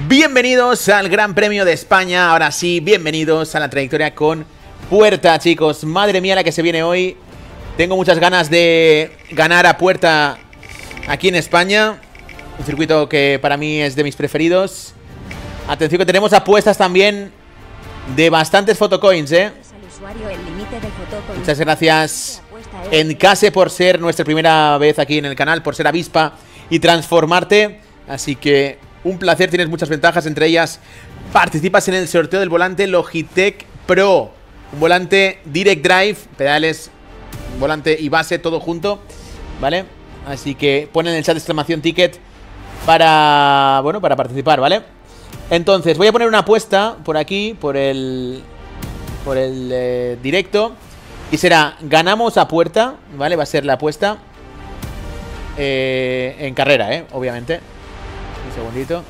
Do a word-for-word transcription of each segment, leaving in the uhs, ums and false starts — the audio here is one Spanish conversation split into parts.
Bienvenidos al Gran Premio de España. Ahora sí, bienvenidos a la trayectoria con Puerta, chicos. Madre mía la que se viene hoy. Tengo muchas ganas de ganar a Puerta aquí en España. Un circuito que para mí es de mis preferidos. Atención que tenemos apuestas también de bastantes fotocoins, eh. Muchas gracias Encase por ser nuestra primera vez aquí en el canal, por ser avispa y transformarte. Así que un placer, tienes muchas ventajas, entre ellas participas en el sorteo del volante Logitech Pro. Un volante Direct Drive, pedales, volante y base, todo junto, ¿vale? Así que pon en el chat exclamación ticket para, bueno, para participar, ¿vale? Entonces, voy a poner una apuesta por aquí, por el, por el eh, directo. Y será, ganamos a Puerta, ¿vale? Va a ser la apuesta eh, en carrera, ¿eh? Obviamente. Un segundito.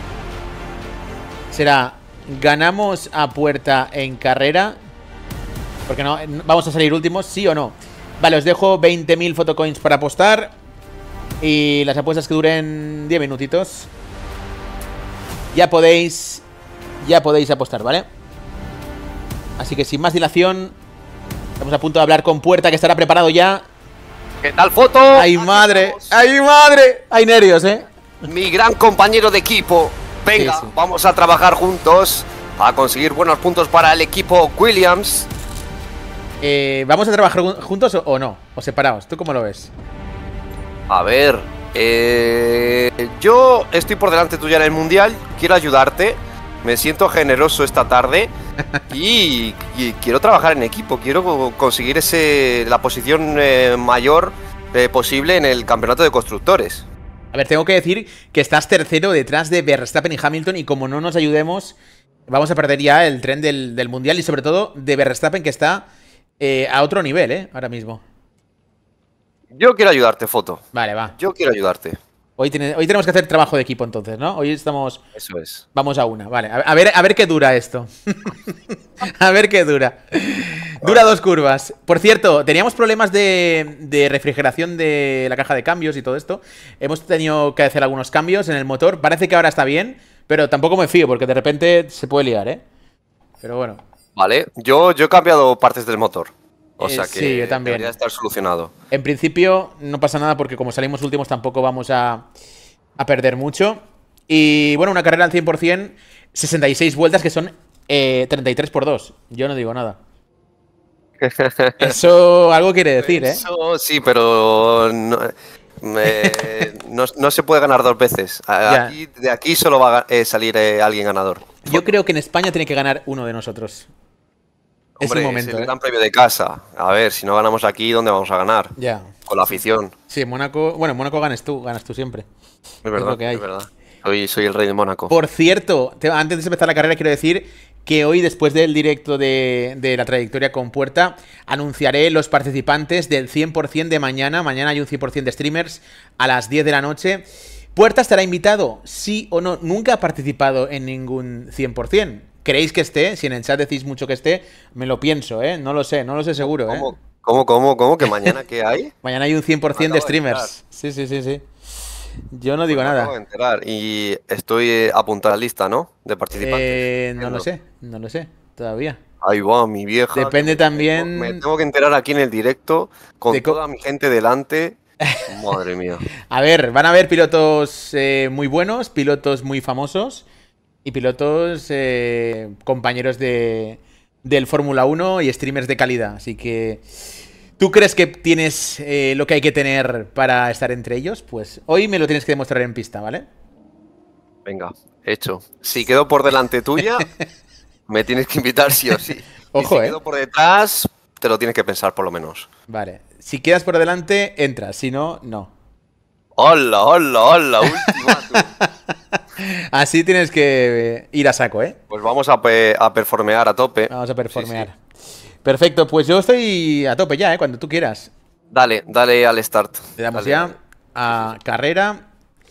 Será, ganamos a Puerta en carrera. Porque no, vamos a salir últimos, ¿sí o no? Vale, os dejo veinte mil fotocoins para apostar. Y las apuestas que duren diez minutitos. Ya podéis, ya podéis apostar, ¿vale? Así que sin más dilación, estamos a punto de hablar con Puerta, que estará preparado ya. ¿Qué tal, foto? ¡Ay, madre! ¡Ay, madre! Hay nervios, ¿eh? Mi gran compañero de equipo. Venga, sí, sí. Vamos a trabajar juntos a conseguir buenos puntos para el equipo Williams. Eh, ¿Vamos a trabajar juntos o, o no? ¿O separados? ¿Tú cómo lo ves? A ver, eh, yo estoy por delante tuya en el Mundial. Quiero ayudarte. Me siento generoso esta tarde y, y quiero trabajar en equipo. Quiero conseguir ese, la posición eh, mayor eh, posible en el campeonato de constructores. A ver, tengo que decir que estás tercero detrás de Verstappen y Hamilton. Y como no nos ayudemos, vamos a perder ya el tren del, del Mundial. Y sobre todo de Verstappen, que está eh, a otro nivel, ¿eh? Ahora mismo. Yo quiero ayudarte, foto. Vale, va. Yo quiero ayudarte. Hoy, tiene, hoy tenemos que hacer trabajo de equipo entonces, ¿no? Hoy estamos... Eso es. Vamos a una, vale. A, a ver, a ver qué dura esto. A ver qué dura. Dura dos curvas. Por cierto, teníamos problemas de, de refrigeración de la caja de cambios y todo esto. Hemos tenido que hacer algunos cambios en el motor. Parece que ahora está bien, pero tampoco me fío porque de repente se puede liar, ¿eh? Pero bueno. Vale, yo, yo he cambiado partes del motor. O Eh, sea que sí, yo también. debería estar solucionado. En principio no pasa nada porque como salimos últimos tampoco vamos a, a perder mucho. Y bueno, una carrera al cien por cien, sesenta y seis vueltas que son eh, treinta y tres por dos. Yo no digo nada. Eso algo quiere decir, ¿eh? Eso sí, pero no, eh, no, no se puede ganar dos veces. Aquí, de aquí solo va a eh, salir eh, alguien ganador. Yo creo que en España tiene que ganar uno de nosotros. Hombre, es un momento, es el ¿eh? gran premio de casa. A ver, si no ganamos aquí, ¿dónde vamos a ganar? Ya. Con la afición. Sí, en Mónaco... Bueno, en Mónaco ganas tú, ganas tú siempre. Es verdad, es lo que hay. es verdad. Soy, soy el rey de Mónaco. Por cierto, te, antes de empezar la carrera quiero decir que hoy, después del directo de, de la trayectoria con Puerta, anunciaré los participantes del cien por cien de mañana. Mañana hay un cien por cien de streamers a las diez de la noche. ¿Puerta estará invitado? ¿Sí o no? Nunca ha participado en ningún cien por cien. ¿Creéis que esté? Si en el chat decís mucho que esté, me lo pienso, ¿eh? No lo sé, no lo sé seguro, ¿Cómo, ¿eh? ¿Cómo, cómo, cómo? ¿Que mañana qué hay? Mañana hay un cien por cien de streamers. Sí, sí, sí, sí. Yo no digo pues nada. Acabo de enterar. Y estoy eh, apuntado a la lista, ¿no? De participantes. Eh, no lo sé, no lo sé, todavía. Ahí va, mi vieja. Depende me, también... Me tengo que enterar aquí en el directo, con de toda mi gente delante. Madre mía. A ver, van a haber pilotos eh, muy buenos, pilotos muy famosos y pilotos eh, compañeros de, del Fórmula uno y streamers de calidad. Así que, ¿tú crees que tienes eh, lo que hay que tener para estar entre ellos? Pues hoy me lo tienes que demostrar en pista, ¿vale? Venga, hecho. Si quedo por delante tuya, me tienes que invitar sí o sí. Ojo, y si eh. quedo por detrás, te lo tienes que pensar por lo menos. Vale. Si quedas por delante, entras. Si no, no. ¡Hola, hola, hola! Ultimátum. Así tienes que ir a saco, ¿eh? Pues vamos a, pe a performear a tope. Vamos a performear. Sí, sí. Perfecto, pues yo estoy a tope ya, ¿eh? Cuando tú quieras. Dale, dale al start. Le damos dale, ya dale. a Sí, sí. carrera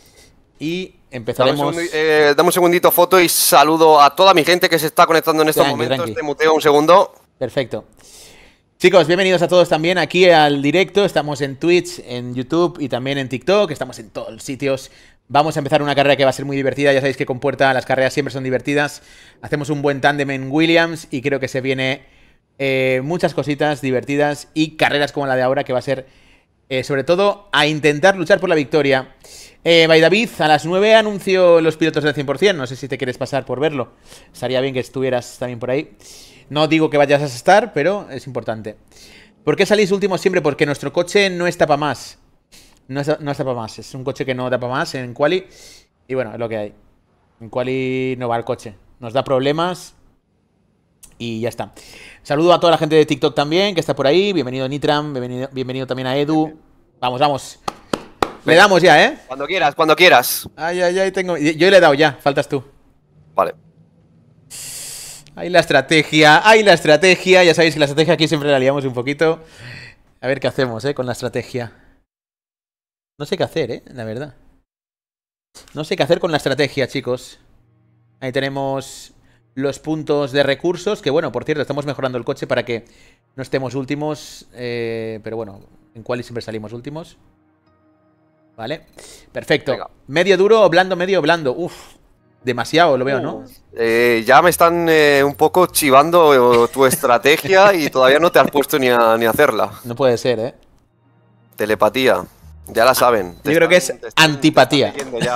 y empezaremos... Dame un, segundi eh, dame un segundito, foto, y saludo a toda mi gente que se está conectando en estos Tranqui, momentos. tranqui. Te muteo un segundo. Perfecto. Chicos, bienvenidos a todos también aquí al directo. Estamos en Twitch, en YouTube y también en TikTok. Estamos en todos los sitios Vamos a empezar una carrera que va a ser muy divertida. Ya sabéis que con Puerta las carreras siempre son divertidas. Hacemos un buen tándem en Williams y creo que se viene eh, muchas cositas divertidas y carreras como la de ahora que va a ser, eh, sobre todo, a intentar luchar por la victoria. Eh, By David, a las nueve anuncio los pilotos del cien por cien. No sé si te quieres pasar por verlo. Estaría bien que estuvieras también por ahí. No digo que vayas a estar, pero es importante. ¿Por qué salís últimos siempre? Porque nuestro coche no está para más. No está, no está para más. Es un coche que no da para más en quali. Y bueno, es lo que hay. En quali no va el coche. Nos da problemas. Y ya está. Saludo a toda la gente de TikTok también, que está por ahí. Bienvenido Nitram. Bienvenido, bienvenido también a Edu. Vamos, vamos. Le damos ya, ¿eh? Cuando quieras, cuando quieras. Ay, ay, ay, tengo... Yo le he dado ya. Faltas tú. Vale. Ahí la estrategia, ahí la estrategia. Ya sabéis que la estrategia aquí siempre la liamos un poquito. A ver qué hacemos, ¿eh? Con la estrategia. No sé qué hacer, ¿eh? La verdad. No sé qué hacer con la estrategia, chicos. Ahí tenemos los puntos de recursos. Que bueno, por cierto, estamos mejorando el coche para que no estemos últimos. Eh, pero bueno, en quali siempre salimos últimos. Vale. Perfecto. Venga. Medio duro o blando, medio blando. Uf. Demasiado, lo veo, ¿no? Eh, ya me están eh, un poco chivando tu estrategia y todavía no te has puesto ni a, ni a hacerla. No puede ser, ¿eh? Telepatía. Ya la saben. Yo creo están, que es están, antipatía. Ya...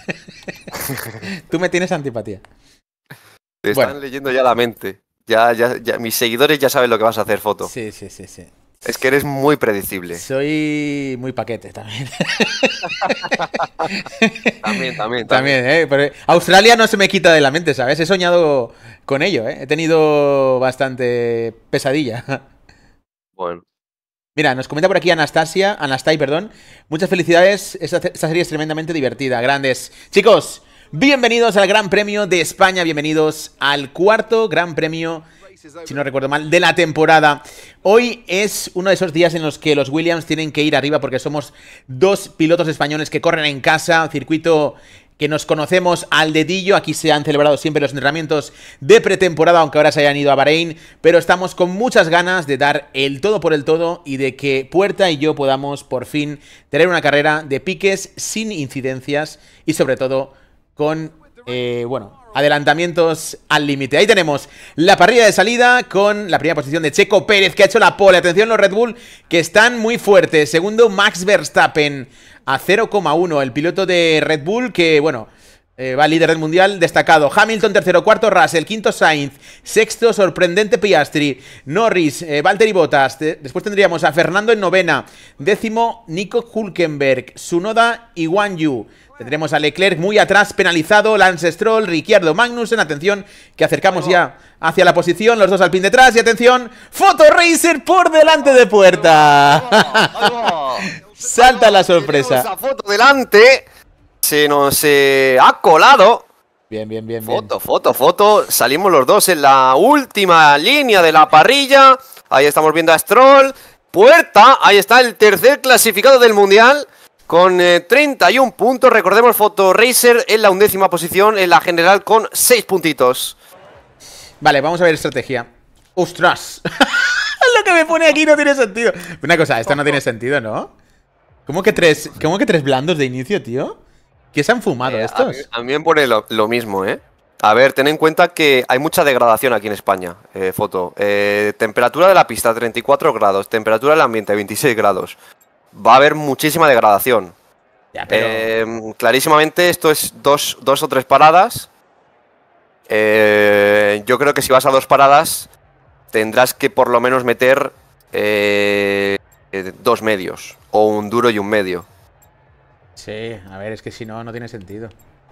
Tú me tienes antipatía. Te están bueno. leyendo ya la mente. Ya, ya, ya, mis seguidores ya saben lo que vas a hacer, Foto. Sí, sí, sí, sí. Es que eres muy predecible. Soy muy paquete también. también, también, también. También, ¿eh? Pero Australia no se me quita de la mente, ¿sabes? He soñado con ello, ¿eh? He tenido bastante pesadilla. Bueno. Mira, nos comenta por aquí Anastasia, Anastai, perdón. Muchas felicidades, esta, esta serie es tremendamente divertida, grandes. Chicos, bienvenidos al Gran Premio de España, bienvenidos al cuarto Gran Premio, si no recuerdo mal, de la temporada. Hoy es uno de esos días en los que los Williams tienen que ir arriba porque somos dos pilotos españoles que corren en casa, circuito que nos conocemos al dedillo. Aquí se han celebrado siempre los entrenamientos de pretemporada, aunque ahora se hayan ido a Bahrein, pero estamos con muchas ganas de dar el todo por el todo y de que Puerta y yo podamos por fin tener una carrera de piques sin incidencias y sobre todo con, eh, bueno, adelantamientos al límite. Ahí tenemos la parrilla de salida con la primera posición de Checo Pérez, que ha hecho la pole. Atención los Red Bull, que están muy fuertes. Segundo, Max Verstappen a cero coma uno. El piloto de Red Bull, que, bueno, eh, va líder del mundial, destacado. Hamilton, tercero. Cuarto, Russell. Quinto, Sainz. Sexto, sorprendente Piastri. Norris, eh, Valtteri Bottas. Después tendríamos a Fernando en novena. Décimo, Nico Hülkenberg. Tsunoda y Guan Yu. Tendremos a Leclerc muy atrás, penalizado, Lance Stroll, Ricciardo, Magnussen, atención, que acercamos oh. ya hacia la posición, los dos al pin detrás, y atención, Photo Racer por delante de Puerta. Oh, oh, Salta la sorpresa. A Foto delante, se nos eh, ha colado. Bien, bien, bien. Foto, bien. foto, foto, salimos los dos en la última línea de la parrilla, ahí estamos viendo a Stroll, Puerta, ahí está el tercer clasificado del mundial. Con eh, treinta y un puntos, recordemos Photo Racer en la undécima posición, en la general con seis puntitos. Vale, vamos a ver estrategia. ¡Ostras! Lo que me pone aquí no tiene sentido. Una cosa, esto no tiene sentido, ¿no? ¿Cómo que tres, cómo que tres blandos de inicio, tío? ¿Qué se han fumado eh, estos? A mí, a mí me pone lo, lo mismo, ¿eh? A ver, ten en cuenta que hay mucha degradación aquí en España, eh, Foto. Eh, temperatura de la pista, treinta y cuatro grados. Temperatura del ambiente, veintiséis grados. Va a haber muchísima degradación. Ya, pero... eh, clarísimamente esto es dos, dos o tres paradas. Eh, yo creo que si vas a dos paradas tendrás que por lo menos meter eh, dos medios. O un duro y un medio. Sí, a ver, es que si no, no tiene sentido.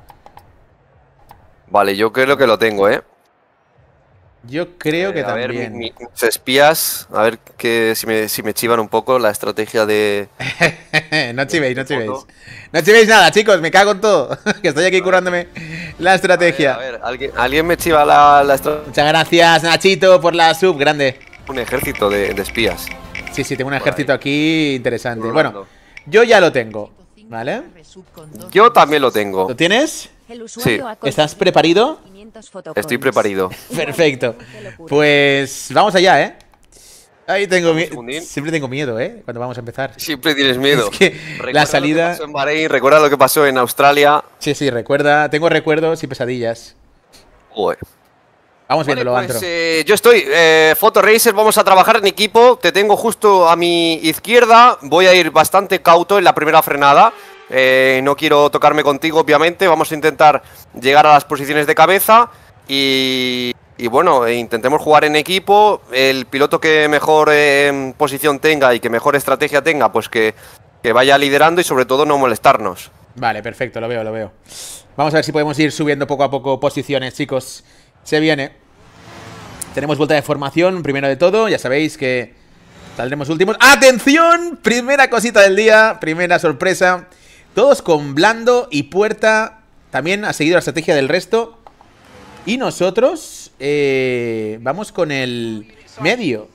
Vale, yo creo que lo tengo, ¿eh? Yo creo eh, que a también. Ver, mi, mi, mis espías, a ver que si me, si me chivan un poco la estrategia de... no chivéis, no chivéis. No chivéis nada, chicos, me cago en todo. Que estoy aquí curándome la estrategia. A ver, a ver ¿alguien, ¿alguien me chiva la, la estrategia? Muchas gracias, Nachito, por la sub, grande. Un ejército de, de espías. Sí, sí, tengo un ejército aquí interesante. Bueno, yo ya lo tengo, ¿vale? Yo también lo tengo. ¿Lo tienes? Sí. ¿Estás preparado? Estoy preparado. Perfecto. Pues vamos allá, ¿eh? Ahí tengo miedo. Siempre tengo miedo, ¿eh? Cuando vamos a empezar. Siempre tienes miedo. Es que la salida... Lo que pasó en Bahrein, recuerda lo que pasó en Australia. Sí, sí, recuerda. Tengo recuerdos y pesadillas. Joder. Vamos Vale, viéndolo, pues, Antro. eh, yo estoy, eh, Photo Racer, vamos a trabajar en equipo. Te tengo justo a mi izquierda. Voy a ir bastante cauto en la primera frenada. Eh, no quiero tocarme contigo, obviamente. Vamos a intentar llegar a las posiciones de cabeza. Y, y bueno, eh, intentemos jugar en equipo. El piloto que mejor eh, posición tenga y que mejor estrategia tenga, pues que, que vaya liderando y sobre todo no molestarnos. Vale, perfecto, lo veo, lo veo. Vamos a ver si podemos ir subiendo poco a poco posiciones, chicos. Se viene. Tenemos vuelta de formación, primero de todo. Ya sabéis que saldremos últimos. ¡Atención! Primera cosita del día, primera sorpresa. Todos con Blando y Puerta. También ha seguido la estrategia del resto. Y nosotros eh, vamos con el medio.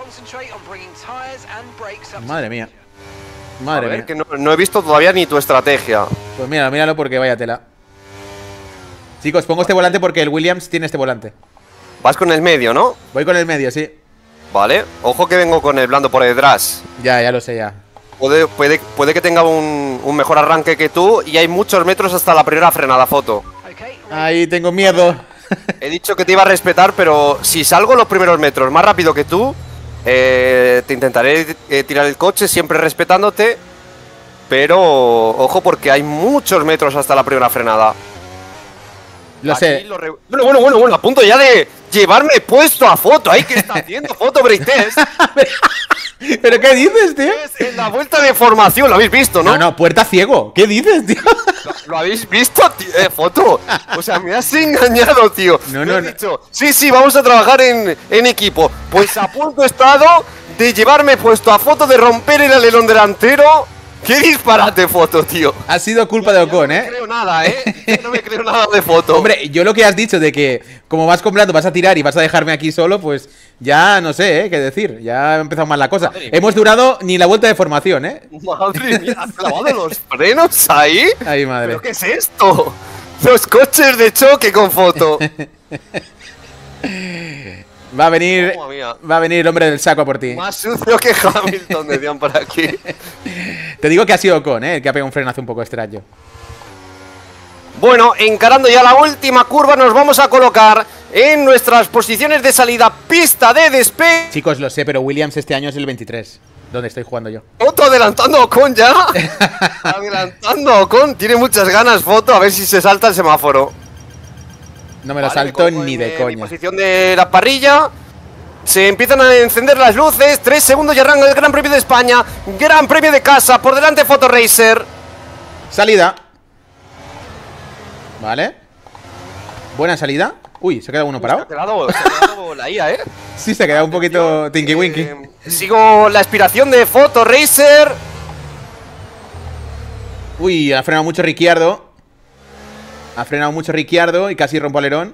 Madre mía. Madre a ver, mía. que no, no he visto todavía ni tu estrategia. Pues míralo, míralo porque vaya tela. Chicos, pongo este volante porque el Williams tiene este volante. Vas con el medio, ¿no? Voy con el medio, sí. Vale, ojo que vengo con el Blando por detrás. Ya, ya lo sé, ya. Puede, puede, puede que tenga un, un mejor arranque que tú. Y hay muchos metros hasta la primera frenada, Foto. Ahí tengo miedo. He dicho que te iba a respetar, pero si salgo los primeros metros más rápido que tú, eh, te intentaré eh, tirar el coche, siempre respetándote. Pero ojo porque hay muchos metros hasta la primera frenada. Lo Aquí sé. lo re... Bueno, bueno, bueno, bueno, a punto ya de llevarme puesto a Foto. Ahí que está haciendo Foto break test. ¿Pero qué dices, tío? Es en la vuelta de formación, lo habéis visto, ¿no? No, no, Puerta ciego. ¿Qué dices, tío? ¿Lo, lo habéis visto, tío? Eh, Foto. O sea, me has engañado, tío. No, Me no, has no. dicho, sí, sí, vamos a trabajar en, en equipo. Pues a punto he estado de llevarme puesto a Foto, de romper el alerón delantero. ¡Qué disparate, Foto, tío! Ha sido culpa de Ocon, No ¿eh? me creo nada, ¿eh? Yo no me creo nada de Foto. Hombre, yo lo que has dicho de que como vas comprando vas a tirar y vas a dejarme aquí solo, pues ya no sé, ¿eh? Qué decir. Ya ha empezado mal la cosa. Madre Hemos mía. durado ni la vuelta de formación, ¿eh? Madre mía, ¿has clavado los frenos ahí? Ay, madre. ¿Pero qué es esto? Los coches de choque con Foto. Va a venir. Mamma mía. Va a venir el hombre del saco a por ti. Más sucio que Hamilton, decían por aquí. Te digo que ha sido Ocon, ¿eh? El que ha pegado un frenazo un poco extraño. Bueno, encarando ya la última curva, nos vamos a colocar en nuestras posiciones de salida, pista de despegue. Chicos, lo sé, pero Williams este año es el veintitrés. ¿Dónde estoy jugando yo? Foto adelantando a Ocon ya. Adelantando a Ocon. Tiene muchas ganas, Foto, a ver si se salta el semáforo. No me lo Vale, salto me pongo ni en, de eh, coña. mi posición de la parrilla. Se empiezan a encender las luces. Tres segundos y arranca el Gran Premio de España. Gran Premio de casa. Por delante Photo Racer. Salida. Vale. Buena salida. Uy, se ha quedado uno parado. Se ha quedado, se ha quedado la I A, ¿eh? Sí, se ha quedado un poquito tinky winky. Eh, sigo la aspiración de Photo Racer. Uy, ha frenado mucho Ricciardo. Ha frenado mucho Ricciardo y casi rompo alerón.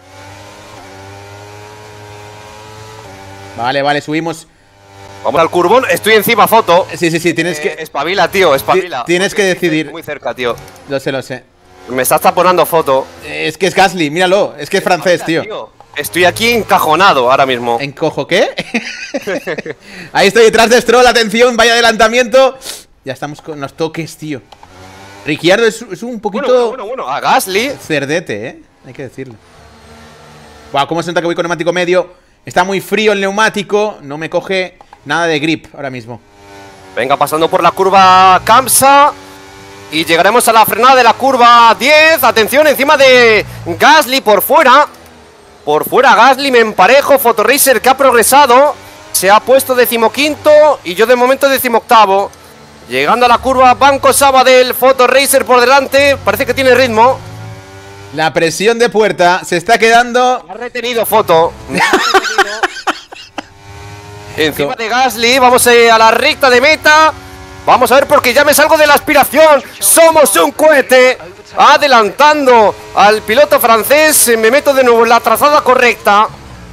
Vale, vale, subimos. Vamos al curvón. Estoy encima, Foto. Sí, sí, sí, tienes Eh, que... espabila, tío, espabila. Ti- tienes Porque que estoy decidir. Muy cerca, tío. Lo sé, lo sé. Me estás taponando, Foto. Es que es Gasly, míralo. Es que es francés, Mira, tío. Estoy aquí encajonado ahora mismo. ¿Encojo qué? Ahí estoy detrás de Stroll, atención, vaya adelantamiento. Ya estamos con los toques, tío. Ricciardo es, es un poquito... Bueno, bueno, bueno, bueno, a Gasly. Cerdete, ¿eh? Hay que decirlo. Wow, cómo se nota que voy con neumático medio. Está muy frío el neumático. No me coge nada de grip ahora mismo. Venga, pasando por la curva Kamsa. Y llegaremos a la frenada de la curva diez. Atención, encima de Gasly por fuera. Por fuera Gasly, me emparejo. Photo Racer que ha progresado. Se ha puesto decimoquinto. Y yo de momento decimoctavo. Llegando a la curva Banco Sabadell. Photo Racer por delante. Parece que tiene ritmo. La presión de puerta se está quedando... Me ha retenido, Foto. Me ha retenido. Encima de Gasly. Vamos eh, a la recta de meta. Vamos a ver porque ya me salgo de la aspiración. Somos un cohete. Adelantando al piloto francés. Me meto de nuevo en la trazada correcta.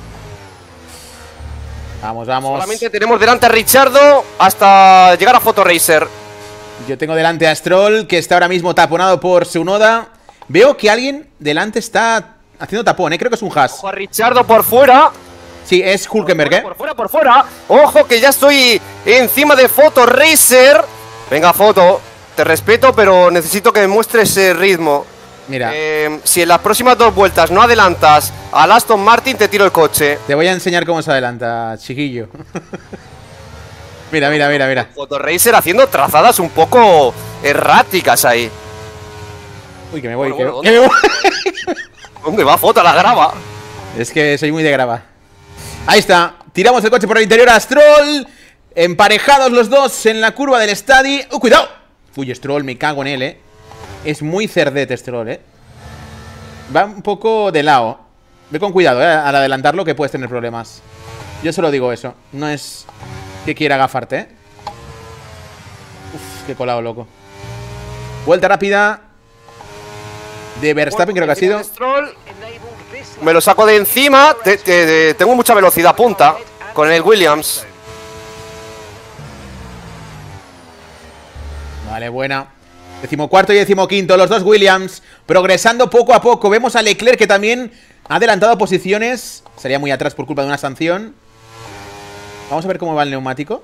Vamos, vamos. Solamente tenemos delante a Ricciardo hasta llegar a Photo Racer. Yo tengo delante a Stroll, que está ahora mismo taponado por Tsunoda. Veo que alguien delante está haciendo tapón, ¿eh? Creo que es un Haas. Ojo a Ricciardo por fuera. Sí, es Hulkenberg, ¿eh? Por fuera, por fuera. Ojo que ya estoy encima de Photo Racer. Venga, Foto, te respeto, pero necesito que me muestres ese ritmo. Mira. Eh, si en las próximas dos vueltas no adelantas al Aston Martin, te tiro el coche. Te voy a enseñar cómo se adelanta, chiquillo. Mira, mira, mira, mira. Photo Racer haciendo trazadas un poco erráticas ahí. Uy, que me voy, Bueno, que, bueno, que me voy. ¿Dónde va Foto? La grava. Es que soy muy de grava. Ahí está. Tiramos el coche por el interior a Stroll. Emparejados los dos en la curva del estadio. ¡Uh, cuidado! Uy, Stroll, me cago en él, eh. Es muy cerdete Stroll, eh. Va un poco de lado. Ve con cuidado, eh, al adelantarlo, que puedes tener problemas. Yo solo digo eso. No es que quiera agafarte, eh. Uf, qué colado, loco. Vuelta rápida de Verstappen, creo que ha sido. Stroll. Me lo saco de encima. Te, te, te, tengo mucha velocidad punta con el Williams. Vale, buena. Decimocuarto y decimoquinto, los dos Williams progresando poco a poco. Vemos a Leclerc que también ha adelantado posiciones. Sería muy atrás por culpa de una sanción. Vamos a ver cómo va el neumático.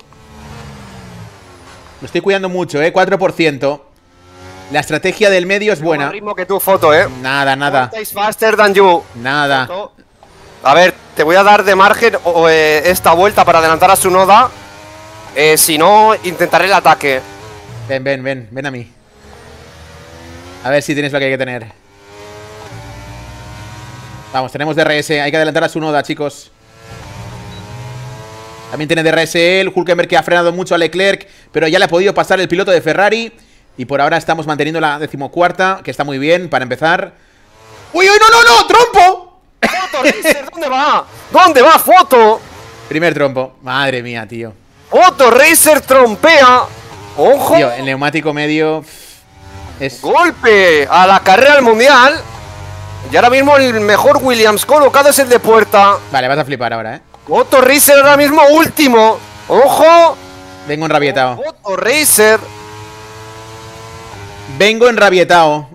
Lo estoy cuidando mucho, eh, cuatro por ciento. La estrategia del medio es buena. Ritmo que tu Foto, eh. Nada, nada. Faster than you. Nada. Foto. A ver, te voy a dar de margen o, eh, esta vuelta para adelantar a Tsunoda. Eh, si no, intentaré el ataque. Ven, ven, ven, ven a mí. A ver si tienes lo que hay que tener. Vamos, tenemos D R S. Hay que adelantar a Tsunoda, chicos. También tiene D R S el Hulkenberg, que ha frenado mucho a Leclerc, pero ya le ha podido pasar el piloto de Ferrari. Y por ahora estamos manteniendo la decimocuarta, que está muy bien para empezar. ¡Uy, uy, no, no, no! ¡Trompo! Foto Racer, ¿dónde va? ¿Dónde va Foto? Primer trompo. Madre mía, tío. Foto Racer trompea. ¡Ojo! Tío, el neumático medio es... Golpe a la carrera del mundial. Y ahora mismo el mejor Williams colocado es el de puerta. Vale, vas a flipar ahora, eh. Foto Racer ahora mismo último. ¡Ojo! Vengo enrabietado. Foto Racer. Vengo enrabietado.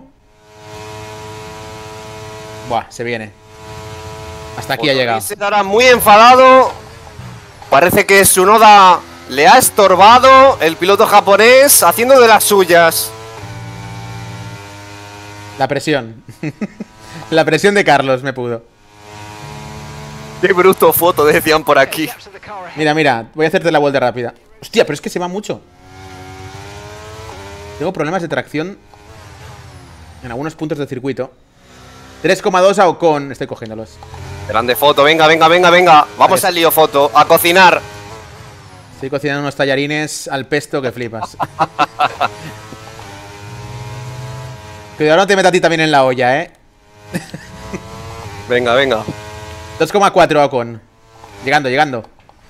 Buah, se viene. Hasta aquí ha llegado. Racer ahora muy enfadado. Parece que Tsunoda le ha estorbado. El piloto japonés haciendo de las suyas. La presión. La presión de Carlos me pudo. Qué bruto Foto, decían por aquí. Mira, mira, voy a hacerte la vuelta rápida. Hostia, pero es que se va mucho. Tengo problemas de tracción en algunos puntos del circuito. tres coma dos a Ocon. Estoy cogiéndolos. Grande Foto, venga, venga, venga, venga. Vamos Vale. al lío, Foto, a cocinar. Estoy cocinando unos tallarines al pesto que flipas. Cuidado, no te metas a ti también en la olla, eh. Venga, venga. dos coma cuatro a Ocon. Llegando, llegando.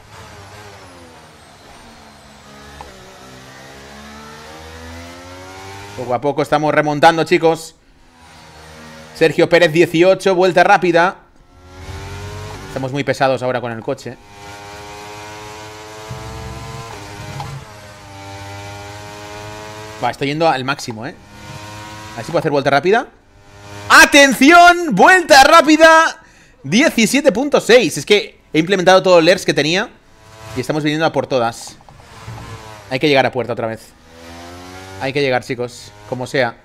Poco a poco estamos remontando, chicos. Sergio Pérez dieciocho, vuelta rápida. Estamos muy pesados ahora con el coche. Va, estoy yendo al máximo, eh. A ver si puedo hacer vuelta rápida. ¡Atención! ¡Vuelta rápida! diecisiete punto seis. Es que he implementado todos los L E Rs que tenía y estamos viniendo a por todas. Hay que llegar a puerta otra vez. Hay que llegar, chicos, como sea.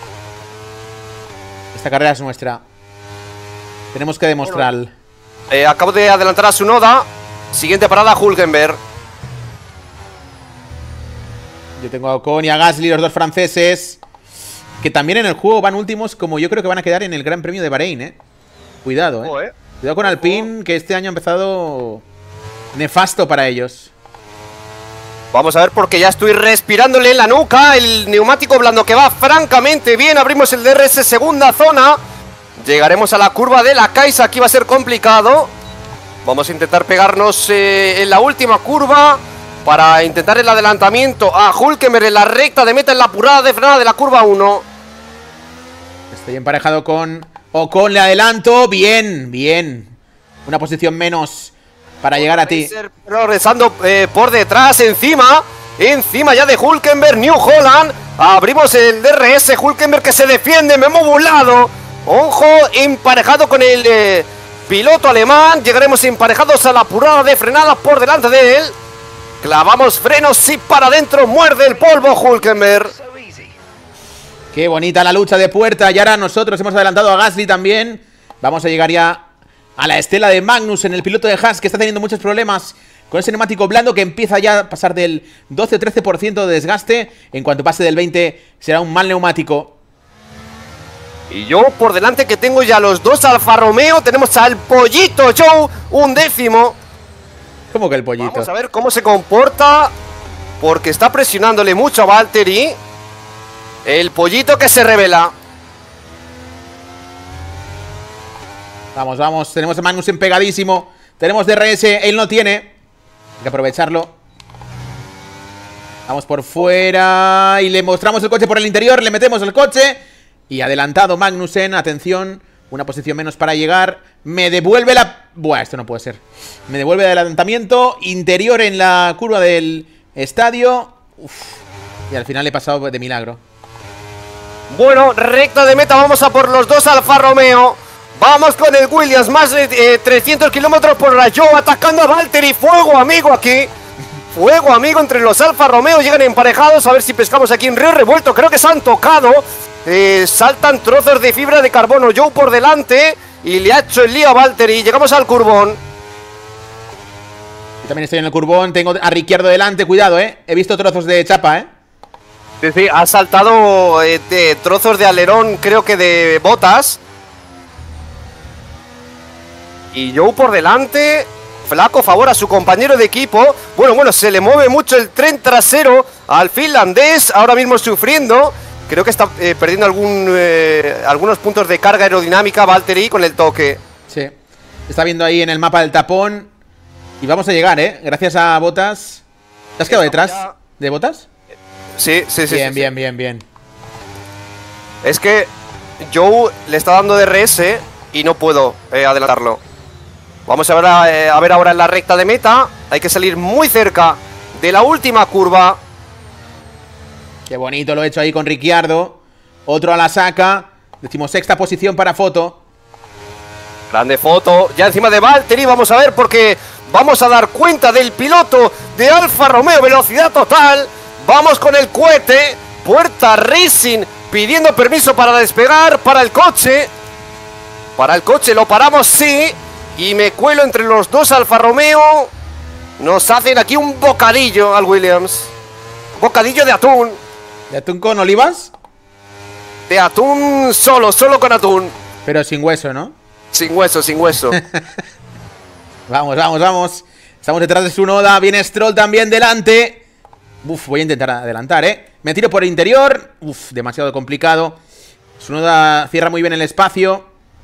Esta carrera es nuestra. Tenemos que demostrar. Bueno, eh, acabo de adelantar a Tsunoda. Siguiente parada, Hulkenberg. Yo tengo a Ocon y a Gasly, los dos franceses, que también en el juego van últimos, como yo creo que van a quedar en el Gran Premio de Bahrein, eh. Cuidado, eh. Oh, eh. Cuidado con Alpine, que este año ha empezado nefasto para ellos. Vamos a ver porque ya estoy respirándole en la nuca. El neumático blando que va francamente bien. Abrimos el D R S segunda zona. Llegaremos a la curva de la Caixa. Aquí va a ser complicado. Vamos a intentar pegarnos eh, en la última curva para intentar el adelantamiento a Hulkenberg en la recta de meta en la apurada de frenada de la curva uno. Estoy emparejado con Ocon, le adelanto. Bien, bien. Una posición menos para llegar a ti. Progresando eh, por detrás, encima. Encima ya de Hulkenberg, New Holland. Abrimos el D R S, Hulkenberg que se defiende, me hemos burlado. Ojo, emparejado con el eh, piloto alemán. Llegaremos emparejados a la apurada de frenada por delante de él. Clavamos frenos y para adentro muerde el polvo Hülkenberg. Qué bonita la lucha de puerta. Y ahora nosotros hemos adelantado a Gasly también. Vamos a llegar ya a la estela de Magnussen, el piloto de Haas, que está teniendo muchos problemas con ese neumático blando que empieza ya a pasar del doce o trece por ciento de desgaste. En cuanto pase del veinte será un mal neumático. Y yo por delante que tengo ya los dos Alfa Romeo. Tenemos al pollito Joe, un décimo. ¿Cómo que el pollito? Vamos a ver cómo se comporta, porque está presionándole mucho a Valtteri. El pollito que se revela. Vamos, vamos, tenemos a Magnussen pegadísimo. Tenemos D R S, él no tiene. Hay que aprovecharlo. Vamos por fuera y le mostramos el coche por el interior. Le metemos el coche. Y adelantado Magnussen, atención. Una posición menos para llegar. Me devuelve la... Buah, esto no puede ser. Me devuelve el adelantamiento. Interior en la curva del estadio. Uf. Y al final he pasado de milagro. Bueno, recta de meta, vamos a por los dos Alfa Romeo. Vamos con el Williams, más de eh, trescientos kilómetros por hora. Joe atacando a Valtteri, fuego amigo aquí. Fuego amigo entre los Alfa Romeo, llegan emparejados. A ver si pescamos aquí en río revuelto, creo que se han tocado. eh, Saltan trozos de fibra de carbono. Joe por delante y le ha hecho el lío a Valtteri. Llegamos al curbón. Yo también estoy en el curbón, tengo a Ricciardo delante, cuidado, eh. He visto trozos de chapa, eh. Sí, sí, ha saltado eh, de trozos de alerón, creo que de botas. Y Joe por delante. Flaco favor a su compañero de equipo. Bueno, bueno, se le mueve mucho el tren trasero al finlandés. Ahora mismo sufriendo. Creo que está eh, perdiendo algún, eh, algunos puntos de carga aerodinámica Valtteri con el toque. Sí, está viendo ahí en el mapa del tapón. Y vamos a llegar, eh. Gracias a Bottas. ¿Te has quedado detrás de Bottas? Sí, sí, sí. Bien, sí, bien, sí. bien, bien. Es que Joe le está dando D R S y no puedo eh, adelantarlo. Vamos a ver, a, eh, a ver ahora en la recta de meta. Hay que salir muy cerca de la última curva. Qué bonito lo he hecho ahí con Ricciardo. Otro a la saca. Decimosexta posición para foto. Grande foto. Ya encima de Valtteri. Vamos a ver porque vamos a dar cuenta del piloto de Alfa Romeo. Velocidad total. Vamos con el cohete. Puerta Racing pidiendo permiso para despegar. Para el coche. Para el coche lo paramos, sí. Y me cuelo entre los dos Alfa Romeo. Nos hacen aquí un bocadillo al Williams. Bocadillo de atún. ¿De atún con olivas? De atún solo, solo con atún. Pero sin hueso, ¿no? Sin hueso, sin hueso. Vamos, vamos, vamos. Estamos detrás de Tsunoda. Viene Stroll también delante. Uf, voy a intentar adelantar, ¿eh? Me tiro por el interior. Uf, demasiado complicado. Tsunoda cierra muy bien el espacio.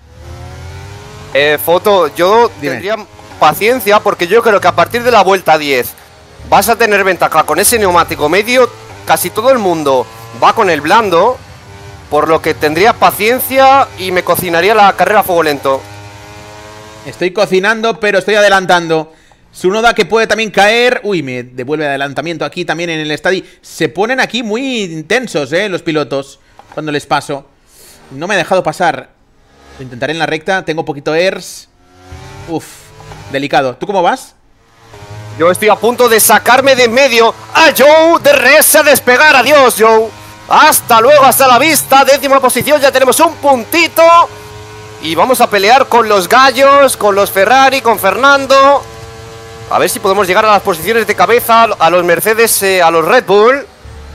Eh, Foto, yo Dime. tendría paciencia porque yo creo que a partir de la vuelta diez vas a tener ventaja con ese neumático medio. Casi todo el mundo va con el blando, por lo que tendría paciencia y me cocinaría la carrera a fuego lento. Estoy cocinando, pero estoy adelantando. Tsunoda que puede también caer. Uy, me devuelve adelantamiento aquí también en el estadio. Se ponen aquí muy intensos, eh, los pilotos cuando les paso. No me ha dejado pasar. Lo intentaré en la recta. Tengo poquito airs. Uf, delicado. ¿Tú cómo vas? Yo estoy a punto de sacarme de en medio a Joe. De res a despegar. Adiós, Joe. Hasta luego, hasta la vista. Décima posición, ya tenemos un puntito. Y vamos a pelear con los gallos, con los Ferrari, con Fernando. A ver si podemos llegar a las posiciones de cabeza, a los Mercedes, eh, a los Red Bull.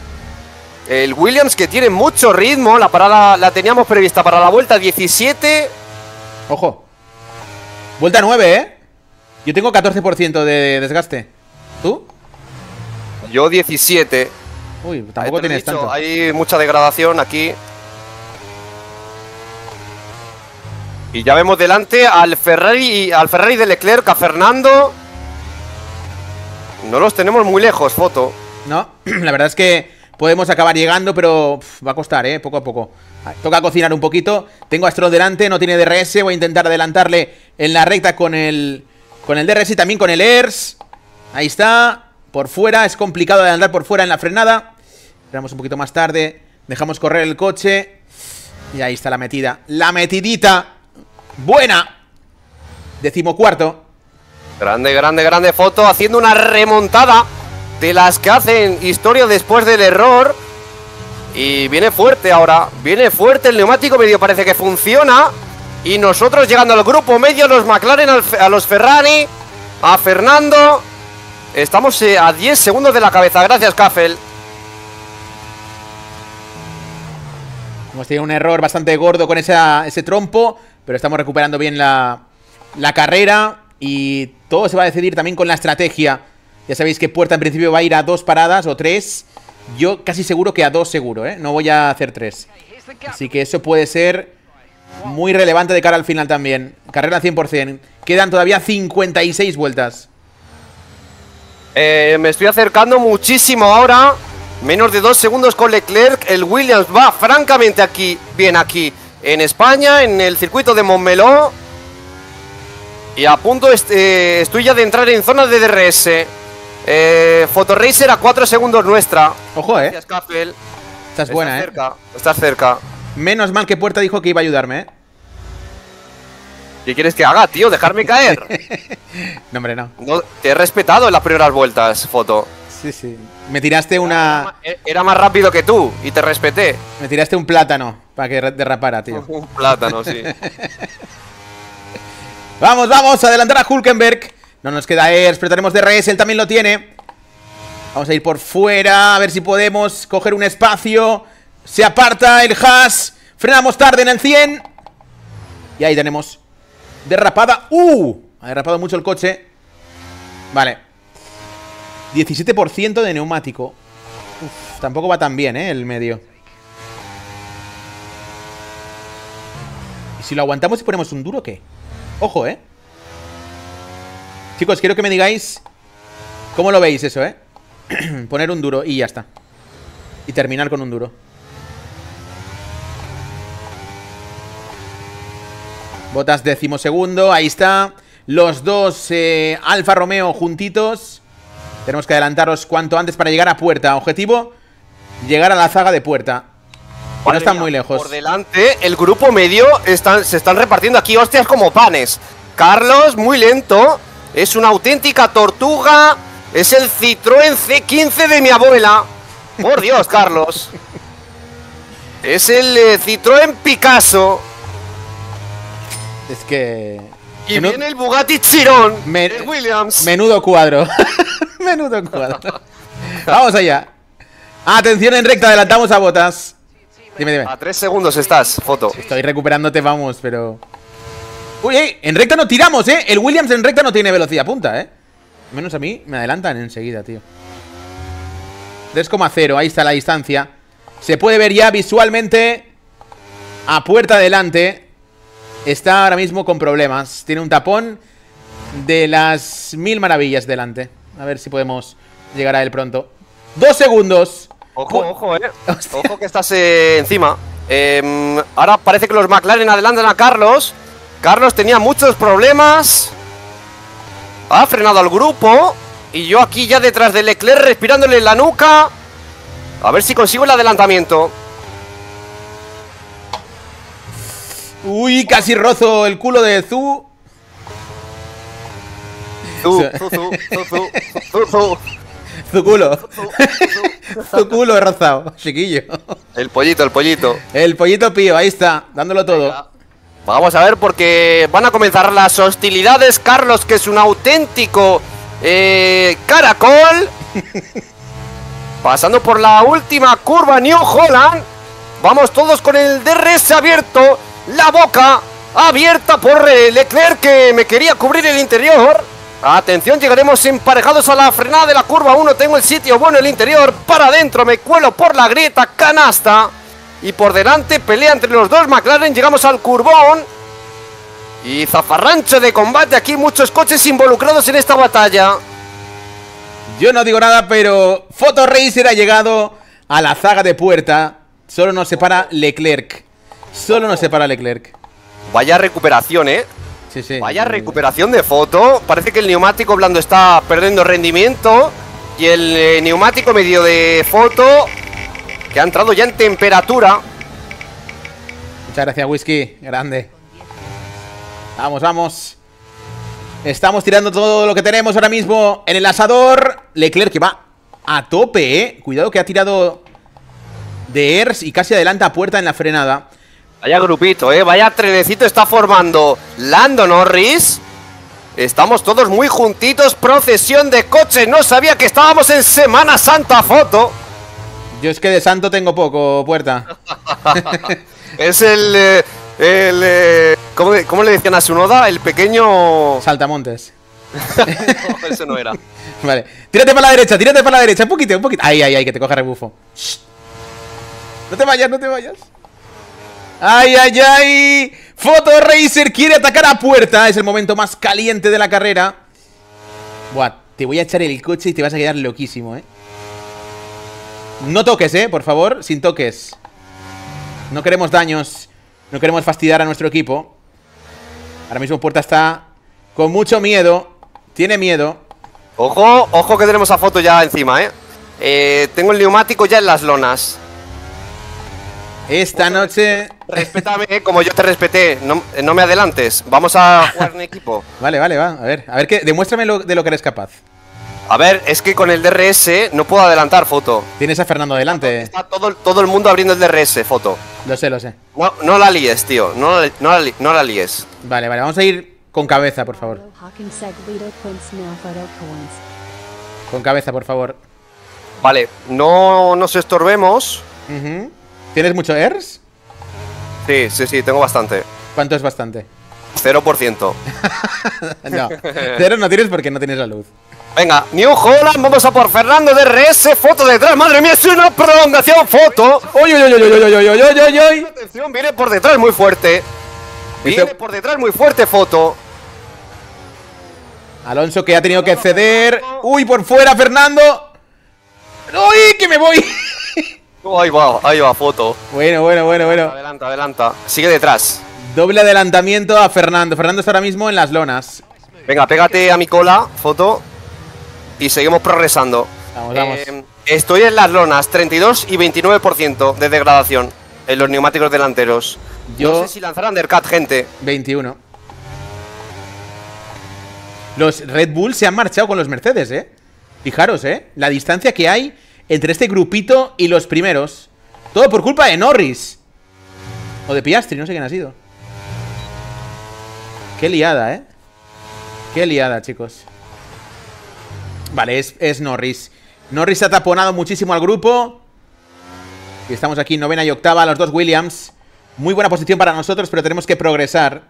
El Williams que tiene mucho ritmo. La parada la teníamos prevista para la vuelta diecisiete. Ojo. Vuelta nueve, ¿eh? Yo tengo catorce por ciento de desgaste. ¿Tú? Yo diecisiete. Uy, tampoco tienes dicho, tanto. Hay mucha degradación aquí. Y ya vemos delante al Ferrari, al Ferrari de Leclerc, a Fernando. No los tenemos muy lejos, Foto. No, la verdad es que podemos acabar llegando, pero uf, va a costar, ¿eh? Poco a poco. Toca cocinar un poquito. Tengo a Stroll delante, no tiene D R S. Voy a intentar adelantarle en la recta con el, con el D R S y también con el E R S. Ahí está. Por fuera, es complicado adelantar por fuera en la frenada. Esperamos un poquito más tarde. Dejamos correr el coche. Y ahí está la metida. La metidita. Buena. decimocuarto. Grande, grande, grande foto, haciendo una remontada de las que hacen historia después del error. Y viene fuerte ahora, viene fuerte el neumático medio, parece que funciona. Y nosotros llegando al grupo medio, los McLaren, a los Ferrari, a Fernando. Estamos a diez segundos de la cabeza, gracias Caffel. Hemos tenido un error bastante gordo con esa, ese trompo, pero estamos recuperando bien la, la carrera. Y todo se va a decidir también con la estrategia. Ya sabéis que Puerta en principio va a ir a dos paradas o tres. Yo casi seguro que a dos seguro, ¿eh? No voy a hacer tres. Así que eso puede ser muy relevante de cara al final también. Carrera cien por cien. Quedan todavía cincuenta y seis vueltas. Eh, me estoy acercando muchísimo ahora. Menos de dos segundos con Leclerc. El Williams va francamente aquí, bien aquí en España, en el circuito de Montmeló. Y a punto est eh, estoy ya de entrar en zona de D R S. Eh, Fotoracer a cuatro segundos nuestra. Ojo, eh. Gracias, Caffel. Esta es buena, estás eh. Cerca, estás cerca. Menos mal que Puerta dijo que iba a ayudarme, eh. ¿Qué quieres que haga, tío? ¿Dejarme caer? No, hombre, no. No, te he respetado en las primeras vueltas, Foto. Sí, sí. Me tiraste una... Era, era más rápido que tú y te respeté. Me tiraste un plátano para que derrapara, tío. Un plátano, sí. Vamos, vamos, a adelantar a Hülkenberg. No nos queda Ers, pero tenemos D R S, él también lo tiene. Vamos a ir por fuera, a ver si podemos coger un espacio. Se aparta el Haas. Frenamos tarde en el cien. Y ahí tenemos derrapada. ¡Uh! Ha derrapado mucho el coche. Vale. diecisiete por ciento de neumático. Uf, tampoco va tan bien, ¿eh? El medio. ¿Y si lo aguantamos y ponemos un duro, qué? Ojo, ¿eh? Chicos, quiero que me digáis cómo lo veis eso, ¿eh? Poner un duro y ya está. Y terminar con un duro. Botas decimosegundo, ahí está. Los dos eh, Alfa Romeo juntitos. Tenemos que adelantaros cuanto antes para llegar a Puerta. Objetivo, llegar a la zaga de Puerta. No están muy lejos. Por delante, el grupo medio están, se están repartiendo aquí hostias como panes. Carlos, muy lento. Es una auténtica tortuga. Es el Citroën C quince de mi abuela. Por Dios, Carlos. Es el eh, Citroën Picasso. Es que... Y Menud... viene el Bugatti Chiron. Men... El Williams. Menudo cuadro. Menudo cuadro. Vamos allá. Atención en recta, adelantamos a Botas. Dime, dime. A tres segundos estás, Foto. Estoy recuperándote, vamos, pero... Uy, eh, en recta no tiramos, ¿eh? El Williams en recta no tiene velocidad punta, ¿eh? Menos a mí, me adelantan enseguida, tío. tres coma cero, ahí está la distancia. Se puede ver ya visualmente. A Puerta adelante. Está ahora mismo con problemas. Tiene un tapón de las mil maravillas delante. A ver si podemos llegar a él pronto. Dos segundos. Ojo, ojo, eh. Hostia. Ojo que estás eh, encima. Eh, ahora parece que los McLaren adelantan a Carlos. Carlos tenía muchos problemas. Ha frenado al grupo. Y yo aquí ya detrás de Leclerc respirándole en la nuca. A ver si consigo el adelantamiento. Uy, casi rozo el culo de Zu. Zu, zu, zu, zu, zu, zu. Zu culo. Zu culo he rozado, chiquillo. El pollito, el pollito. El pollito pío, ahí está, dándolo todo. Venga. Vamos a ver porque van a comenzar las hostilidades. Carlos, que es un auténtico eh, caracol. Pasando por la última curva New Holland. Vamos todos con el D R S abierto. La boca abierta por eh, Leclerc, que me quería cubrir el interior. Atención, llegaremos emparejados a la frenada de la curva uno. Tengo el sitio bueno, el interior. Para adentro, me cuelo por la grieta, canasta. Y por delante, pelea entre los dos McLaren. Llegamos al curvón. Y zafarrancho de combate aquí. Muchos coches involucrados en esta batalla. Yo no digo nada, pero Fotoracer ha llegado a la zaga de Puerta. Solo nos separa Leclerc. Solo nos separa Leclerc. Vaya recuperación, eh. Sí, sí. Vaya recuperación de Foto. Parece que el neumático blando está perdiendo rendimiento. Y el eh, neumático medio de Foto, que ha entrado ya en temperatura. Muchas gracias, Whisky. Grande. Vamos, vamos. Estamos tirando todo lo que tenemos ahora mismo en el asador. Leclerc que va a tope, eh. Cuidado que ha tirado de Ers y casi adelanta a Puerta en la frenada. Vaya grupito, eh. Vaya trenecito está formando Lando Norris. Estamos todos muy juntitos. Procesión de coches. No sabía que estábamos en Semana Santa, foto. Yo es que de santo tengo poco, Puerta. Es el... Eh, el eh, ¿cómo, ¿Cómo le decían a su noda? El pequeño... Saltamontes. No, eso no era. Vale, tírate para la derecha, tírate para la derecha. Un poquito, un poquito. Ay, ay, ay, que te coja rebufo. Shh. No te vayas, no te vayas. Ay, ay, ay. Photo Racer quiere atacar a Puerta. Es el momento más caliente de la carrera. Buah, te voy a echar el coche y te vas a quedar loquísimo, eh. No toques, eh, por favor, sin toques. No queremos daños. No queremos fastidiar a nuestro equipo. Ahora mismo Puerta está con mucho miedo. Tiene miedo. Ojo, ojo que tenemos a foto ya encima, eh. eh Tengo el neumático ya en las lonas. Esta noche... Respétame, eh, como yo te respeté. No, no me adelantes. Vamos a jugar en equipo. Vale, vale, va. A ver, a ver, qué, demuéstrame lo, de lo que eres capaz. A ver, es que con el D R S no puedo adelantar, foto. Tienes a Fernando delante. Está todo, todo el mundo abriendo el D R S, foto. Lo sé, lo sé. No, no la líes, tío. No, la- no, la, li- no la líes. Vale, vale, vamos a ir con cabeza, por favor. Con cabeza, por favor. Vale, no nos estorbemos. Ujú. ¿Tienes mucho E R S? Sí, sí, sí, tengo bastante. ¿Cuánto es bastante? cero por ciento. No, cero no tienes porque no tienes la luz. Venga, New Holland, vamos a por Fernando D R S, foto detrás, madre mía, es una prolongación, foto. ¡Oy, oy, oy, oy, oy, oy, oy, oy, oy, oy! Atención, viene por detrás muy fuerte. Viene Esto- por detrás muy fuerte, foto. Alonso que ha tenido que ceder. ¡Uy, por fuera, Fernando! ¡Uy, que me voy! Oh, ahí va, ahí va, foto. Bueno, bueno, bueno, bueno. Adelanta, adelanta. Sigue detrás. Doble adelantamiento a Fernando. Fernando está ahora mismo en las lonas. Venga, pégate a mi cola, foto. Y seguimos progresando. Vamos, vamos. Eh, estoy en las lonas, treinta y dos y veintinueve por ciento de degradación en los neumáticos delanteros. Yo- No sé si lanzarán undercut, gente. veintiuno. Los Red Bull se han marchado con los Mercedes, ¿eh? Fijaros, ¿eh? La distancia que hay entre este grupito y los primeros. Todo por culpa de Norris. O de Piastri, no sé quién ha sido. Qué liada, ¿eh? Qué liada, chicos. Vale, es, es Norris. Norris ha taponado muchísimo al grupo. Y estamos aquí, novena y octava, los dos Williams. Muy buena posición para nosotros, pero tenemos que progresar.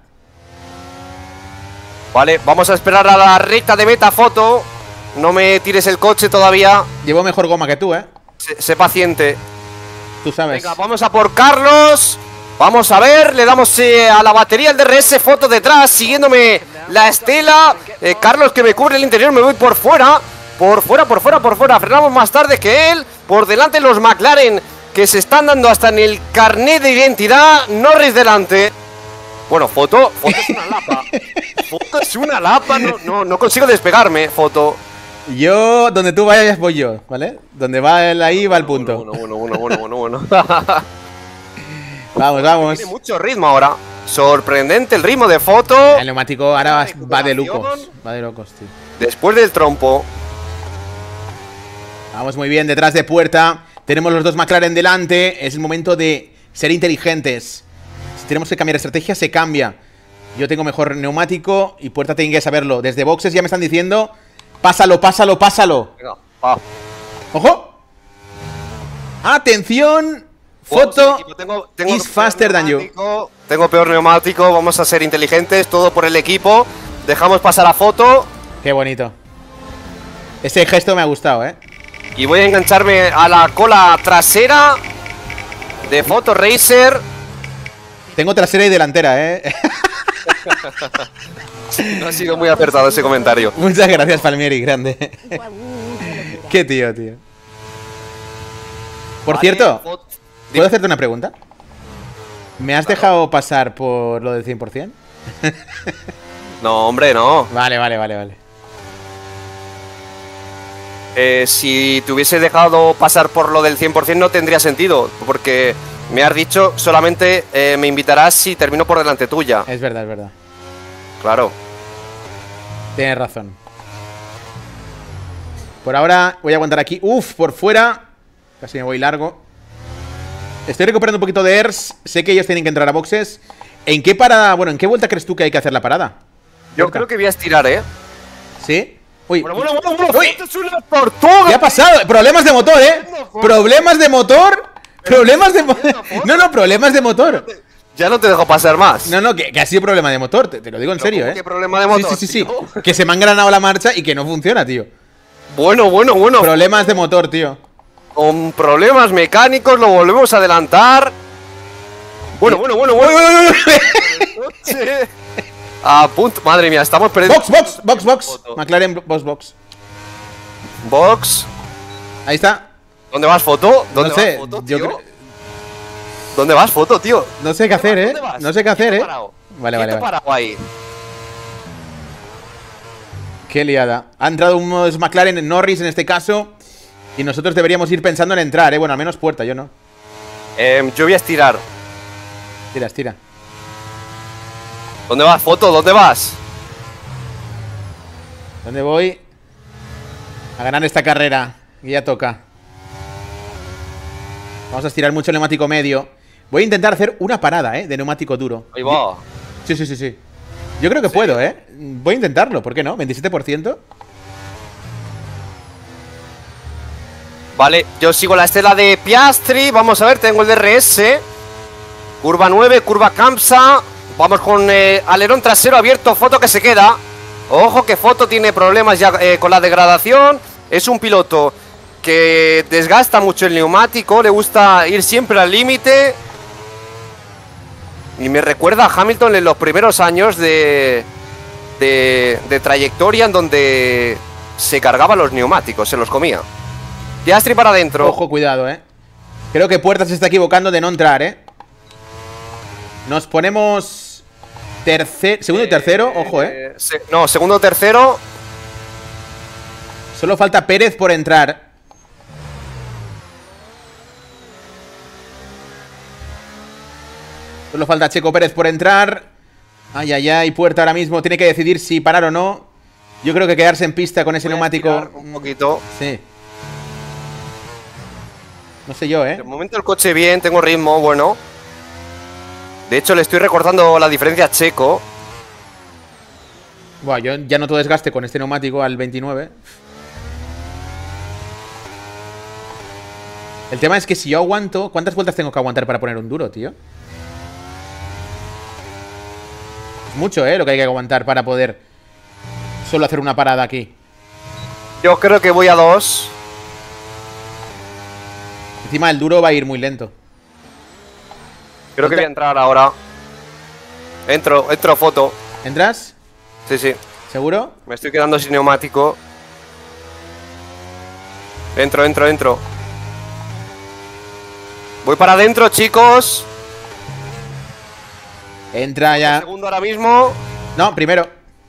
Vale, vamos a esperar a la recta de meta, foto. No me tires el coche todavía. Llevo mejor goma que tú, ¿eh? Sé, sé paciente. Tú sabes. Venga, vamos a por Carlos. Vamos a ver, le damos eh, a la batería el D R S, foto detrás, siguiéndome la estela. eh, Carlos que me cubre el interior, me voy por fuera. Por fuera, por fuera, por fuera. Frenamos más tarde que él. Por delante los McLaren que se están dando hasta en el carnet de identidad. Norris delante. Bueno, foto, foto es una lapa. Foto es una lapa, no, no, no consigo despegarme, foto. Yo, donde tú vayas, voy yo, ¿vale? Donde va él ahí, va el punto. Bueno, bueno, bueno, bueno, bueno, bueno. Vamos, vamos. Tiene mucho ritmo ahora. Sorprendente el ritmo de foto. El neumático ahora va, va de recuperación. locos. Va de locos, tío. Después del trompo. Vamos muy bien, detrás de Puerta. Tenemos los dos McLaren delante. Es el momento de ser inteligentes. Si tenemos que cambiar estrategia, se cambia. Yo tengo mejor neumático y Puerta tiene que saberlo. Desde boxes ya me están diciendo: pásalo, pásalo, pásalo. Venga, va. ¡Ojo! ¡Atención! Foto Oh, sí, tengo, tengo is peor faster than you. neumático, Tengo peor neumático, vamos a ser inteligentes, todo por el equipo. Dejamos pasar a foto. Qué bonito. Ese gesto me ha gustado, ¿eh? Y voy a engancharme a la cola trasera de Photo Racer. Tengo trasera y delantera, ¿eh? No ha sido muy acertado ese comentario. Muchas gracias, Palmieri, grande. Qué tío, tío. Por Vale, cierto, Fo- ¿puedo hacerte una pregunta? ¿Me has dejado pasar por lo del cien por cien? No, hombre, no. Vale, vale, vale, vale. Eh, si te hubiese dejado pasar por lo del cien por cien no tendría sentido, porque me has dicho solamente eh, me invitarás si termino por delante tuya. Es verdad, es verdad. Claro. Tienes razón. Por ahora voy a aguantar aquí. Uf, por fuera. Casi me voy largo. Estoy recuperando un poquito de E R S. Sé que ellos tienen que entrar a boxes. ¿En qué parada? Bueno, ¿en qué vuelta crees tú que hay que hacer la parada? Yo ¿Vuelta? creo que voy a estirar, ¿eh? ¿Sí? Uy. Bueno, bueno, bueno, bueno. Uy. Esto es una tortuga. ¿Qué ha pasado? Problemas de motor, ¿eh? Problemas de motor. Problemas de motor. No, no, problemas de motor. Ya no te dejo pasar más. No, no, que, que ha sido problema de motor. Te, te lo digo en serio, ¿eh? ¿Qué problema de motor? Sí, sí, sí, sí. tío? Que se me han granado la marcha y que no funciona, tío. Bueno, bueno, bueno. Problemas de motor, tío. Con problemas mecánicos lo volvemos a adelantar. Bueno, bueno, bueno, bueno. A punto. Madre mía, estamos perdiendo. Box, box, box, box. Foto. McLaren, box, box. Box. Ahí está. ¿Dónde vas, foto? ¿Dónde No sé, vas, foto, yo tío? creo- ¿Dónde vas, foto, tío? No sé qué hacer, ¿eh? ¿Dónde vas? No sé qué hacer, Quieto ¿eh? parado. Vale, vale, Quieto vale. parado ahí. Qué liada. Ha entrado unos McLaren en Norris en este caso. Y nosotros deberíamos ir pensando en entrar, ¿eh? Bueno, al menos puerta, yo no. Em, yo voy a estirar. Tira, tira. ¿Dónde vas, foto? ¿Dónde vas? ¿Dónde voy? A ganar esta carrera. Y ya toca. Vamos a estirar mucho el neumático medio. Voy a intentar hacer una parada, ¿eh? De neumático duro. Ahí va. Sí, sí, sí, sí. Yo creo que puedo, ¿eh? Voy a intentarlo, ¿por qué no? veintisiete por ciento. Vale, yo sigo la estela de Piastri. Vamos a ver, tengo el D R S. Curva nueve, curva Kamsa. Vamos con eh, alerón trasero abierto. Foto que se queda. Ojo que Foto tiene problemas ya eh, con la degradación. Es un piloto que desgasta mucho el neumático. Le gusta ir siempre al límite. Y me recuerda a Hamilton en los primeros años de, de, de trayectoria, en donde se cargaba los neumáticos, se los comía. Piastri para adentro. Ojo, cuidado, ¿eh? Creo que Puerta se está equivocando de no entrar, ¿eh? Nos ponemos... Tercer... Segundo y tercero, ojo, ¿eh? Eh, se- no, segundo, tercero. Solo falta Pérez por entrar. Solo falta Checo Pérez por entrar. Ay, ay, ay. Puerta ahora mismo tiene que decidir si parar o no. Yo creo que quedarse en pista con ese Voy a neumático. estirar un poquito. Sí. No sé yo, ¿eh? De momento el coche bien, tengo ritmo, bueno. De hecho, le estoy recortando la diferencia a Checo. Buah, yo ya noto desgaste con este neumático al veintinueve. El tema es que si yo aguanto... ¿Cuántas vueltas tengo que aguantar para poner un duro, tío? Es mucho, ¿eh? Lo que hay que aguantar para poder solo hacer una parada aquí. Yo creo que voy a dos. Encima el duro va a ir muy lento. Creo que voy a entrar ahora. Entro, entro, foto. ¿Entras? Sí, sí. ¿Seguro? Me estoy quedando sin neumático. Entro, entro, entro. Voy para adentro, chicos. Entra ya. Segundo ahora mismo. No, primero.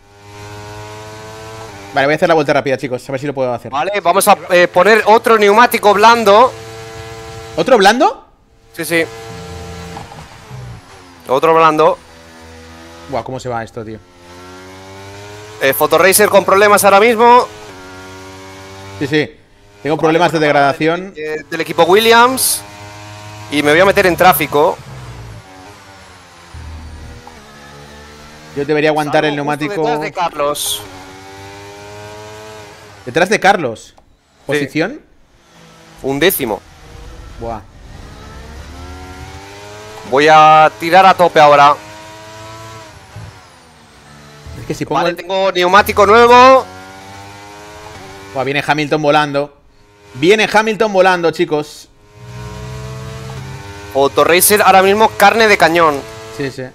Vale, voy a hacer la vuelta rápida, chicos. A ver si lo puedo hacer. Vale, vamos a eh, poner otro neumático blando. ¿Otro blando? Sí, sí. Otro blando. Buah, ¿cómo se va esto, tío? Eh, Fotoracer con problemas ahora mismo. Sí, sí. Tengo problemas de degradación. Eh, del equipo Williams. Y me voy a meter en tráfico. Yo debería aguantar el Salgo justo neumático. detrás de Carlos. Detrás de Carlos. ¿Posición? Un décimo. Buah. Voy a tirar a tope ahora. Es que si pongo Vale, el... tengo neumático nuevo. Buah, viene Hamilton volando. Viene Hamilton volando, chicos. Fotoracer ahora mismo carne de cañón. Sí, sí.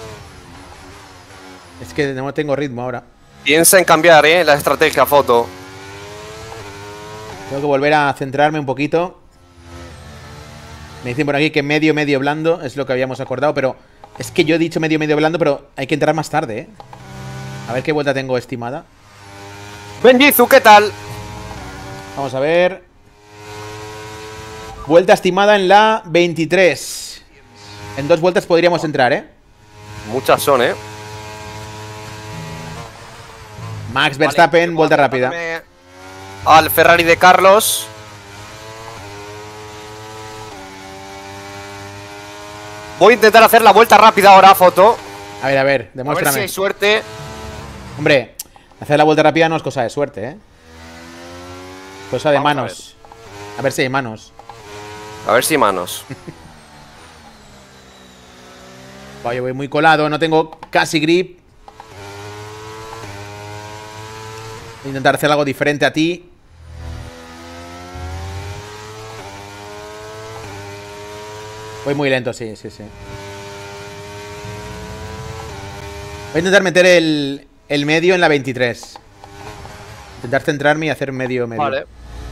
Es que no tengo ritmo ahora. Piensa en cambiar, eh, la estrategia, foto. Tengo que volver a centrarme un poquito. Me dicen por aquí que medio, medio blando es lo que habíamos acordado, pero es que yo he dicho medio, medio blando, pero hay que entrar más tarde, ¿eh? A ver qué vuelta tengo estimada. Benjizu, ¿qué tal? Vamos a ver. Vuelta estimada en la veintitrés. En dos vueltas podríamos entrar, ¿eh? Muchas son, eh. Max Verstappen, vale, vuelta rápida. Al Ferrari de Carlos. Voy a intentar hacer la vuelta rápida ahora, foto. A ver, a ver, A ver demuéstrame. si hay suerte. Hombre, hacer la vuelta rápida no es cosa de suerte, ¿eh? Cosa de Vamos a manos. A ver si hay manos. A ver si manos. Vaya, voy muy colado, no tengo casi grip. Voy a intentar hacer algo diferente a ti. Voy muy lento, sí, sí, sí. Voy a intentar meter el, el medio en la veintitrés. Intentar centrarme y hacer medio, medio. Vale.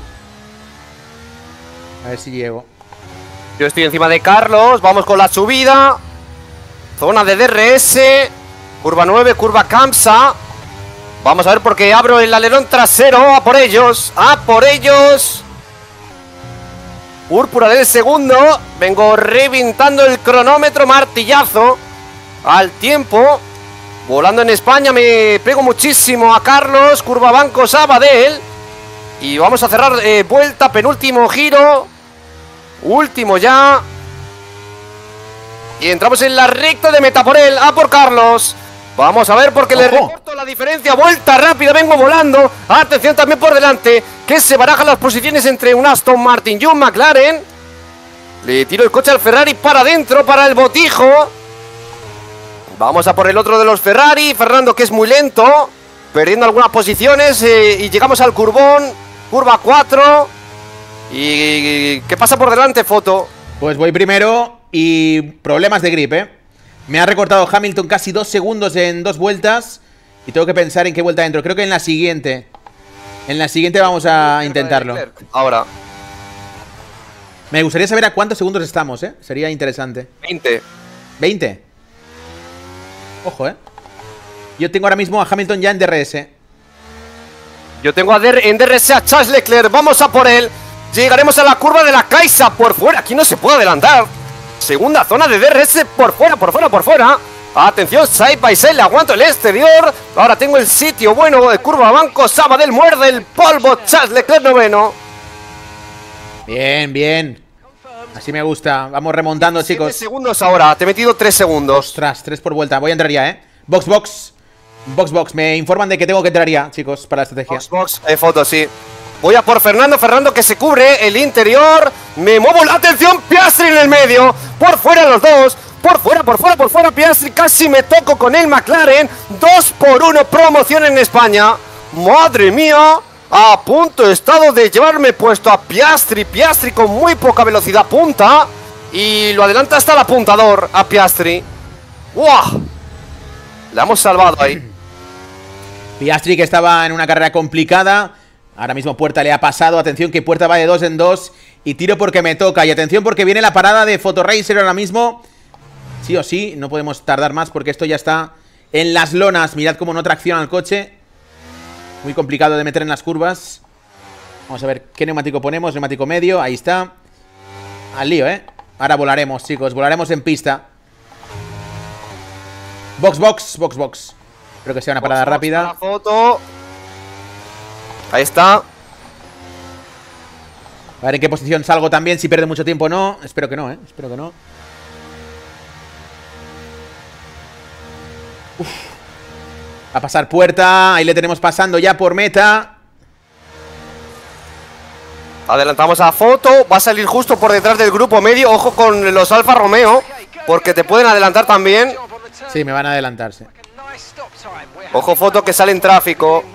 A ver si llego. Yo estoy encima de Carlos. Vamos con la subida. Zona de D R S. Curva nueve, curva Kamsa. Vamos a ver porque abro el alerón trasero. A por ellos. A por ellos. Púrpura del segundo. Vengo reventando el cronómetro. Martillazo. Al tiempo. Volando en España. Me pego muchísimo a Carlos. Curva Banco Sabadell. Y vamos a cerrar eh, vuelta. Penúltimo giro. Último ya. Y entramos en la recta de meta por él. A por Carlos. Vamos a ver porque le recorto la diferencia. Vuelta rápida, vengo volando. Atención también por delante, que se barajan las posiciones entre un Aston Martin y un McLaren. Le tiro el coche al Ferrari para adentro, para el botijo. Vamos a por el otro de los Ferrari. Fernando, que es muy lento, perdiendo algunas posiciones, eh, y llegamos al curbón. Curva cuatro. ¿Y qué pasa por delante, foto? Pues voy primero y problemas de grip, ¿eh? Me ha recortado Hamilton casi dos segundos en dos vueltas. Y tengo que pensar en qué vuelta entro. Creo que en la siguiente. En la siguiente vamos a intentarlo. Ahora. Me gustaría saber a cuántos segundos estamos, ¿eh? Sería interesante. veinte. ¿veinte? Ojo, ¿eh? Yo tengo ahora mismo a Hamilton ya en D R S. Yo tengo a D en D R S a Charles Leclerc. Vamos a por él. Llegaremos a la curva de la Caixa. Por fuera, aquí no se puede adelantar. Segunda zona de D R S por fuera, por fuera, por fuera. Atención, side by side, le aguanto el exterior. Ahora tengo el sitio bueno de curva Banco Sabadell, muerde el polvo. Charles Leclerc noveno. Bien, bien. Así me gusta. Vamos remontando, chicos. Siete segundos ahora, te he metido tres segundos. Ostras, tres por vuelta. Voy a entrar ya, ¿eh? Box, box. Box, box. Me informan de que tengo que entrar ya, chicos, para la estrategia. Box, box, eh, foto, sí. Voy a por Fernando, Fernando que se cubre el interior. Me muevo la atención, Piastri en el medio. Por fuera los dos. Por fuera, por fuera, por fuera, Piastri. Casi me toco con el McLaren. Dos por uno, promoción en España. Madre mía. A punto he estado de llevarme puesto a Piastri. Piastri con muy poca velocidad punta. Y lo adelanta hasta el apuntador a Piastri. ¡Wow! La hemos salvado ahí. Piastri, que estaba en una carrera complicada. Ahora mismo Puerta le ha pasado. Atención que Puerta va de dos en dos. Y tiro porque me toca. Y atención porque viene la parada de Photoracer ahora mismo. Sí o sí, no podemos tardar más porque esto ya está en las lonas. Mirad cómo no tracciona el coche. Muy complicado de meter en las curvas. Vamos a ver qué neumático ponemos. Neumático medio, ahí está. Al lío, ¿eh? Ahora volaremos, chicos, volaremos en pista. Box, box, box, box. Espero que sea una parada Box, box, rápida. la foto. Ahí está. A ver en qué posición salgo también, si pierde mucho tiempo o no. Espero que no, ¿eh? Espero que no. Uf. Va a pasar Puerta. Ahí le tenemos pasando ya por meta. Adelantamos a foto. Va a salir justo por detrás del grupo medio. Ojo con los Alfa Romeo, porque te pueden adelantar también. Sí, me van a adelantarse. Ojo foto que sale en tráfico.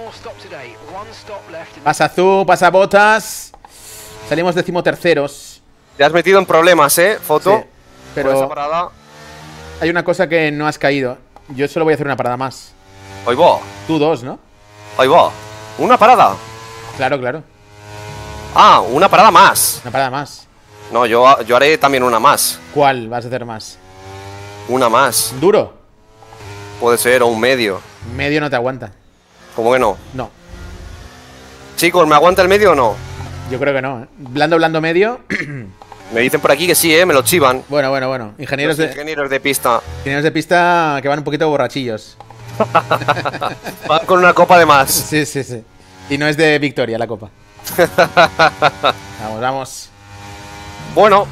Pasa Zú, pasa Botas. Salimos decimoterceros. Te has metido en problemas, ¿eh? Foto. Sí, pero hay una cosa que no has caído. Yo solo voy a hacer una parada más. Ahí va. Tú dos, ¿no? Ahí va. Una parada. Claro, claro. Ah, una parada más. Una parada más. No, yo, yo haré también una más. ¿Cuál vas a hacer más? Una más. ¿Duro? Puede ser, o un medio. Medio no te aguanta. ¿Cómo que no? No, Chicos, ¿me aguanta el medio o no? yo creo que no, ¿eh? Blando, blando, medio. Me dicen por aquí que sí, ¿eh? Me lo chivan. Bueno, bueno, bueno. Ingenieros Los de, ingenieros de pista. ingenieros de pista que van un poquito borrachillos. Van con una copa de más. Sí, sí, sí. Y no es de victoria la copa. Vamos, vamos. Bueno.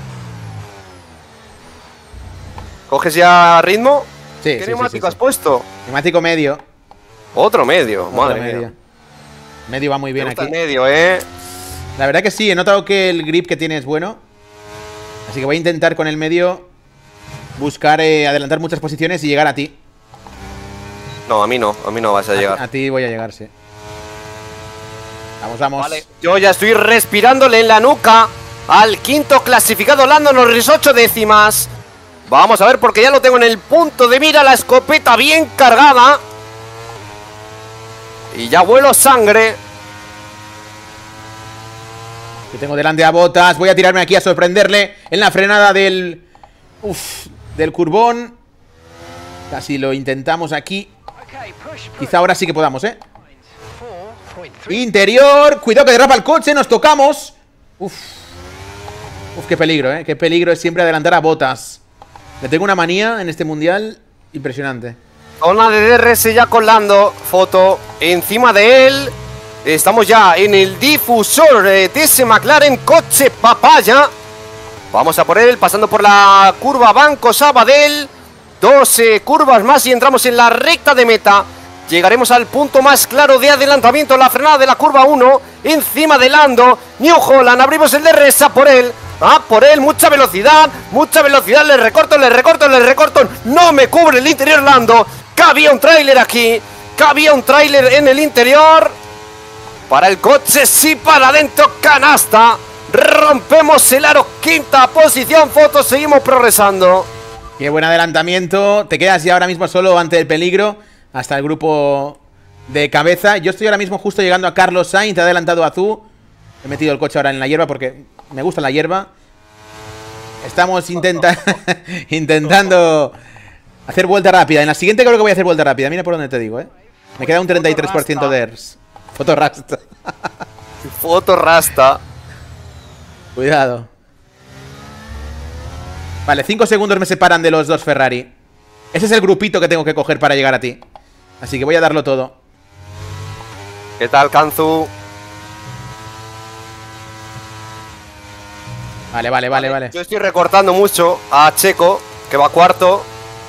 ¿Coges ya ritmo? Sí, ¿Qué sí, neumático sí, sí, has sí. puesto? Neumático medio. Otro medio, Otro madre medio. mía. Medio va muy Me bien gusta aquí. el medio, eh. La verdad que sí, he notado que el grip que tiene es bueno. Así que voy a intentar con el medio buscar eh, adelantar muchas posiciones y llegar a ti. No, a mí no, a mí no vas a A, llegar. a ti voy a llegar, sí. Vamos, vamos. Vale, yo ya estoy respirándole en la nuca al quinto clasificado Lando Norris, ocho décimas. Vamos a ver porque ya lo tengo en el punto de mira, la escopeta bien cargada. Y ya vuelo sangre. Yo tengo delante a Bottas. Voy a tirarme aquí a sorprenderle en la frenada del... Uf, del curbón. Casi lo intentamos aquí. Quizá ahora sí que podamos, ¿eh? Interior. Cuidado que derrapa el coche. Nos tocamos. Uf. Uf, qué peligro, ¿eh? Qué peligro es siempre adelantar a Bottas. Le tengo una manía en este mundial impresionante. Zona de D R S ya con Lando. Foto encima de él. Estamos ya en el difusor de ese McLaren coche papaya. Vamos a por él, pasando por la curva Banco Sabadell. Dos eh, curvas más y entramos en la recta de meta. Llegaremos al punto más claro de adelantamiento. La frenada de la curva uno. Encima de Lando. New Holland, abrimos el D R S a por él. Ah, por él, mucha velocidad. Mucha velocidad, le recorto, le recorto, le recorto. No me cubre el interior Lando. Cabía un tráiler aquí. Cabía un tráiler en el interior. Para el coche, sí, para adentro, canasta. Rompemos el aro, quinta posición, foto, seguimos progresando. Qué buen adelantamiento. Te quedas ya ahora mismo solo ante el peligro. Hasta el grupo de cabeza. Yo estoy ahora mismo justo llegando a Carlos Sainz. Te ha adelantado a Azú. He metido el coche ahora en la hierba porque me gusta la hierba. Estamos intenta intentando hacer vuelta rápida. En la siguiente creo que voy a hacer vuelta rápida. Mira por dónde te digo, ¿eh? Me queda un treinta y tres por ciento de E R S. Fotorrasta. Fotorrasta. Cuidado. Vale, cinco segundos me separan de los dos Ferrari. Ese es el grupito que tengo que coger para llegar a ti. Así que voy a darlo todo. ¿Qué tal, Kanzu? Vale, vale, vale, vale. Yo estoy recortando mucho a Checo, que va cuarto.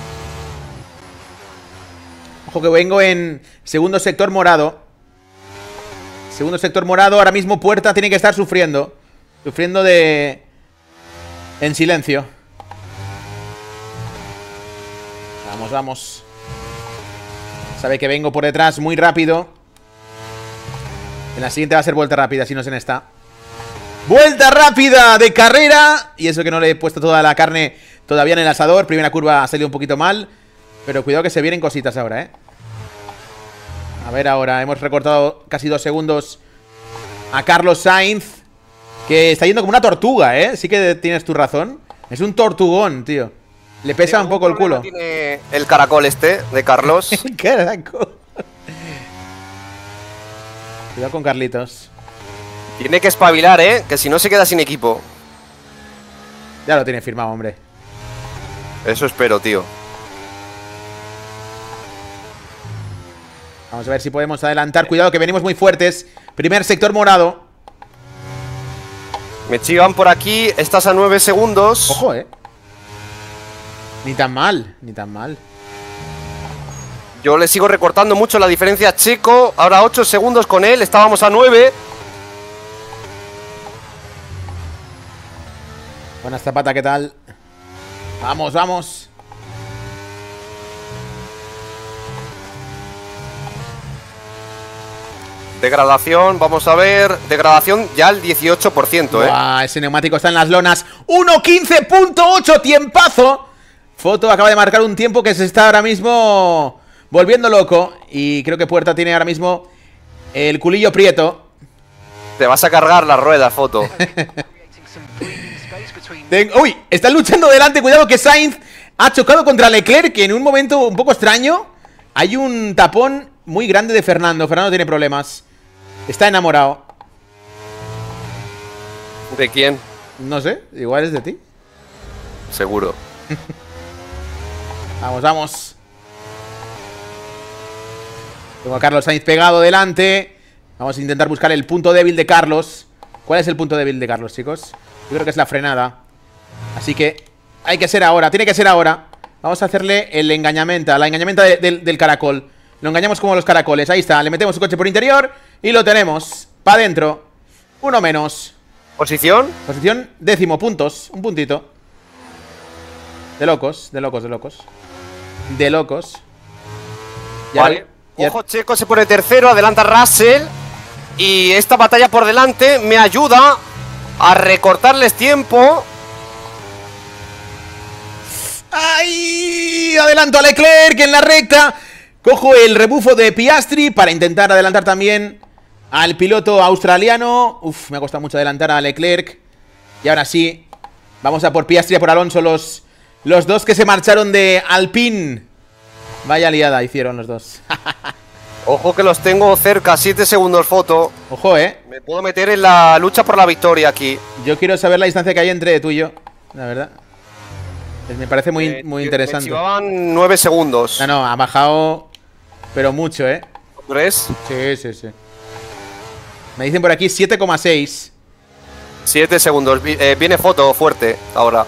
Ojo que vengo en segundo sector morado. Segundo sector morado. Ahora mismo Puerta tiene que estar sufriendo. Sufriendo de... En silencio. Vamos, vamos. Sabe que vengo por detrás muy rápido. En la siguiente va a ser vuelta rápida, si no es en esta. ¡Vuelta rápida de carrera! Y eso que no le he puesto toda la carne todavía en el asador. Primera curva ha salido un poquito mal. Pero cuidado que se vienen cositas ahora, ¿eh? A ver ahora, hemos recortado casi dos segundos a Carlos Sainz, que está yendo como una tortuga, ¿eh? Sí que tienes tu razón. Es un tortugón, tío. Le pesa un poco el culo. Tiene el caracol este de Carlos. Caracol. Cuidado con Carlitos. Tiene que espabilar, ¿eh? Que si no se queda sin equipo. Ya lo tiene firmado, hombre. Eso espero, tío. Vamos a ver si podemos adelantar. Cuidado que venimos muy fuertes. Primer sector morado. Me chivan por aquí. Estás a nueve segundos. Ojo, eh. Ni tan mal, ni tan mal. Yo le sigo recortando mucho la diferencia a Checo. Ahora ocho segundos con él. Estábamos a nueve. Buenas, Zapata, ¿qué tal? Vamos, vamos. Degradación, vamos a ver. Degradación ya al dieciocho por ciento, ¿eh? Buah, ese neumático está en las lonas. uno quince punto ocho, tiempazo. Foto acaba de marcar un tiempo que se está ahora mismo volviendo loco. Y creo que Puerta tiene ahora mismo el culillo prieto. Te vas a cargar la rueda, Foto. Tengo... Uy, está luchando delante. Cuidado que Sainz ha chocado contra Leclerc, que en un momento un poco extraño hay un tapón muy grande de Fernando. Fernando tiene problemas. Está enamorado. ¿De quién? No sé, igual es de ti. Seguro. Vamos, vamos. Tengo a Carlos Sainz pegado delante. Vamos a intentar buscar el punto débil de Carlos. ¿Cuál es el punto débil de Carlos, chicos? Yo creo que es la frenada. Así que hay que ser ahora, tiene que ser ahora. Vamos a hacerle el engañamenta, la engañamenta de, de, del caracol. Lo engañamos como los caracoles, ahí está. Le metemos su coche por interior y lo tenemos. Para adentro. Uno menos. ¿Posición? Posición décimo, puntos. Un puntito. De locos, de locos, de locos. De locos. Ya, vale. Ya. Ojo, Checo se pone tercero, adelanta Russell. Y esta batalla por delante me ayuda a recortarles tiempo. ¡Ay! Adelanto a Leclerc en la recta. Cojo el rebufo de Piastri para intentar adelantar también al piloto australiano. Uf, me ha costado mucho adelantar a Leclerc. Y ahora sí, vamos a por Piastri y a por Alonso, los, los dos que se marcharon de Alpine. Vaya liada hicieron los dos. Ojo que los tengo cerca, siete segundos foto. Ojo, eh. Me puedo meter en la lucha por la victoria aquí. Yo quiero saber la distancia que hay entre tú y yo, la verdad. Me parece muy, eh, muy interesante. Me llevaban nueve segundos. No, no, ha bajado, pero mucho, ¿eh? ¿Crees? Sí, sí, sí. Me dicen por aquí siete coma seis. siete segundos. Eh, viene foto fuerte ahora.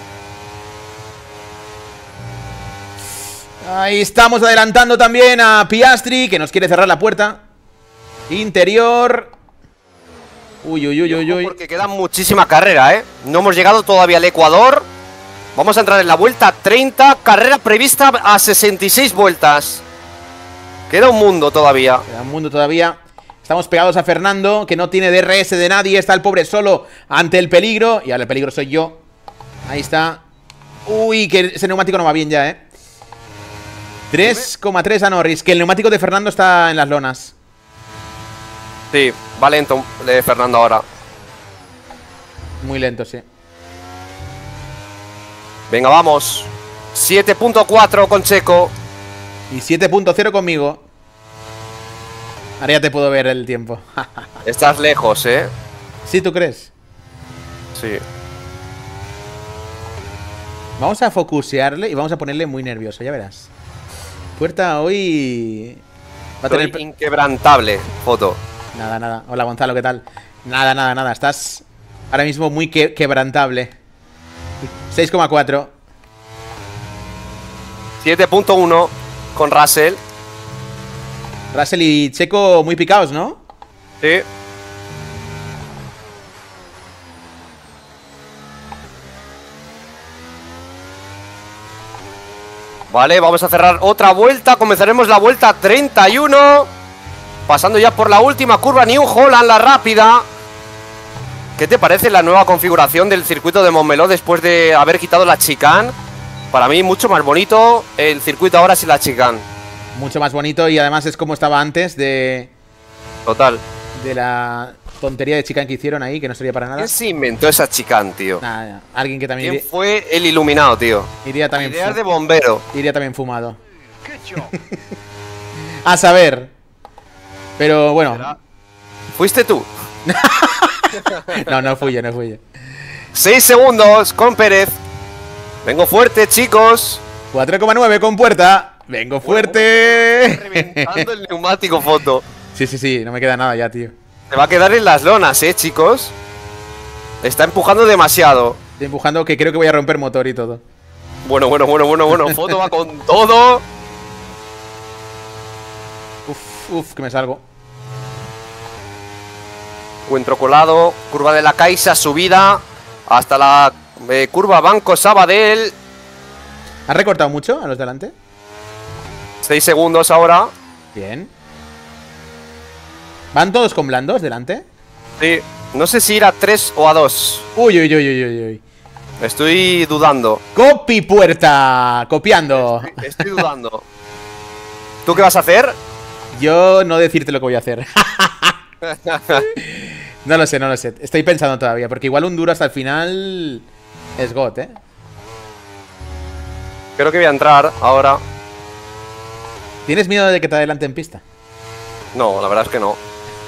Ahí estamos adelantando también a Piastri, que nos quiere cerrar la puerta. Interior. Uy, uy, uy, uy, uy. Porque queda muchísima carrera, ¿eh? No hemos llegado todavía al Ecuador. Vamos a entrar en la vuelta treinta. Carrera prevista a sesenta y seis vueltas. Queda un mundo todavía. Queda un mundo todavía. Estamos pegados a Fernando, que no tiene D R S de nadie. Está el pobre solo ante el peligro. Y ahora el peligro soy yo. Ahí está. Uy, que ese neumático no va bien ya, ¿eh? tres coma tres a Norris. Que el neumático de Fernando está en las lonas. Sí, va lento de Fernando ahora. Muy lento, sí. Venga, vamos. siete punto cuatro con Checo. Y siete punto cero conmigo. Ahora ya te puedo ver el tiempo. Estás lejos, ¿eh? ¿Sí, tú crees? Sí. Vamos a focusearle y vamos a ponerle muy nervioso, ya verás. Puerta hoy... Va a tener... inquebrantable, foto. Nada, nada. Hola, Gonzalo, ¿qué tal? Nada, nada, nada. Estás ahora mismo muy que quebrantable. seis coma cuatro. siete punto uno con Russell. Russell y Checo muy picados, ¿no? Sí. Vale, vamos a cerrar otra vuelta. Comenzaremos la vuelta treinta y uno. Pasando ya por la última curva, New Holland, la rápida. ¿Qué te parece la nueva configuración del circuito de Montmeló después de haber quitado la chicane? Para mí mucho más bonito el circuito ahora sin la chicane. Mucho más bonito y además es como estaba antes de... Total. De la tontería de chicane que hicieron ahí, que no servía para nada. ¿Quién se inventó esa chicane, tío? Nada, alguien que también... ¿Quién fue el iluminado, tío? Iría también... Ideas de bombero. Iría también fumado. A saber. Pero bueno. ¿Será? ¿Fuiste tú? No, no fui yo, no fui yo. seis segundos con Pérez. Vengo fuerte, chicos. cuatro coma nueve con Puerta. Vengo fuerte. Reventando el neumático, foto. Sí, sí, sí, no me queda nada ya, tío. Se va a quedar en las lonas, eh, chicos. Está empujando demasiado. Estoy empujando que creo que voy a romper motor y todo. Bueno, bueno, bueno, bueno, bueno. Foto va con todo. Uf, uf, que me salgo. Encuentro colado. Curva de la Caixa, subida. Hasta la eh, curva Banco Sabadell. ¿Has recortado mucho a los delante? seis segundos ahora. Bien. ¿Van todos con blandos delante? Sí. No sé si ir a tres o a dos. Uy, uy, uy, uy, uy, uy. Estoy dudando. Copy Puerta. Copiando. Estoy, estoy dudando. ¿Tú qué vas a hacer? Yo no decirte lo que voy a hacer. No lo sé, no lo sé. Estoy pensando todavía, porque igual un duro hasta el final es got, ¿eh? Creo que voy a entrar ahora. ¿Tienes miedo de que te adelante en pista? No, la verdad es que no.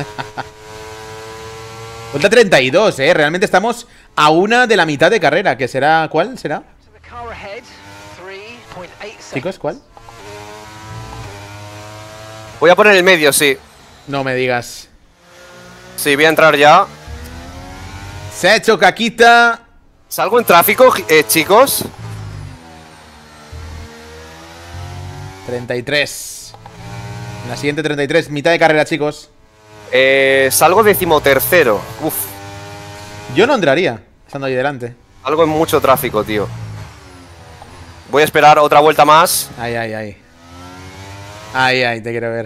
Vuelta treinta y dos, ¿eh? Realmente estamos a una de la mitad de carrera. ¿Que será? ¿Cuál será? Chicos, ¿cuál? Voy a poner el medio, sí. No me digas. Sí, voy a entrar ya. Se ha hecho caquita. ¿Salgo en tráfico, eh, chicos? treinta y tres. La siguiente treinta y tres, mitad de carrera, chicos. Eh, salgo decimotercero. Uf. Yo no entraría, estando ahí delante. Algo en mucho tráfico, tío. Voy a esperar otra vuelta más. Ay, ay, ay. Ay, ay, te quiero ver.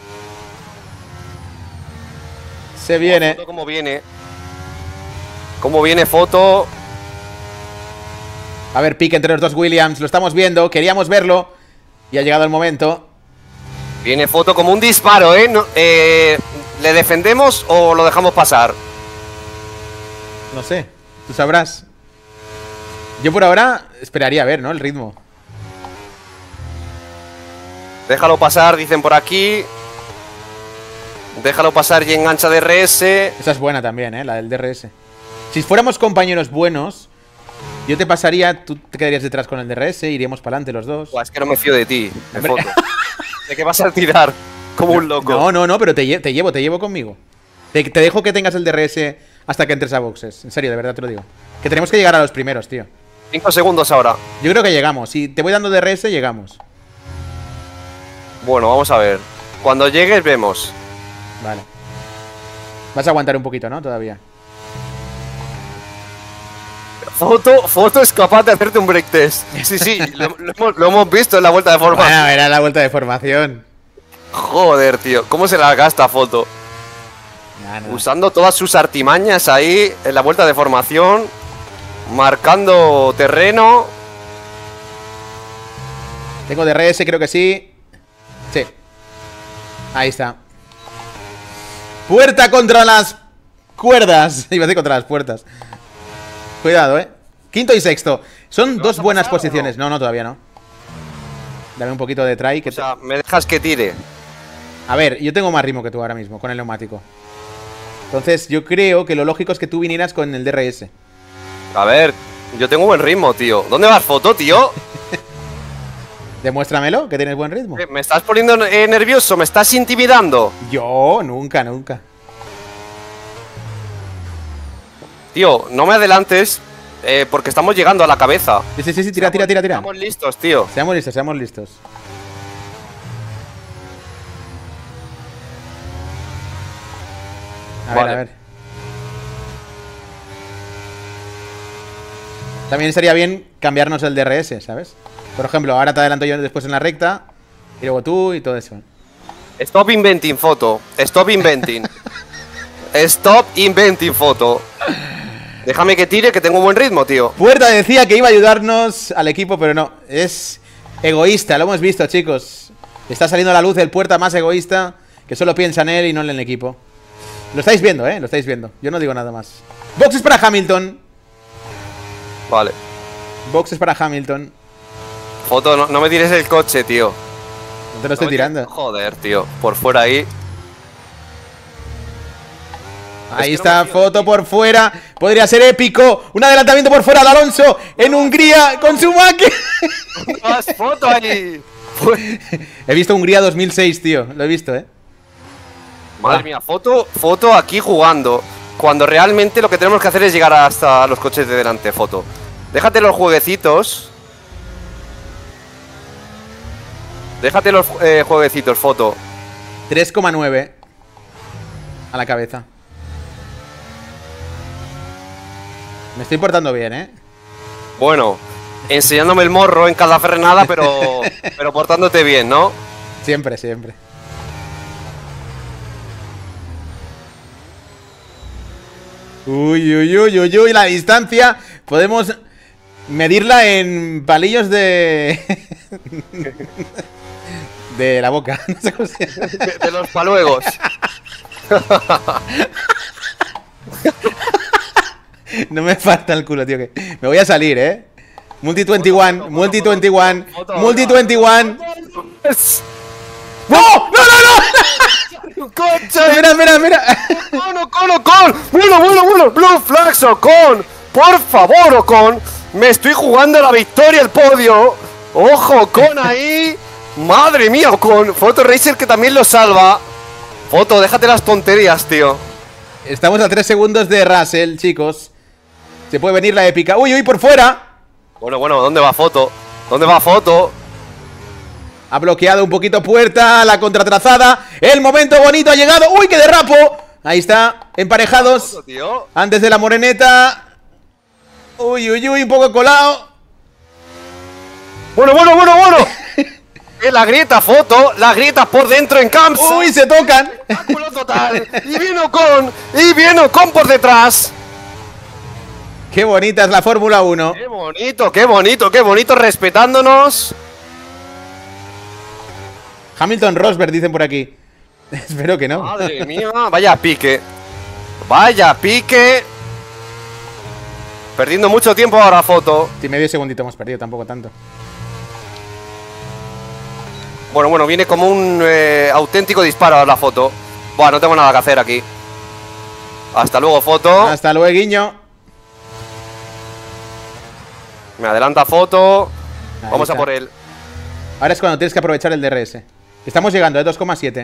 Se viene. Foto ¿Cómo viene? ¿Cómo viene foto? A ver, pique entre los dos Williams. Lo estamos viendo, queríamos verlo. Y ha llegado el momento. Viene foto como un disparo, ¿eh? No, eh ¿Le defendemos o lo dejamos pasar? No sé, tú sabrás. Yo por ahora esperaría a ver, ¿no? El ritmo. Déjalo pasar, dicen por aquí. Déjalo pasar y engancha D R S. Esa es buena también, ¿eh? La del D R S. Si fuéramos compañeros buenos, yo te pasaría, tú te quedarías detrás con el D R S, iríamos para adelante los dos. Buah, es que no me fío de ti, en foto. ¿De qué vas a tirar? Como un loco. No, no, no, pero te, lle te llevo, te llevo conmigo. Te, te dejo que tengas el D R S hasta que entres a boxes. En serio, de verdad te lo digo. Que tenemos que llegar a los primeros, tío. Cinco segundos ahora. Yo creo que llegamos. Si te voy dando D R S, llegamos. Bueno, vamos a ver. Cuando llegues, vemos. Vale. Vas a aguantar un poquito, ¿no? Todavía. Foto, foto es capaz de hacerte un break test. Sí, sí, lo, lo, hemos, lo hemos visto en la vuelta de formación. Bueno, era la vuelta de formación. Joder, tío. ¿Cómo se la gasta foto? Nah, nah. Usando todas sus artimañas ahí en la vuelta de formación. Marcando terreno. Tengo D R S, creo que sí. Sí. Ahí está. Puerta contra las cuerdas. Iba a decir contra las puertas. Cuidado, eh. Quinto y sexto. Son dos buenas posiciones. No? no, no, todavía no. Dame un poquito de try. Que o sea, me dejas que tire. A ver, yo tengo más ritmo que tú ahora mismo con el neumático. Entonces yo creo que lo lógico es que tú vinieras con el D R S. A ver, yo tengo buen ritmo, tío. ¿Dónde vas, foto, tío? Demuéstramelo, que tienes buen ritmo. ¿Me estás poniendo eh, nervioso? ¿Me estás intimidando? Yo, nunca, nunca. Tío, no me adelantes eh, porque estamos llegando a la cabeza. Sí, sí, sí, sí, tira, tira, tira, tira. Estamos listos, tío. Seamos listos, seamos listos. A Vale. ver, a ver. También estaría bien cambiarnos el D R S, ¿sabes? Por ejemplo, ahora te adelanto yo después en la recta. Y luego tú y todo eso. Stop inventing, foto. Stop inventing. Stop inventing, foto. Déjame que tire, que tengo un buen ritmo, tío. Puerta decía que iba a ayudarnos al equipo, pero no. Es egoísta, lo hemos visto, chicos. Está saliendo a la luz el Puerta más egoísta, que solo piensa en él y no en el equipo. Lo estáis viendo, ¿eh? Lo estáis viendo. Yo no digo nada más. Boxes para Hamilton. Vale. Boxes para Hamilton. Foto, no, no me tires el coche, tío. No te lo estoy No me tirando. tires- Joder, tío. Por fuera ahí. Ahí que está, no me fío de foto ti. por fuera. Podría ser épico. Un adelantamiento por fuera de Alonso en Hungría con su máquina. ¡Más foto ahí! He visto Hungría dos mil seis, tío. Lo he visto, ¿eh? Madre mía, foto, foto aquí jugando. Cuando realmente lo que tenemos que hacer es llegar hasta los coches de delante, foto. Déjate los jueguecitos. Déjate los eh, jueguecitos, foto. tres coma nueve a la cabeza. Me estoy portando bien, ¿eh? Bueno, enseñándome el morro en cada frenada, pero, pero portándote bien, ¿no? Siempre, siempre. Uy, uy, uy, uy, uy, la distancia. Podemos medirla en palillos de... de la boca. No sé cómo se llama. De, de los paluegos. No me falta el culo, tío. Que me voy a salir, ¿eh? Multi veintiuno, Multi veintiuno, Multi veintiuno. ¡No! ¡No, no, no! ¡Coche! Mira, mira, mira. ¡Ocon, Ocon, Ocon! ¡Bueno, bueno, bueno! ¡Blue Flags, Ocon! ¡Por favor, Ocon! ¡Me estoy jugando la victoria, el podio! ¡Ojo, Ocon ahí! Madre mía, con Photo Racer que también lo salva. Foto, déjate las tonterías, tío. Estamos a tres segundos de Russell, chicos. Se puede venir la épica. ¡Uy, uy, por fuera! Bueno, bueno, ¿dónde va Foto? ¿Dónde va Foto? Ha bloqueado un poquito Puerta, la contratrazada. El momento bonito ha llegado. ¡Uy, qué derrapo! Ahí está, emparejados. Foto, tío. Antes de la moreneta. Uy, uy, uy, un poco colado. Bueno, bueno, bueno, bueno. La grieta, Foto, la grieta por dentro en Camps. Uy, se tocan. Espectáculo total. Y viene Ocon, y viene Ocon por detrás. Qué bonita es la Fórmula uno. Qué bonito, qué bonito, qué bonito, respetándonos. Hamilton Rosberg, dicen por aquí. Espero que no. Madre mía, vaya pique. Vaya pique. Perdiendo mucho tiempo ahora, Foto. Sí, medio segundito hemos perdido, tampoco tanto. Bueno, bueno, viene como un eh, auténtico disparo a la Foto. Buah, no tengo nada que hacer aquí. Hasta luego, Foto. Hasta luego, Guiño. Me adelanta Foto. Ahí Vamos está. a por él. Ahora es cuando tienes que aprovechar el D R S. Estamos llegando, ¿eh? dos coma siete.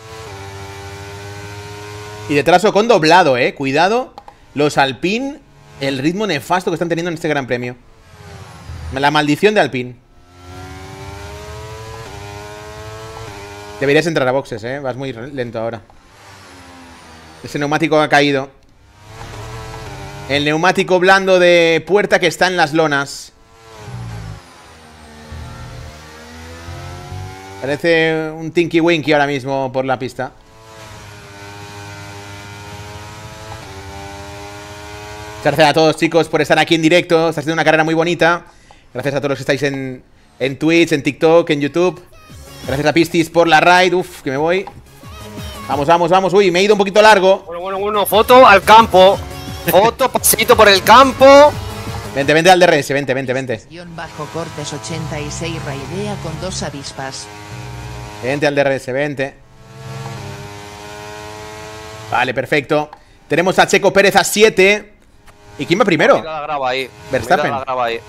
Y detrás Ocon doblado, eh. Cuidado. Los Alpine, el ritmo nefasto que están teniendo en este Gran Premio. La maldición de Alpine. Deberías entrar a boxes, eh. Vas muy lento ahora. Ese neumático ha caído. El neumático blando de Puerta que está en las lonas. Parece un Tinky Winky ahora mismo por la pista. Gracias a todos, chicos, por estar aquí en directo. Está siendo una carrera muy bonita. Gracias a todos los que estáis en, en Twitch, en TikTok, en YouTube. Gracias a Pistis por la ride. Uf, que me voy. Vamos, vamos, vamos. Uy, me he ido un poquito largo. Bueno, bueno, bueno. Foto al campo. Foto, pasito por el campo. Vente, vente al D R S. Vente, vente, vente. Guión bajo cortes ochenta y seis raidea con dos avispas. Vente al D R S, vente. Vale, perfecto. Tenemos a Checo Pérez a siete. ¿Y quién va primero? Mira la grava ahí. Verstappen. Mira la grava ahí.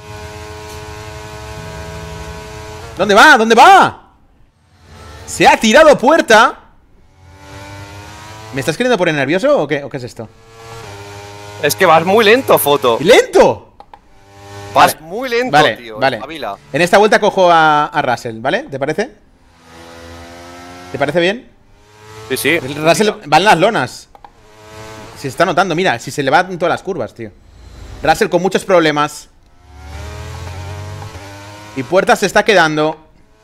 ¿Dónde va? ¿Dónde va? Se ha tirado Puerta. ¿Me estás queriendo poner nervioso o qué, o qué es esto? Es que vas muy lento, Foto. ¡Y lento! Vas Vale. muy lento, Vale, tío. vale. Espabila. En esta vuelta cojo a, a Russell, ¿vale? ¿Te parece? ¿Te parece bien? Sí, sí. Russell va en las lonas. Se está notando, mira, si se le va en todas las curvas, tío. Russell con muchos problemas. Y Puerta se está quedando.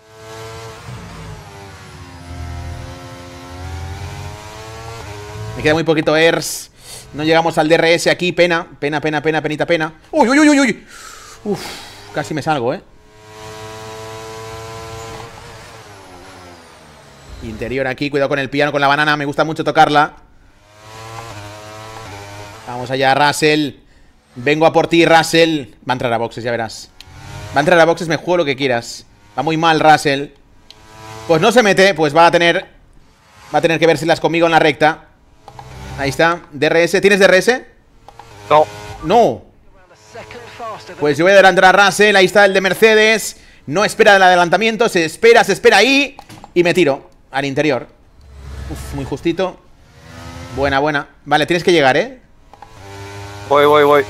Me queda muy poquito E R S. No llegamos al D R S aquí, pena. Pena, pena, pena, penita, pena. Uy, uy, uy, uy, uy. Uf, casi me salgo, eh. Interior aquí, cuidado con el piano, con la banana. Me gusta mucho tocarla. Vamos allá, Russell. Vengo a por ti, Russell. Va a entrar a boxes, ya verás. Va a entrar a boxes, me juego lo que quieras. Va muy mal, Russell. Pues no se mete, pues va a tener... Va a tener que verselas conmigo en la recta. Ahí está, D R S. ¿Tienes D R S? No. No. Pues yo voy a adelantar a Russell. Ahí está el de Mercedes. No espera el adelantamiento, se espera, se espera ahí. Y me tiro al interior. Uf, muy justito. Buena, buena. Vale, tienes que llegar, ¿eh? Voy, voy, voy.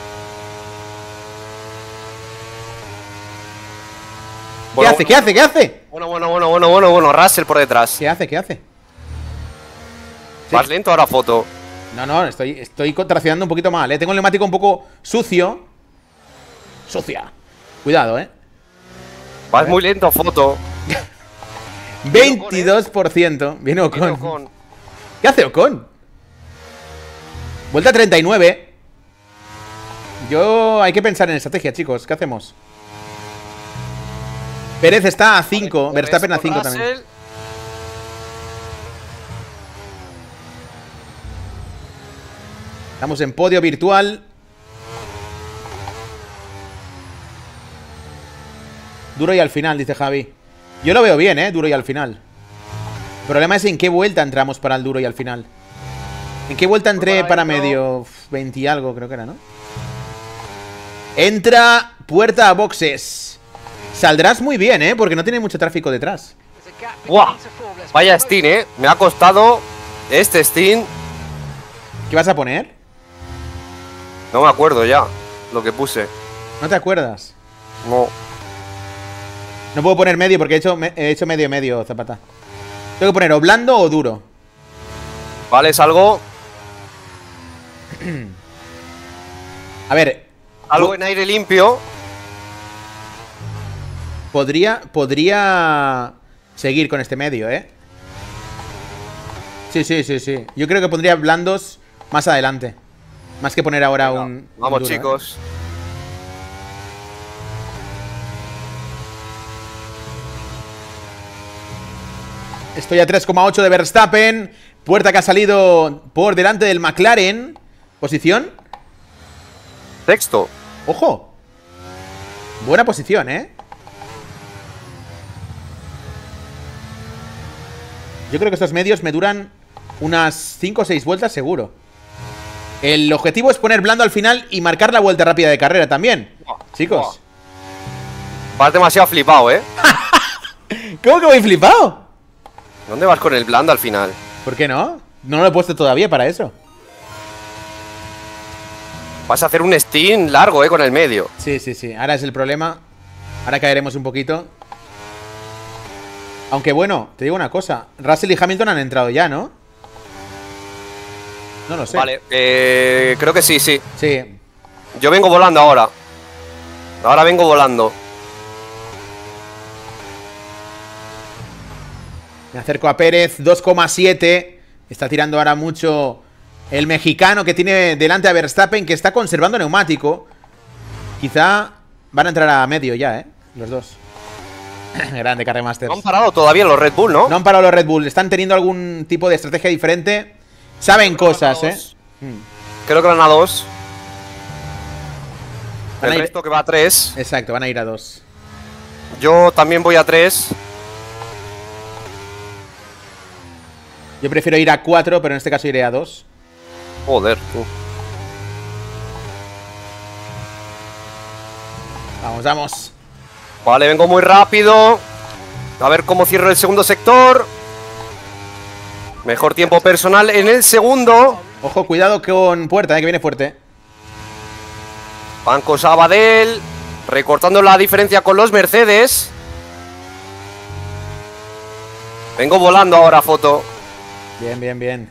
¿Qué Bueno, hace? bueno, ¿Qué hace? ¿Qué hace? Bueno, bueno, bueno, bueno, bueno, bueno. Russell por detrás. ¿Qué hace? ¿Qué hace? Sí. Más lento ahora, Foto. No, no, estoy, estoy traccionando un poquito mal, ¿eh? Tengo el neumático un poco sucio. Sucia. Cuidado, ¿eh? Vas muy lento, Foto. veintidós por ciento. Viene Ocon. Viene Ocon. ¿Qué hace Ocon? Vuelta treinta y nueve. Yo... Hay que pensar en estrategia, chicos. ¿Qué hacemos? Pérez está a cinco. Vale, Verstappen a Russell. cinco también. Estamos en podio virtual. Duro y al final, dice Javi. Yo lo veo bien, ¿eh? Duro y al final. El problema es en qué vuelta entramos para el duro y al final. ¿En qué vuelta entré para medio? veinte y algo, creo que era, ¿no? Entra Puerta a boxes. Saldrás muy bien, ¿eh? Porque no tiene mucho tráfico detrás. ¡Buah! Vaya Steam, ¿eh? Me ha costado este Steam. ¿Qué vas a poner? No me acuerdo ya lo que puse. ¿No te acuerdas? No. No puedo poner medio porque he hecho, he hecho medio medio, Zapata. Tengo que poner o blando o duro. Vale, es algo. A ver. Algo en aire limpio. Podría, podría seguir con este medio, ¿eh? Sí, sí, sí, sí. Yo creo que pondría blandos más adelante. Más que poner ahora Venga, un... Vamos, un duro, chicos. ¿eh? Estoy a tres coma ocho de Verstappen. Puerta que ha salido por delante del McLaren. Posición. Sexto. Ojo. Buena posición, ¿eh? Yo creo que estos medios me duran unas cinco o seis vueltas seguro. El objetivo es poner blando al final y marcar la vuelta rápida de carrera también. Oh, Chicos. oh. Vas demasiado flipado, ¿eh? ¿Cómo que voy flipado? ¿Dónde vas con el blando al final? ¿Por qué no? No lo he puesto todavía para eso. Vas a hacer un Steam largo, ¿eh? Con el medio. Sí, sí, sí. Ahora es el problema. Ahora caeremos un poquito. Aunque bueno, te digo una cosa. Russell y Hamilton han entrado ya, ¿no? No lo sé. Vale, eh, creo que sí, sí. Sí. Yo vengo volando ahora. Ahora vengo volando. Me acerco a Pérez, dos coma siete. Está tirando ahora mucho el mexicano que tiene delante a Verstappen, que está conservando neumático. Quizá van a entrar a medio ya, ¿eh? Los dos. Grande, Carre Masters. No han parado todavía los Red Bull, ¿no? No han parado los Red Bull. Están teniendo algún tipo de estrategia diferente. Saben cosas, ¿eh? Creo que van a dos. Van El a ir- resto que va a tres. Exacto, van a ir a dos. Yo también voy a tres. Yo prefiero ir a cuatro, pero en este caso iré a dos. Joder, tú. Vamos, vamos. Vale, vengo muy rápido. A ver cómo cierro el segundo sector. Mejor tiempo personal en el segundo. Ojo, cuidado con puerta, eh, que viene fuerte. Banco Sabadell. Recortando la diferencia con los Mercedes. Vengo volando ahora, foto. Bien, bien, bien.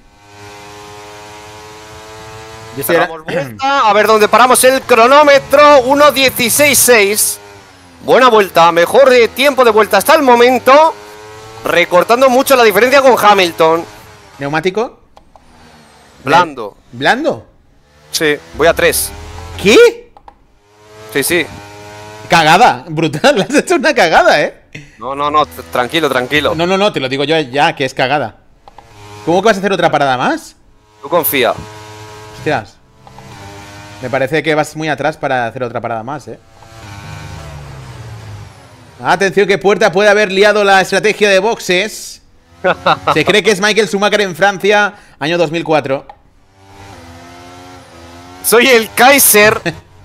Yo estoy Cerramos ahora- vuelta. A ver dónde paramos el cronómetro. uno dieciséis seis. Buena vuelta. Mejor de tiempo de vuelta hasta el momento. Recortando mucho la diferencia con Hamilton. ¿Neumático? Blando. ¿Blando? Sí, voy a tres. ¿Qué? Sí, sí. Cagada, brutal, le has hecho una cagada, ¿eh? No, no, no, t- tranquilo, tranquilo. No, no, no, te lo digo yo ya, que es cagada. ¿Cómo que vas a hacer otra parada más? Tú confía. Hostias. Me parece que vas muy atrás para hacer otra parada más, ¿eh? Atención que Puerta puede haber liado la estrategia de boxes. Se cree que es Michael Schumacher en Francia, año dos mil cuatro. Soy el Kaiser.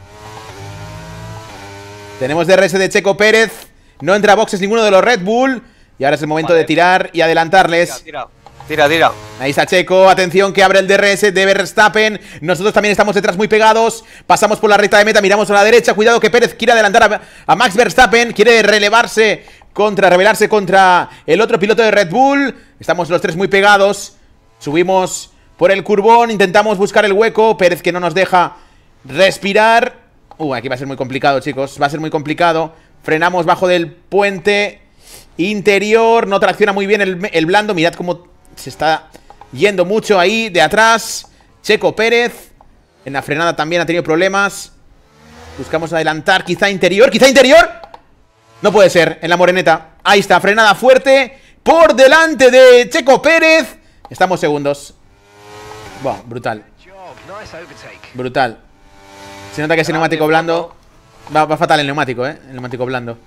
Tenemos D R S de Checo Pérez. No entra a boxes ninguno de los Red Bull. Y ahora es el momento Vale. de tirar y adelantarles. Tira, tira, tira. Ahí está Checo, atención que abre el D R S de Verstappen. Nosotros también estamos detrás muy pegados. Pasamos por la recta de meta, miramos a la derecha. Cuidado que Pérez quiere adelantar a, a Max Verstappen. Quiere relevarse contra, rebelarse contra el otro piloto de Red Bull. Estamos los tres muy pegados. Subimos por el curbón, intentamos buscar el hueco. Pérez que no nos deja respirar. Uh, aquí va a ser muy complicado, chicos. Va a ser muy complicado. Frenamos bajo del puente interior. No tracciona muy bien el, el blando. Mirad cómo se está yendo mucho ahí de atrás. Checo Pérez. En la frenada también ha tenido problemas. Buscamos adelantar. Quizá interior. Quizá interior. No puede ser. En la moreneta. Ahí está. Frenada fuerte. Por delante de Checo Pérez. Estamos segundos. Buah, brutal. Brutal. Se nota que ese neumático blando va, va fatal el neumático, ¿eh? El neumático blando.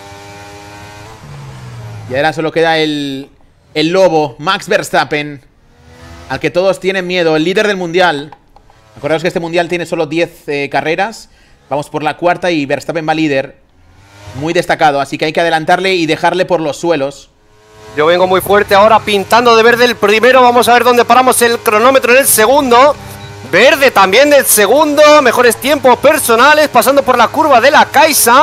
Y ahora solo queda el, el lobo, Max Verstappen, al que todos tienen miedo, el líder del mundial. Acordaos que este mundial tiene solo diez eh, carreras. Vamos por la cuarta y Verstappen va líder. muy destacado, así que hay que adelantarle y dejarle por los suelos. Yo vengo muy fuerte ahora, pintando de verde el primero. Vamos a ver dónde paramos el cronómetro en el segundo. Verde también del segundo. Mejores tiempos personales, pasando por la curva de la Caixa.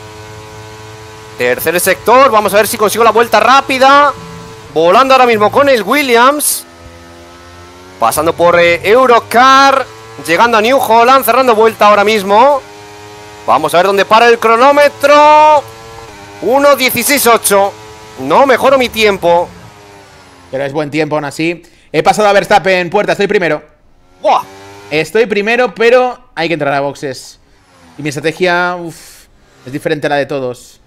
Tercer sector, vamos a ver si consigo la vuelta rápida. Volando ahora mismo con el Williams. Pasando por eh, Eurocar. Llegando a New Holland, cerrando vuelta ahora mismo. Vamos a ver dónde para el cronómetro. uno dieciséis ocho. No mejoro mi tiempo. Pero es buen tiempo aún así. He pasado a Verstappen, puerta, estoy primero. ¡Buah! Estoy primero, pero hay que entrar a boxes. Y mi estrategia, uf, es diferente a la de todos.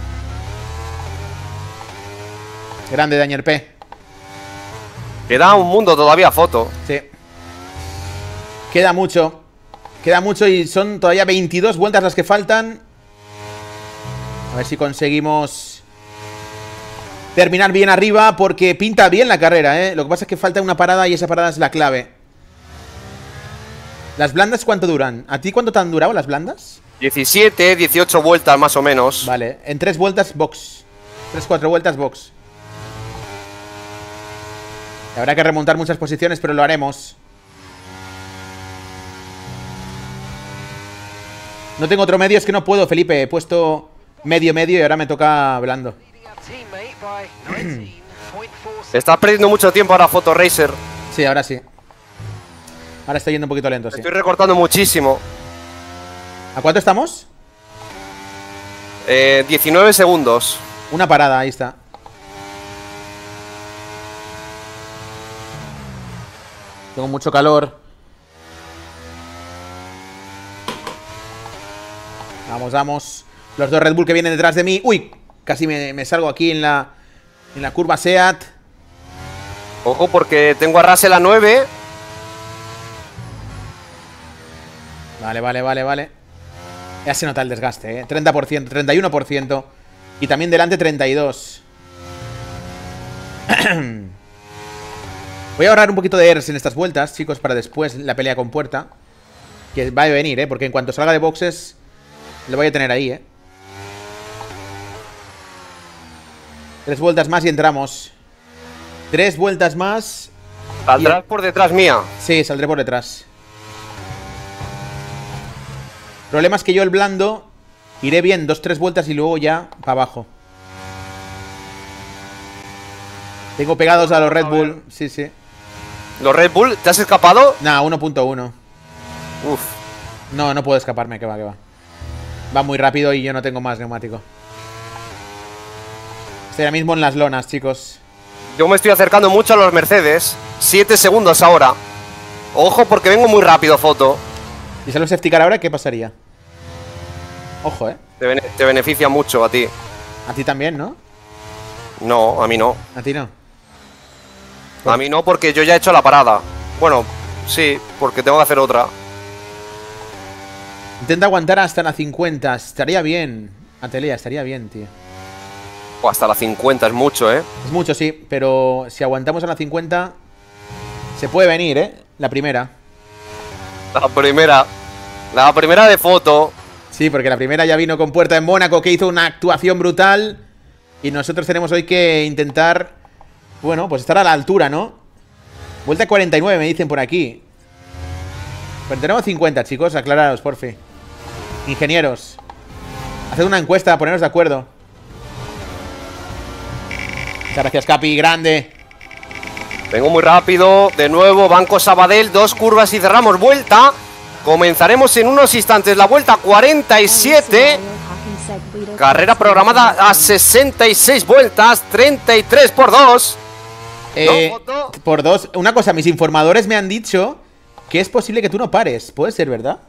Grande Daniel P. Queda un mundo todavía, foto. Sí. Queda mucho. Queda mucho y son todavía veintidós vueltas las que faltan. A ver si conseguimos terminar bien arriba, porque pinta bien la carrera, ¿eh? Lo que pasa es que falta una parada y esa parada es la clave. ¿Las blandas cuánto duran? ¿A ti cuánto te han durado las blandas? diecisiete, dieciocho vueltas más o menos. Vale, en tres vueltas box. Tres, cuatro vueltas box. Habrá que remontar muchas posiciones, pero lo haremos. No tengo otro medio, es que no puedo, Felipe. He puesto medio medio y ahora me toca blando. Estás perdiendo mucho tiempo ahora, Photo Racer. Sí, ahora sí. Ahora estoy yendo un poquito lento, sí. Estoy recortando muchísimo. ¿A cuánto estamos? Eh, diecinueve segundos. Una parada, ahí está. Tengo mucho calor. Vamos, vamos. Los dos Red Bull que vienen detrás de mí. Uy, casi me, me salgo aquí en la, en la curva SEAT. Ojo, porque tengo a Russell a nueve. Vale, vale, vale, vale. Ya se nota el desgaste, ¿eh? treinta por ciento, treinta y uno por ciento. Y también delante treinta y dos. Voy a ahorrar un poquito de airs en estas vueltas, chicos, para después la pelea con puerta. Que va a venir, ¿eh? Porque en cuanto salga de boxes lo voy a tener ahí, ¿eh? Tres vueltas más y entramos. Tres vueltas más. Saldrás por detrás mía. Sí, saldré por detrás. El problema es que yo el blando iré bien dos, tres vueltas y luego ya para abajo. Tengo pegados a los Red Bull. Sí, sí. ¿Los Red Bull? ¿Te has escapado? Nah, uno punto uno. Uf. No, no puedo escaparme, que va, que va. Va muy rápido y yo no tengo más neumático. Estoy ahora mismo en las lonas, chicos. Yo me estoy acercando mucho a los Mercedes. Siete segundos ahora. Ojo, porque vengo muy rápido, foto. ¿Y sale un safety car ahora? ¿Qué pasaría? Ojo, eh. Te, bene te beneficia mucho a ti. A ti también, ¿no? No, a mí no. A ti no. A mí no, porque yo ya he hecho la parada. Bueno, sí, porque tengo que hacer otra. Intenta aguantar hasta la cincuenta. Estaría bien. Atelia, estaría bien, tío. O hasta la cincuenta es mucho, ¿eh? Es mucho, sí. Pero si aguantamos a la cincuenta, se puede venir, ¿eh? La primera. La primera. La primera de foto. Sí, porque la primera ya vino con puerta en Mónaco, que hizo una actuación brutal. Y nosotros tenemos hoy que intentar, bueno, pues estar a la altura, ¿no? Vuelta cuarenta y nueve, me dicen por aquí. Pero tenemos cincuenta, chicos, aclararos, porfi. Ingenieros, haced una encuesta, poneros de acuerdo. Muchas gracias, Capi, grande. Vengo muy rápido. De nuevo, Banco Sabadell, dos curvas y cerramos vuelta. Comenzaremos en unos instantes la vuelta cuarenta y siete. Carrera programada a sesenta y seis vueltas, treinta y tres por dos. Eh, ¿No, por dos. Una cosa, mis informadores me han dicho que es posible que tú no pares. Puede ser, ¿verdad?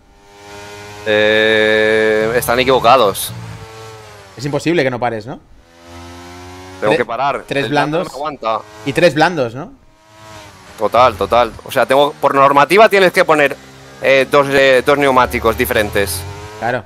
Eh, están equivocados. Es imposible que no pares, ¿no? Tengo Tre- que parar. tres El blando blandos. no me aguanta. Y tres blandos, ¿no? Total, total. O sea, tengo por normativa tienes que poner eh, dos, eh, dos neumáticos diferentes. Claro.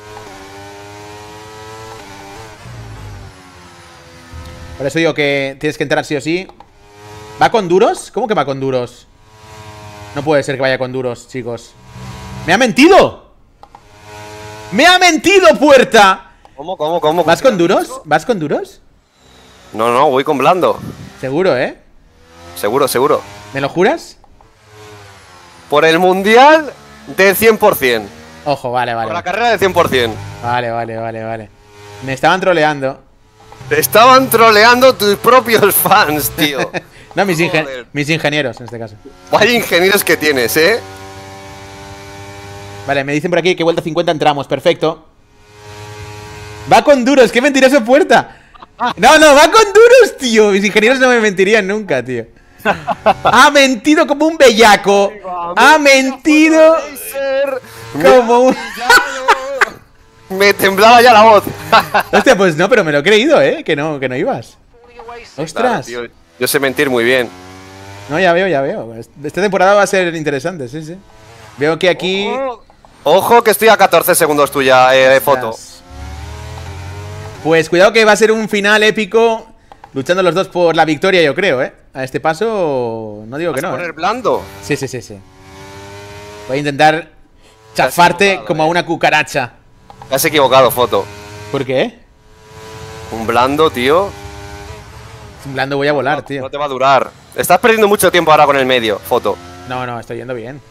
Por eso digo que tienes que entrar sí o sí. ¿Va con duros? ¿Cómo que va con duros? No puede ser que vaya con duros, chicos. ¡Me ha mentido! ¡Me ha mentido, puerta! ¿Cómo, cómo, cómo? ¿Vas con duros? ¿Vas con duros? No, no, voy con blando. Seguro, ¿eh? Seguro, seguro. ¿Me lo juras? Por el mundial del cien por cien. Ojo, vale, vale. Por la carrera del cien por cien. Vale, vale, vale, vale. Me estaban troleando. Te estaban troleando tus propios fans, tío. No, mis, ingen Joder. mis ingenieros, en este caso. Vaya ingenieros que tienes, ¿eh? Vale, me dicen por aquí que vuelta cincuenta entramos. Perfecto. Va con duros, qué mentiroso Puerta. No, no, va con duros, tío. Mis ingenieros no me mentirían nunca, tío. Ha mentido como un bellaco. Ha mentido como un... Me temblaba ya la voz. Hostia, pues no, pero me lo he creído, ¿eh? Que no, que no ibas. Claro, Ostras. tío, yo sé mentir muy bien. No, ya veo, ya veo. Esta temporada va a ser interesante, sí, sí. Veo que aquí... Ojo, ojo que estoy a catorce segundos tuya, eh, de foto. Ostras. Pues cuidado que va a ser un final épico. Luchando los dos por la victoria, yo creo, ¿eh? A este paso, no digo que ¿Vas a no. poner ¿eh? blando? Sí, sí, sí, sí. Voy a intentar chafarte como a una cucaracha. Te has equivocado, foto. ¿Por qué? Un blando, tío. Sin blando voy a volar, tío. No te va a durar. Estás perdiendo mucho tiempo ahora con el medio, foto. No, no, estoy yendo bien.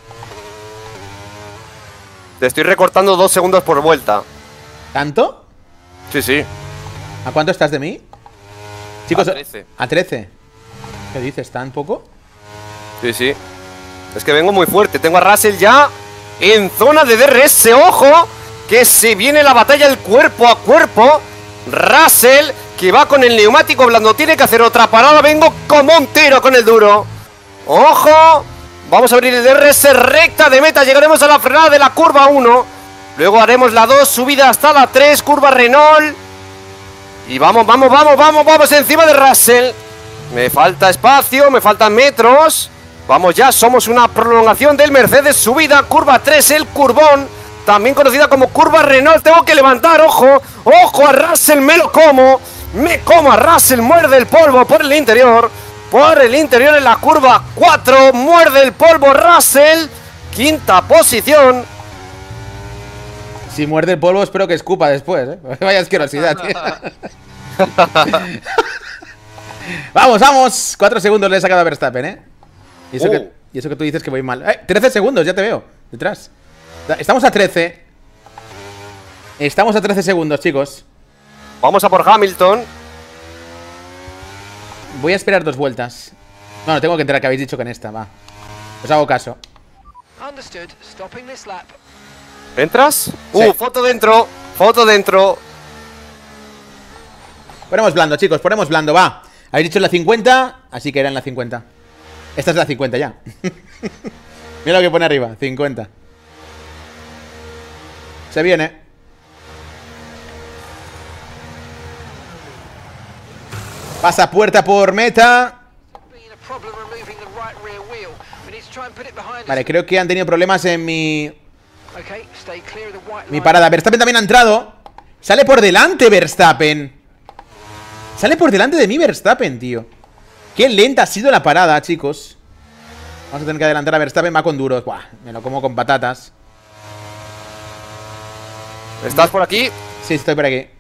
Te estoy recortando dos segundos por vuelta. ¿Tanto? Sí, sí. ¿A cuánto estás de mí? Chicos, A trece. ¿A trece? ¿Qué dices? ¿Tan poco? Sí, sí. Es que vengo muy fuerte. Tengo a Russell ya en zona de D R S. ¡Ojo! Que se viene la batalla el cuerpo a cuerpo. Russell, que va con el neumático blando. Tiene que hacer otra parada. Vengo como un tiro con el duro. ¡Ojo! Vamos a abrir el D R S recta de meta. Llegaremos a la frenada de la curva uno. Luego haremos la dos, subida hasta la tres, curva Renault. Y vamos, vamos, vamos, vamos, vamos encima de Russell. Me falta espacio, me faltan metros. Vamos ya, somos una prolongación del Mercedes. Subida, curva tres, el curvón. También conocida como curva Renault. Tengo que levantar, ojo. Ojo a Russell, me lo como. Me como a Russell, muerde el polvo por el interior. Por el interior en la curva cuatro. Muerde el polvo Russell. Quinta posición. Si muerde el polvo, espero que escupa después, ¿eh? Vaya asquerosidad, tío. Vamos, vamos. Cuatro segundos le he sacado a Verstappen, ¿eh? Y eso, Uh. que, y eso que tú dices que voy mal. ¡Eh! trece segundos, ya te veo. Detrás. Estamos a trece. Estamos a trece segundos, chicos. Vamos a por Hamilton. Voy a esperar dos vueltas. No, no, tengo que entrar, que habéis dicho que en esta, va. Os hago caso. ¿Entras? Sí. Uh, foto dentro. Foto dentro. Ponemos blando, chicos, ponemos blando, va. Habéis dicho en la cincuenta, así que era en la cincuenta. Esta es la cincuenta ya. Mira lo que pone arriba, cincuenta. Se viene. Pasa puerta por meta. Vale, creo que han tenido problemas en mi... Mi parada. Verstappen también ha entrado. Sale por delante Verstappen. Sale por delante de mí Verstappen, tío. Qué lenta ha sido la parada, chicos. Vamos a tener que adelantar a Verstappen. Va con duros. Buah, me lo como con patatas. ¿Estás por aquí? Sí, estoy por aquí.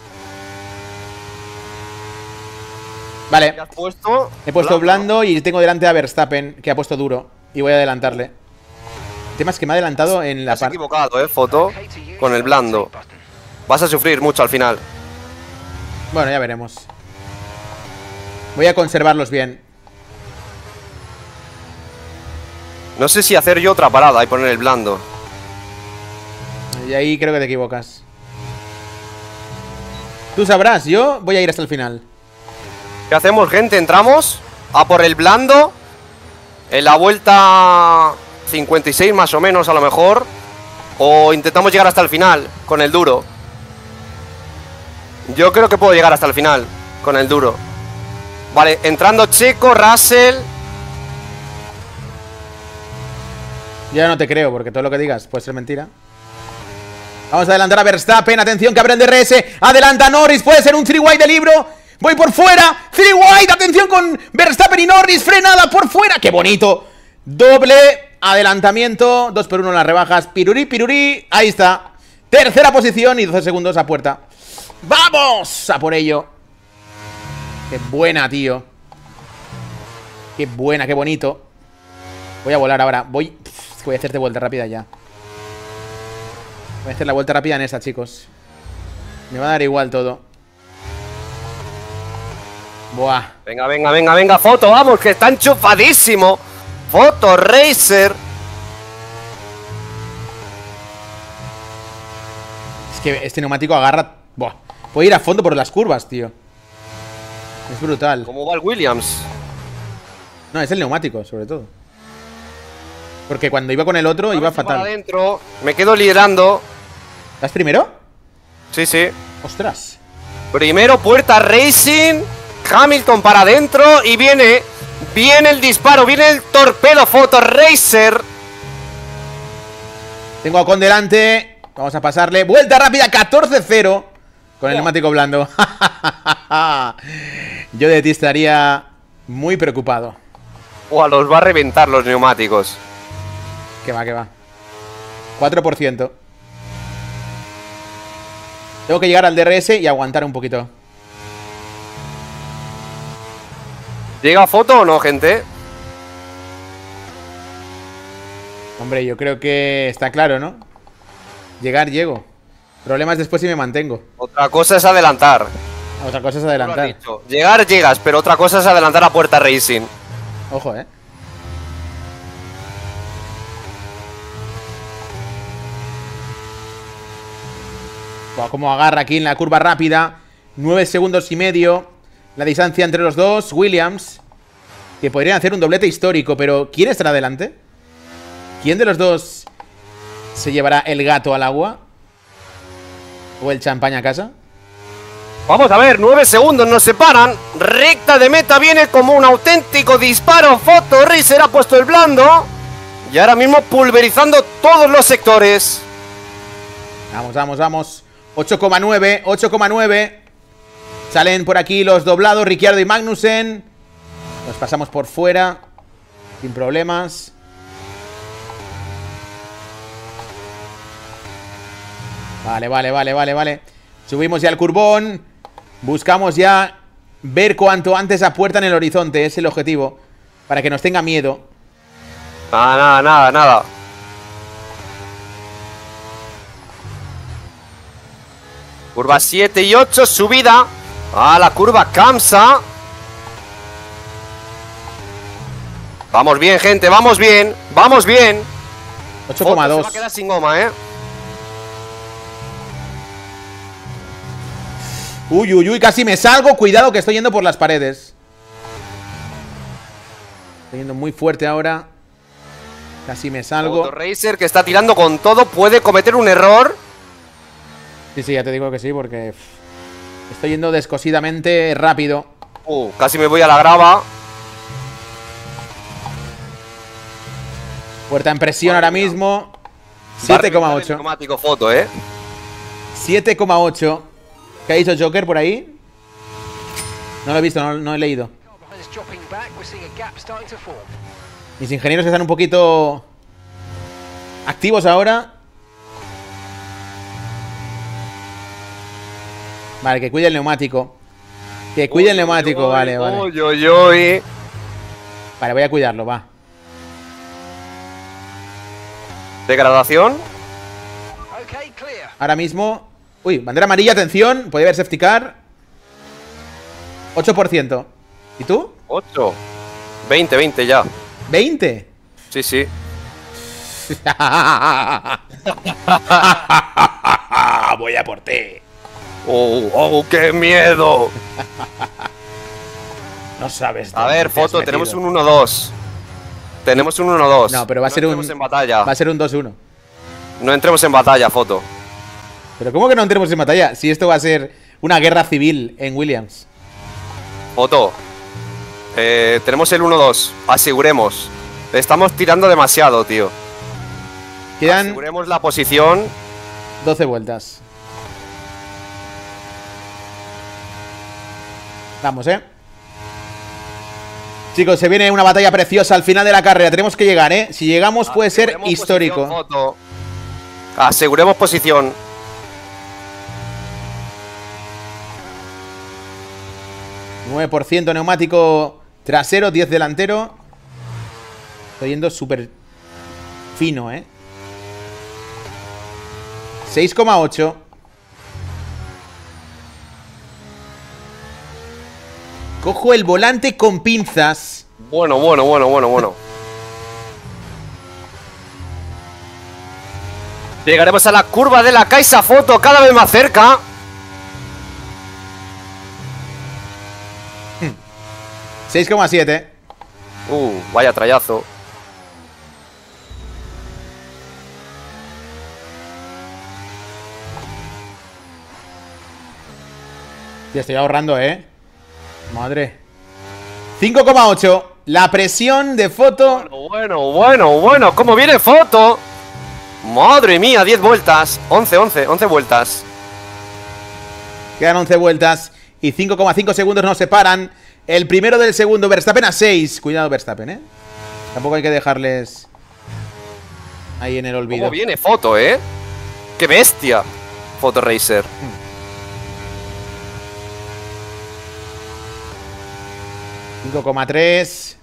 Vale. ¿Qué has puesto? He puesto blando y tengo delante a Verstappen, que ha puesto duro. Y voy a adelantarle. El tema es que me ha adelantado en la Has parte... equivocado, eh, foto. Con el blando. Vas a sufrir mucho al final. Bueno, ya veremos. Voy a conservarlos bien. No sé si hacer yo otra parada y poner el blando. Y ahí creo que te equivocas. Tú sabrás, yo voy a ir hasta el final. ¿Qué hacemos, gente? ¿Entramos a por el blando? En la vuelta cincuenta y seis más o menos, a lo mejor. O intentamos llegar hasta el final con el duro. Yo creo que puedo llegar hasta el final con el duro. Vale, entrando Checo, Russell. Ya no te creo, porque todo lo que digas puede ser mentira. Vamos a adelantar a Verstappen. Atención, que abre el D R S. Adelanta Norris. Puede ser un three wide de libro. Voy por fuera. three wide. Atención con Verstappen y Norris. Frenada por fuera. ¡Qué bonito! Doble adelantamiento. dos por uno en las rebajas. Pirurí, pirurí. Ahí está. Tercera posición y doce segundos a puerta. ¡Vamos! A por ello. Qué buena, tío. Qué buena, qué bonito. Voy a volar ahora. Voy... Pff, voy a hacerte vuelta rápida ya. Voy a hacer la vuelta rápida en esa, chicos. Me va a dar igual todo. Buah. Venga, venga, venga, venga, Foto, vamos, que está enchufadísimo. Foto Racer. Es que este neumático agarra... Buah. Puede ir a fondo por las curvas, tío. Es brutal. ¿Cómo va el Williams? No, es el neumático, sobre todo. Porque cuando iba con el otro, iba fatal. Para adentro, me quedo liderando. ¿Estás primero? Sí, sí. Ostras. Primero Puerta Racing. Hamilton para adentro. Y viene. Viene el disparo. Viene el torpedo Foto Racer. Tengo a Ocon delante. Vamos a pasarle. Vuelta rápida, catorce cero. Con el neumático blando. Yo de ti estaría muy preocupado. Buah, los va a reventar los neumáticos. Que va, que va. cuatro por ciento. Tengo que llegar al D R S y aguantar un poquito. ¿Llega Foto o no, gente? Hombre, yo creo que está claro, ¿no? Llegar, llego. Problemas después si me mantengo. Otra cosa es adelantar. Otra cosa es Tú lo has adelantar. dicho. Llegar, llegas, pero otra cosa es adelantar a Puerta Racing. Ojo, eh. Buah, cómo agarra aquí en la curva rápida. nueve segundos y medio. La distancia entre los dos. Williams. Que podrían hacer un doblete histórico. Pero ¿quién estará adelante? ¿Quién de los dos se llevará el gato al agua? ¿O el champán a casa? Vamos a ver, nueve segundos nos separan. Recta de meta viene como un auténtico disparo. Foto Racer ha puesto el blando. Y ahora mismo pulverizando todos los sectores. Vamos, vamos, vamos. ocho coma nueve, ocho coma nueve. Salen por aquí los doblados, Ricciardo y Magnussen. Nos pasamos por fuera sin problemas. Vale, vale, vale, vale, vale. Subimos ya el curbón. Buscamos ya ver cuanto antes a Puerta en el horizonte. Es el objetivo. Para que nos tenga miedo. Nada, nada, nada, nada. Curva siete y ocho, subida a la curva Kamsa. Vamos bien, gente, vamos bien. Vamos bien. ocho coma dos. Se va a quedar sin goma, eh. Uy, uy, uy, casi me salgo. Cuidado que estoy yendo por las paredes. Estoy yendo muy fuerte ahora. Casi me salgo. Foto Racer que está tirando con todo. Puede cometer un error. Sí, sí, ya te digo que sí, porque pff, estoy yendo descosidamente rápido. Uh, casi me voy a la grava. Puerta en presión ahora mismo. siete coma ocho. Automático Foto, eh. siete coma ocho. ¿Qué ha dicho Joker por ahí? No lo he visto, no, no he leído. Mis ingenieros están un poquito activos ahora. Vale, que cuide el neumático. Que cuide el neumático, vale, vale. Uy, uy, uy. Vale, voy a cuidarlo, va. Degradación. Ahora mismo... Uy, bandera amarilla, atención. Podría haber safety car. ocho por ciento. ¿Y tú? ocho. veinte, veinte ya. ¿veinte? Sí, sí. Voy a por ti. Oh, oh, qué miedo. No sabes. A ver, Foto, tenemos un uno dos. Tenemos un uno dos. No, pero va a ser un... en batalla. Va a ser un dos uno. No entremos en batalla, Foto. Pero ¿cómo que no entremos en batalla? Si esto va a ser una guerra civil en Williams. Foto. Eh, tenemos el uno dos. Aseguremos. Estamos tirando demasiado, tío. Quedan Aseguremos la posición. doce vueltas. Vamos, ¿eh? Chicos, se viene una batalla preciosa al final de la carrera. Tenemos que llegar, ¿eh? Si llegamos puede ser Aseguremos histórico. posición, Foto. Aseguremos posición. nueve por ciento neumático trasero, diez delantero. Estoy yendo súper fino, ¿eh? seis coma ocho. Cojo el volante con pinzas. Bueno, bueno, bueno, bueno, bueno. Llegaremos a la curva de la Caixa Foto cada vez más cerca. seis coma siete. Uh, vaya trayazo. Ya estoy ahorrando, ¿eh? Madre. cinco coma ocho. La presión de Foto. Bueno, bueno, bueno, bueno. ¿Cómo viene Foto? Madre mía, diez vueltas. once, once, once vueltas. Quedan once vueltas y cinco coma cinco segundos nos separan. El primero del segundo, Verstappen a seis. Cuidado, Verstappen, ¿eh? Tampoco hay que dejarles ahí en el olvido. ¿Cómo viene Foto, eh? ¡Qué bestia! Foto Racer. cinco coma tres.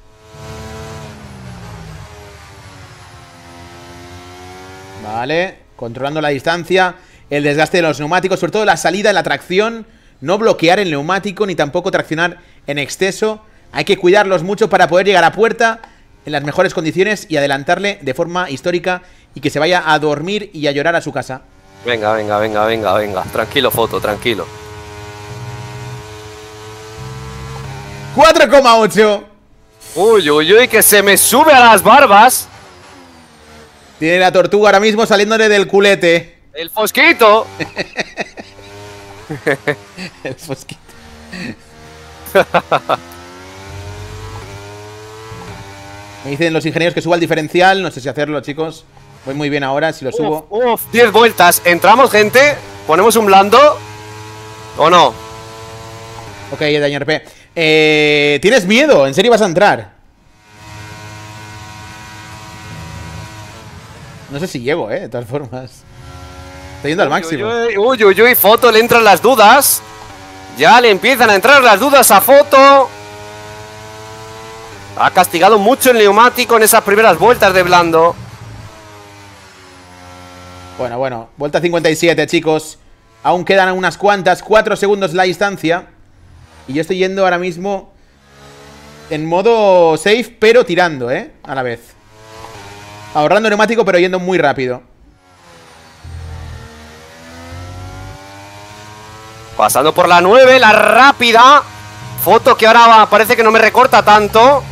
Vale, controlando la distancia, el desgaste de los neumáticos, sobre todo la salida, la tracción. No bloquear el neumático ni tampoco traccionar en exceso. Hay que cuidarlos mucho para poder llegar a puerta en las mejores condiciones y adelantarle de forma histórica y que se vaya a dormir y a llorar a su casa. Venga, venga, venga, venga, venga. Tranquilo, Foto, tranquilo. cuatro coma ocho. Uy, uy, uy, que se me sube a las barbas. Tiene la tortuga ahora mismo saliéndole del culete. El fosquito. El fosquito. Me dicen los ingenieros que suba el diferencial. No sé si hacerlo, chicos. Voy muy bien ahora, si lo subo. Uf, uf, diez vueltas. ¿Entramos, gente? ¿Ponemos un blando? ¿O no? Ok, daño R P. Eh, ¿Tienes miedo? ¿En serio vas a entrar? No sé si llego, eh, de todas formas. Estoy yendo al máximo. Uy, uy, uy, uy, Foto, le entran las dudas. Ya le empiezan a entrar las dudas a Foto. Ha castigado mucho el neumático en esas primeras vueltas de blando. Bueno, bueno, vuelta cincuenta y siete, chicos. Aún quedan unas cuantas, cuatro segundos la distancia. Y yo estoy yendo ahora mismo en modo safe, pero tirando, eh, a la vez. Ahorrando neumático, pero yendo muy rápido. Pasando por la nueve, la rápida. Foto que ahora parece que no me recorta tanto.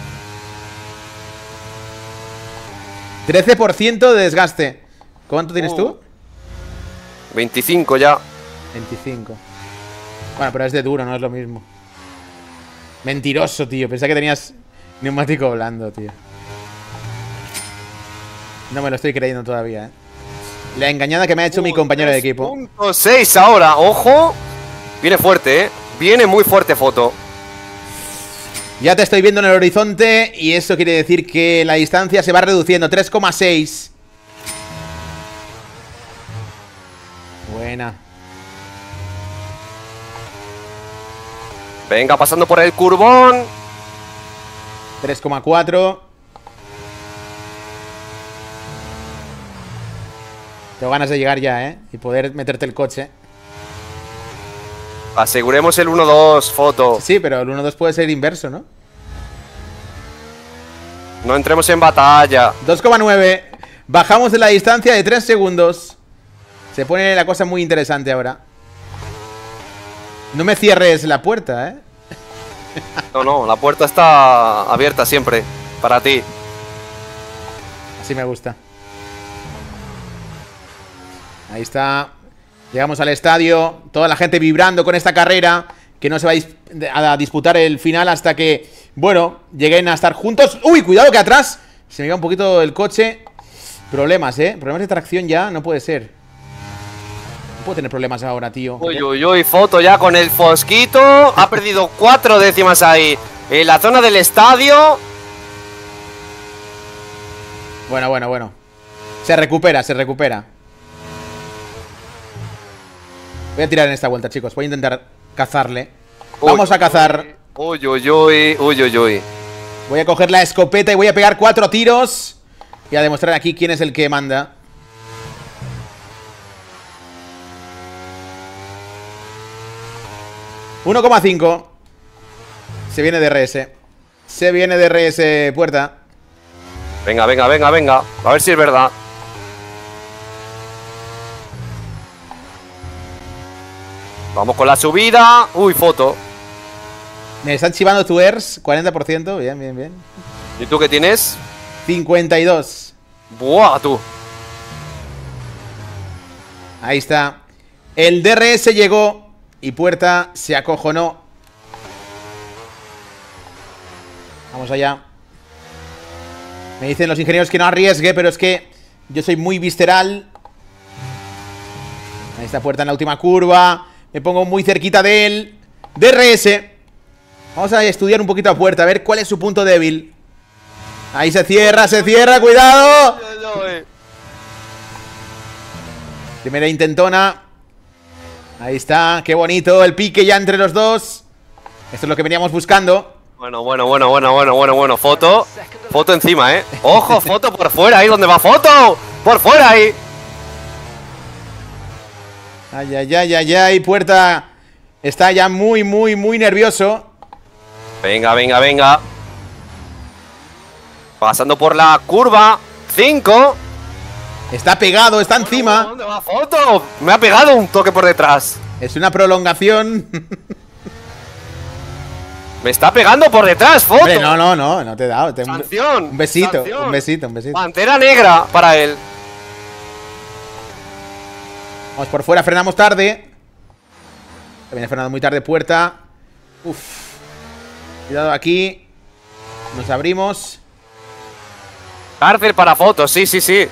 trece por ciento de desgaste. ¿Cuánto tienes uh. tú? veinticinco ya. veinticinco. Bueno, pero es de duro, no es lo mismo. Mentiroso, tío. Pensaba que tenías neumático blando, tío. No me lo estoy creyendo todavía, eh. La engañada que me ha hecho uh, mi compañero de equipo. punto seis ahora, ojo. Viene fuerte, eh. Viene muy fuerte, Foto. Ya te estoy viendo en el horizonte y eso quiere decir que la distancia se va reduciendo. tres coma seis. Buena. Venga, pasando por el curbón. tres coma cuatro. Tengo ganas de llegar ya, ¿eh? Y poder meterte el coche. Aseguremos el uno dos, Foto. Sí, pero el uno dos puede ser inverso, ¿no? No entremos en batalla. dos coma nueve. Bajamos de la distancia de tres segundos. Se pone la cosa muy interesante ahora. No me cierres la puerta, ¿eh? No, no, la puerta está abierta siempre. Para ti. Así me gusta. Ahí está. Llegamos al estadio. Toda la gente vibrando con esta carrera. Que no se va a, dis a disputar el final hasta que, bueno, lleguen a estar juntos. ¡Uy! Cuidado que atrás se me va un poquito el coche. Problemas, ¿eh? Problemas de tracción ya. No puede ser. No puedo tener problemas ahora, tío. Uy, uy, uy. Foto ya con el fosquito. Ha perdido cuatro décimas ahí. En la zona del estadio. Bueno, bueno, bueno. Se recupera, se recupera. Voy a tirar en esta vuelta, chicos. Voy a intentar cazarle. Vamos Uy, a cazar. Uy, uy, uy, uy, uy, uy. Voy a coger la escopeta y voy a pegar cuatro tiros. Y a demostrar aquí quién es el que manda. uno coma cinco. Se viene de R S. Se viene de R S, Puerta. Venga, venga, venga, venga. A ver si es verdad. Vamos con la subida. Uy, foto. Me están chivando tu E R S, cuarenta por ciento. Bien, bien, bien. ¿Y tú qué tienes? cincuenta y dos. Buah, tú. Ahí está. El D R S llegó y Puerta se acojonó. Vamos allá. Me dicen los ingenieros que no arriesgue, pero es que yo soy muy visceral. Ahí está Puerta en la última curva. Me pongo muy cerquita de él. D R S. Vamos a estudiar un poquito a Puerta, a ver cuál es su punto débil. Ahí se cierra, se cierra, cuidado. Primera intentona. Ahí está, qué bonito el pique ya entre los dos. Esto es lo que veníamos buscando. Bueno, bueno, bueno, bueno, bueno, bueno, bueno. Foto. Foto encima, ¿eh? Ojo, foto por fuera, ahí donde va foto. Por fuera, ahí. Ay, ay, ay, ay, ay. Puerta está ya muy, muy, muy nervioso. Venga, venga, venga. Pasando por la curva. Cinco. Está pegado, está encima. ¿Dónde va foto? Me ha pegado un toque por detrás. Es una prolongación. Me está pegando por detrás, foto. Hombre, no, no, no, no te he dado. Te... Sanción. Un besito, sanción. un besito, un besito. Pantera negra para él. Vamos por fuera, frenamos tarde. Se viene frenando muy tarde Puerta. Uf. Cuidado aquí. Nos abrimos. Cárcel para fotos, sí, sí, sí.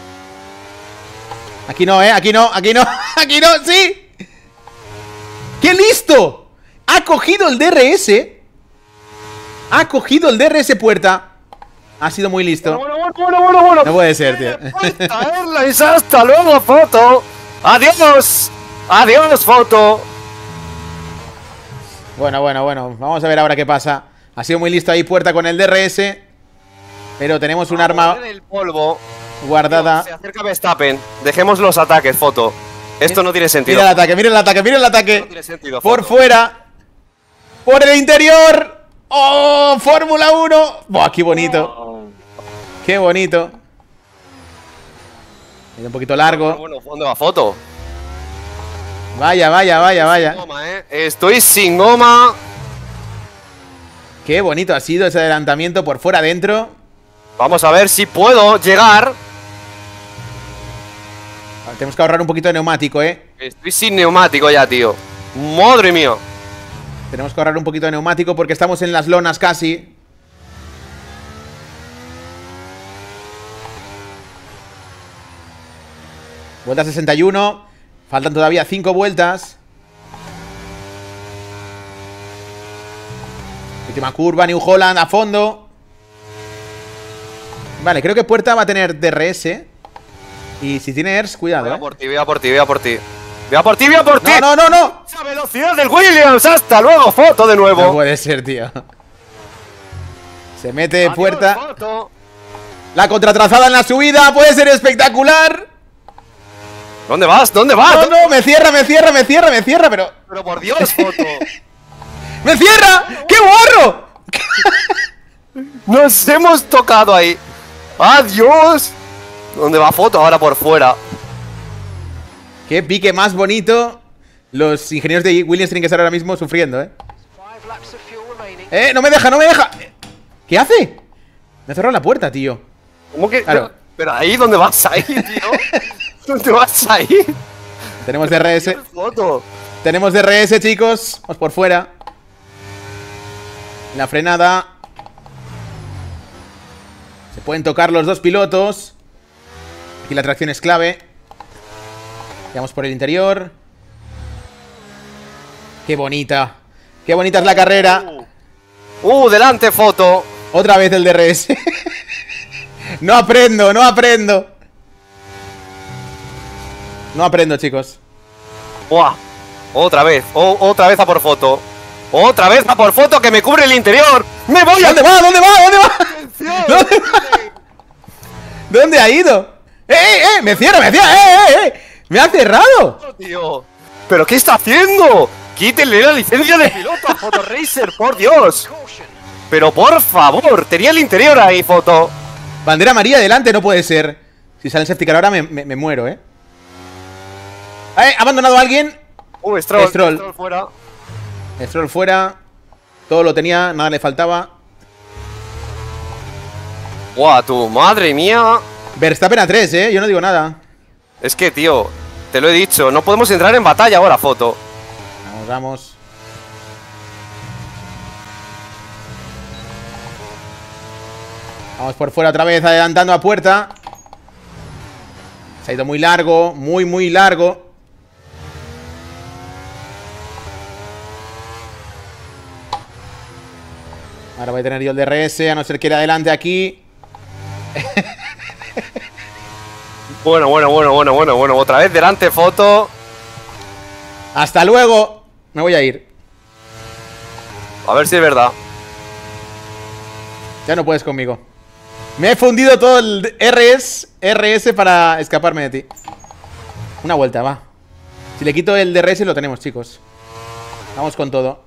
Aquí no, eh, aquí no, aquí no, aquí no, sí. ¡Qué listo! Ha cogido el D R S. Ha cogido el D R S Puerta. Ha sido muy listo. Bueno, bueno, bueno, bueno, bueno. No puede ser, tío. Airlines, hasta luego, foto. Adiós. Adiós, foto. Bueno, bueno, bueno. Vamos a ver ahora qué pasa. Ha sido muy listo ahí Puerta con el D R S. Pero tenemos un arma el polvo. guardada. Se acerca Verstappen. Dejemos los ataques, foto. Esto no tiene sentido. Mira el ataque, mira el ataque, mira el ataque. No tiene sentido, Por foto. fuera. Por el interior. ¡Oh! Fórmula uno. ¡Buah, qué bonito! ¡Qué bonito! Un poquito largo. Bueno, ¿dónde va foto? Vaya, vaya, vaya, vaya. Sin goma, ¿eh? Estoy sin goma. Qué bonito ha sido ese adelantamiento por fuera adentro. Vamos a ver si puedo llegar. Tenemos que ahorrar un poquito de neumático, ¿eh? Estoy sin neumático ya, tío. Madre mía. Tenemos que ahorrar un poquito de neumático porque estamos en las lonas casi. Vuelta sesenta y uno. Faltan todavía cinco vueltas. Última curva, New Holland a fondo. Vale, creo que Puerta va a tener D R S. Y si tiene E R S, cuidado, Voy a eh. por ti, voy a por ti, voy a por ti. Voy a por ti, voy a por ti. No, no, no, no. ¡Esa velocidad del Williams! ¡Hasta luego, foto de nuevo! No puede ser, tío. Se mete Adiós, Puerta. foto. La contratrazada en la subida puede ser espectacular. ¿Dónde vas? ¿Dónde vas? No, no, me cierra, me cierra, me cierra, me cierra, pero... Pero por Dios, foto. ¡Me cierra! ¡Qué borro! Nos hemos tocado ahí. ¡Adiós! ¿Dónde va foto? Ahora por fuera. ¡Qué pique más bonito! Los ingenieros de Williams tienen que estar ahora mismo sufriendo, ¿eh? ¡Eh! ¡No me deja, no me deja! ¿Qué hace? Me ha cerrado la puerta, tío. ¿Cómo que? Claro. Pero ahí, ¿dónde vas a ir, tío? ¿Dónde vas a ir? Tenemos D R S. Foto. Tenemos D R S, chicos. Vamos por fuera. La frenada. Se pueden tocar los dos pilotos. Aquí la tracción es clave. Vamos por el interior. Qué bonita. Qué bonita es la carrera. Uh, delante, foto. Otra vez el D R S. No aprendo, no aprendo. No aprendo, chicos. Buah. Otra vez. O- otra vez a por foto. Otra vez va por foto que me cubre el interior. ¡Me voy a... ¿Dónde va? ¿Dónde va? ¿Dónde va? ¿Dónde va? ¿Dónde ha ido? ¡Eh, eh, eh! ¡Me cierra, me cierra! ¡Eh, eh, eh! ¡Me ha cerrado! Tío. ¿Pero qué está haciendo? Quítenle la licencia de piloto a Fotoracer, por Dios. Pero por favor, tenía el interior ahí, Foto. Bandera amarilla delante, no puede ser. Si sale el safety car ahora me, me, me muero, ¿eh? ¿Eh? ¿Ha abandonado a alguien? Uh, Stroll, Stroll. Stroll fuera. Stroll fuera. Todo lo tenía, nada le faltaba. Guau, tu madre mía. Verstappen a tres, ¿eh? Yo no digo nada. Es que, tío, te lo he dicho, no podemos entrar en batalla ahora, Foto. Vamos, vamos. Vamos por fuera otra vez, adelantando a puerta. Se ha ido muy largo, muy, muy largo. Ahora voy a tener yo el D R S, a no ser que ir adelante aquí. Bueno, bueno, bueno, bueno, bueno, bueno. Otra vez delante, Foto. ¡Hasta luego! Me voy a ir. A ver si es verdad. Ya no puedes conmigo. Me he fundido todo el R S, R S para escaparme de ti. Una vuelta, va. Si le quito el D R S lo tenemos, chicos. Vamos con todo.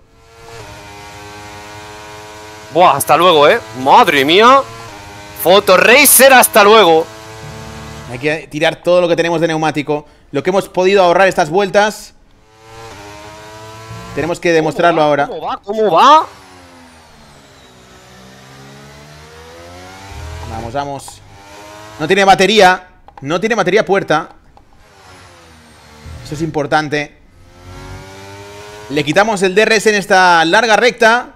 Buah, hasta luego, eh. Madre mía. Fotoracer, hasta luego. Hay que tirar todo lo que tenemos de neumático. Lo que hemos podido ahorrar estas vueltas. Tenemos que demostrarlo ahora. ¿Cómo va? ¿Cómo va? Vamos, vamos. No tiene batería. No tiene batería puerta. Eso es importante. Le quitamos el D R S en esta larga recta.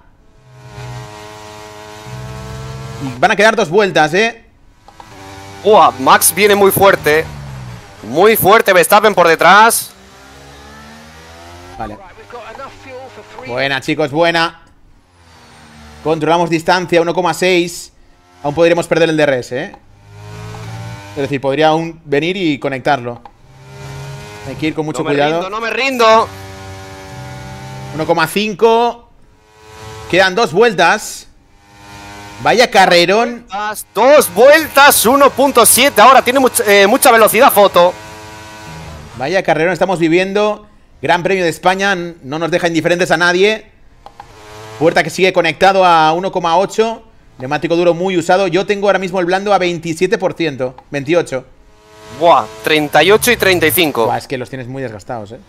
Y van a quedar dos vueltas, ¿eh? Buah, Max viene muy fuerte. Muy fuerte, Verstappen por detrás. Vale. Buena, chicos, buena. Controlamos distancia, uno coma seis. Aún podríamos perder el D R S, ¿eh? Es decir, podría aún venir y conectarlo. Hay que ir con mucho no me cuidado. rindo, no me rindo. uno coma cinco. Quedan dos vueltas. Vaya carrerón. Dos vueltas, uno punto siete. Ahora tiene mucha, eh, mucha velocidad, Foto. Vaya carrerón estamos viviendo. Gran Premio de España. No nos deja indiferentes a nadie. Puerta que sigue conectado a uno coma ocho. Neumático duro muy usado. Yo tengo ahora mismo el blando a veintisiete por ciento. veintiocho. Buah, treinta y ocho y treinta y cinco. Buah, es que los tienes muy desgastados, eh.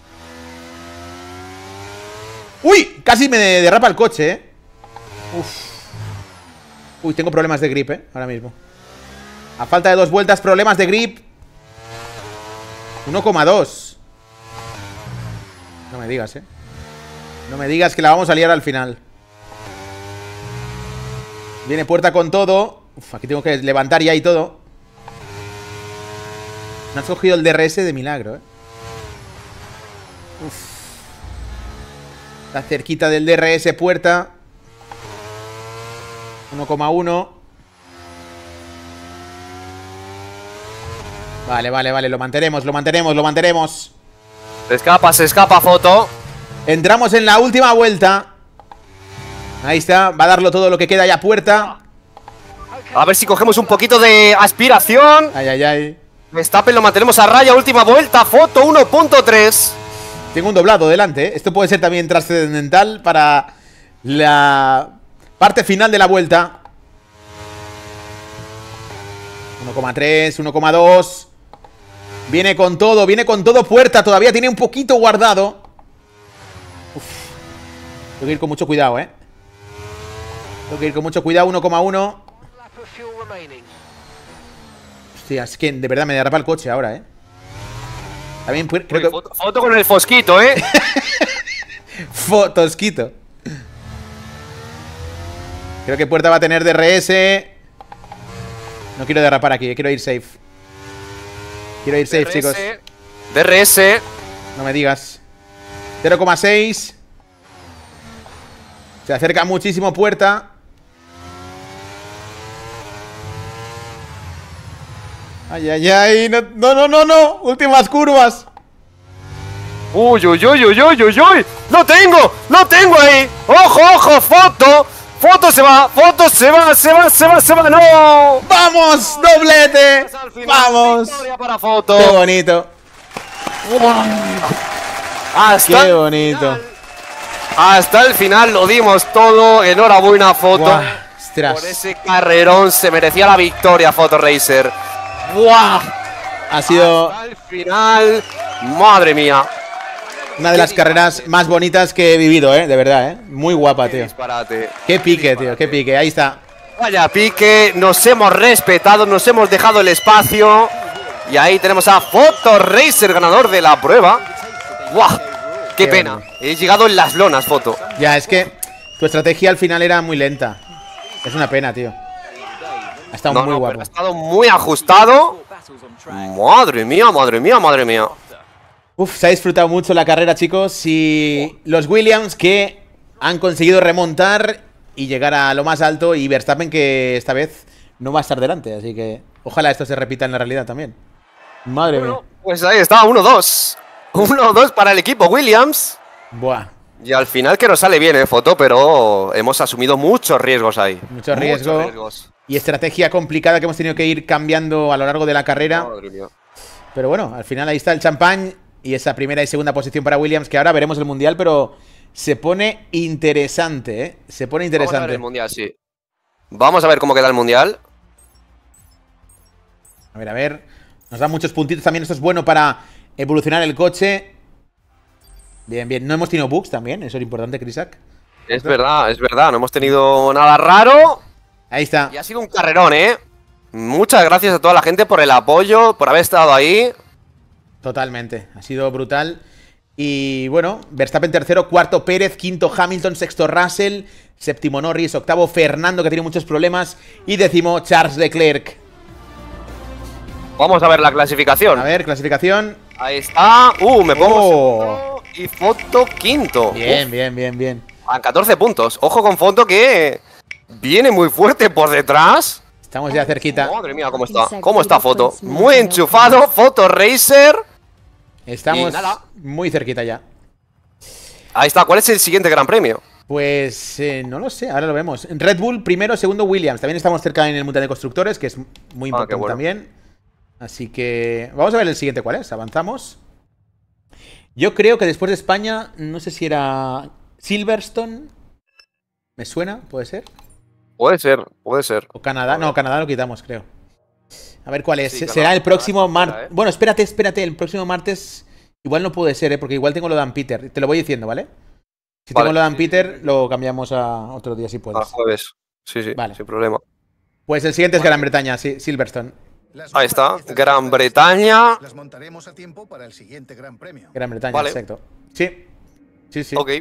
¡Uy! Casi me derrapa el coche, eh. Uf. Uy, tengo problemas de grip, eh. Ahora mismo. A falta de dos vueltas, problemas de grip. uno coma dos. No me digas, eh. No me digas que la vamos a liar al final. Viene puerta con todo. Uf, aquí tengo que levantar ya y todo. No has cogido el D R S de milagro, eh. Uf. Está cerquita del D R S puerta. uno coma uno. Vale, vale, vale. Lo mantenemos, lo mantenemos, lo mantenemos. Se escapa, se escapa, Foto. Entramos en la última vuelta. Ahí está. Va a darlo todo lo que queda ya puerta. A ver si cogemos un poquito de aspiración. Ay, ay, ay. Verstappen lo mantenemos a raya. Última vuelta, Foto uno punto tres. Tengo un doblado delante, ¿eh? Esto puede ser también trascendental para la parte final de la vuelta. uno coma tres, uno coma dos. Viene con todo, viene con todo puerta. Todavía tiene un poquito guardado. Uf. Tengo que ir con mucho cuidado, ¿eh? Tengo que ir con mucho cuidado, uno coma uno. Hostia, es que de verdad me derrapa el coche ahora, ¿eh? También creo Uy, que... foto, foto con el fosquito, ¿eh? Fotosquito. Creo que puerta va a tener D R S. No quiero derrapar aquí, quiero ir safe. Quiero ir safe, D R S, chicos. D R S. No me digas. cero coma seis. Se acerca muchísimo puerta. Ay, ay, ay. No, no, no, no, no. Últimas curvas. Uy, uy, uy, uy, uy, uy, uy. ¡Lo tengo! ¡Lo tengo ahí! ¡Ojo, ojo! ¡Foto! ¡Foto se va! ¡Foto se va! ¡Se va! ¡Se va! ¡Se va! ¡No! ¡Vamos! ¡Doblete! ¡Vamos! Victoria para Foto. ¡Qué bonito! Hasta ¡Qué bonito! Hasta el final lo dimos todo. Enhorabuena, Foto. Buah, ostras. Por ese carrerón se merecía la victoria, Foto Racer. ¡Buah! Ha sido Hasta el final. Madre mía. una de las carreras más bonitas que he vivido, ¿eh? De verdad, ¿eh? Muy guapa, Qué tío. disparate. Qué pique, tío. Qué pique. Ahí está. Vaya pique. Nos hemos respetado, nos hemos dejado el espacio. Y ahí tenemos a Foto Racer, ganador de la prueba. ¡Buah! ¡Qué, Qué pena! bueno. He llegado en las lonas, Foto. Ya, es que tu estrategia al final era muy lenta. Es una pena, tío. Ha estado No, muy no, guapo. pero ha estado muy ajustado. Madre mía, madre mía, madre mía. Uf, se ha disfrutado mucho la carrera, chicos. Y los Williams que han conseguido remontar y llegar a lo más alto. Y Verstappen que esta vez no va a estar delante. Así que ojalá esto se repita en la realidad también. Madre Bueno, mía. pues ahí está, uno dos. uno dos para el equipo Williams. Buah. Y al final que nos sale bien, eh, Foto, pero hemos asumido muchos riesgos ahí. Mucho riesgo. Muchos riesgos. Y estrategia complicada que hemos tenido que ir cambiando a lo largo de la carrera. Madre mía. Pero bueno, al final ahí está el champán. Y esa primera y segunda posición para Williams, que ahora veremos el mundial, pero se pone interesante, ¿eh? Se pone Vamos a ver interesante. el mundial, sí. Vamos a ver cómo queda el mundial. A ver, a ver. Nos da muchos puntitos también. Esto es bueno para evolucionar el coche. Bien, bien. No hemos tenido bugs también. Eso es importante, Crisac. Es verdad, es verdad. No hemos tenido nada raro. Ahí está. Y ha sido un carrerón, ¿eh? Muchas gracias a toda la gente por el apoyo, por haber estado ahí. Totalmente. Ha sido brutal. Y bueno, Verstappen tercero, cuarto Pérez, quinto Hamilton, sexto Russell, séptimo Norris, octavo Fernando, que tiene muchos problemas, y décimo Charles Leclerc. Vamos a ver la clasificación. A ver, clasificación. Ahí está. Uh, me pongo Oh. segundo y Foto quinto. Bien, Uf, bien, bien, bien. a catorce puntos. Ojo con Foto que viene muy fuerte por detrás. Estamos ya cerquita. Madre mía, cómo está. ¿Cómo está Foto? Muy enchufado. Foto Racer. Estamos Y nada. muy cerquita ya. Ahí está. ¿Cuál es el siguiente gran premio? Pues eh, no lo sé, ahora lo vemos. Red Bull primero, segundo Williams. También estamos cerca en el Mundial de Constructores, que es muy Ah, qué importante bueno. también. Así que vamos a ver el siguiente cuál es. Avanzamos. Yo creo que después de España, no sé si era Silverstone. ¿Me suena? ¿Puede ser? Puede ser, puede ser. O Canadá. No, Canadá lo quitamos, creo. A ver cuál es. Sí, Será Canadá, el próximo Canadá, martes. espera, eh. Bueno, espérate, espérate. El próximo martes igual no puede ser, ¿eh? Porque igual tengo lo de Dan Peter. Te lo voy diciendo, ¿vale? Si Vale. tengo lo de Dan Peter, lo cambiamos a otro día si puedes. Al jueves. Sí, sí, Vale. sin problema. Pues el siguiente es Gran Bretaña, sí, Silverstone. Ahí está. Gran Bretaña. Las montaremos a tiempo para el siguiente Gran Premio. Gran Bretaña, Vale. exacto. Sí. Sí, sí. Ok.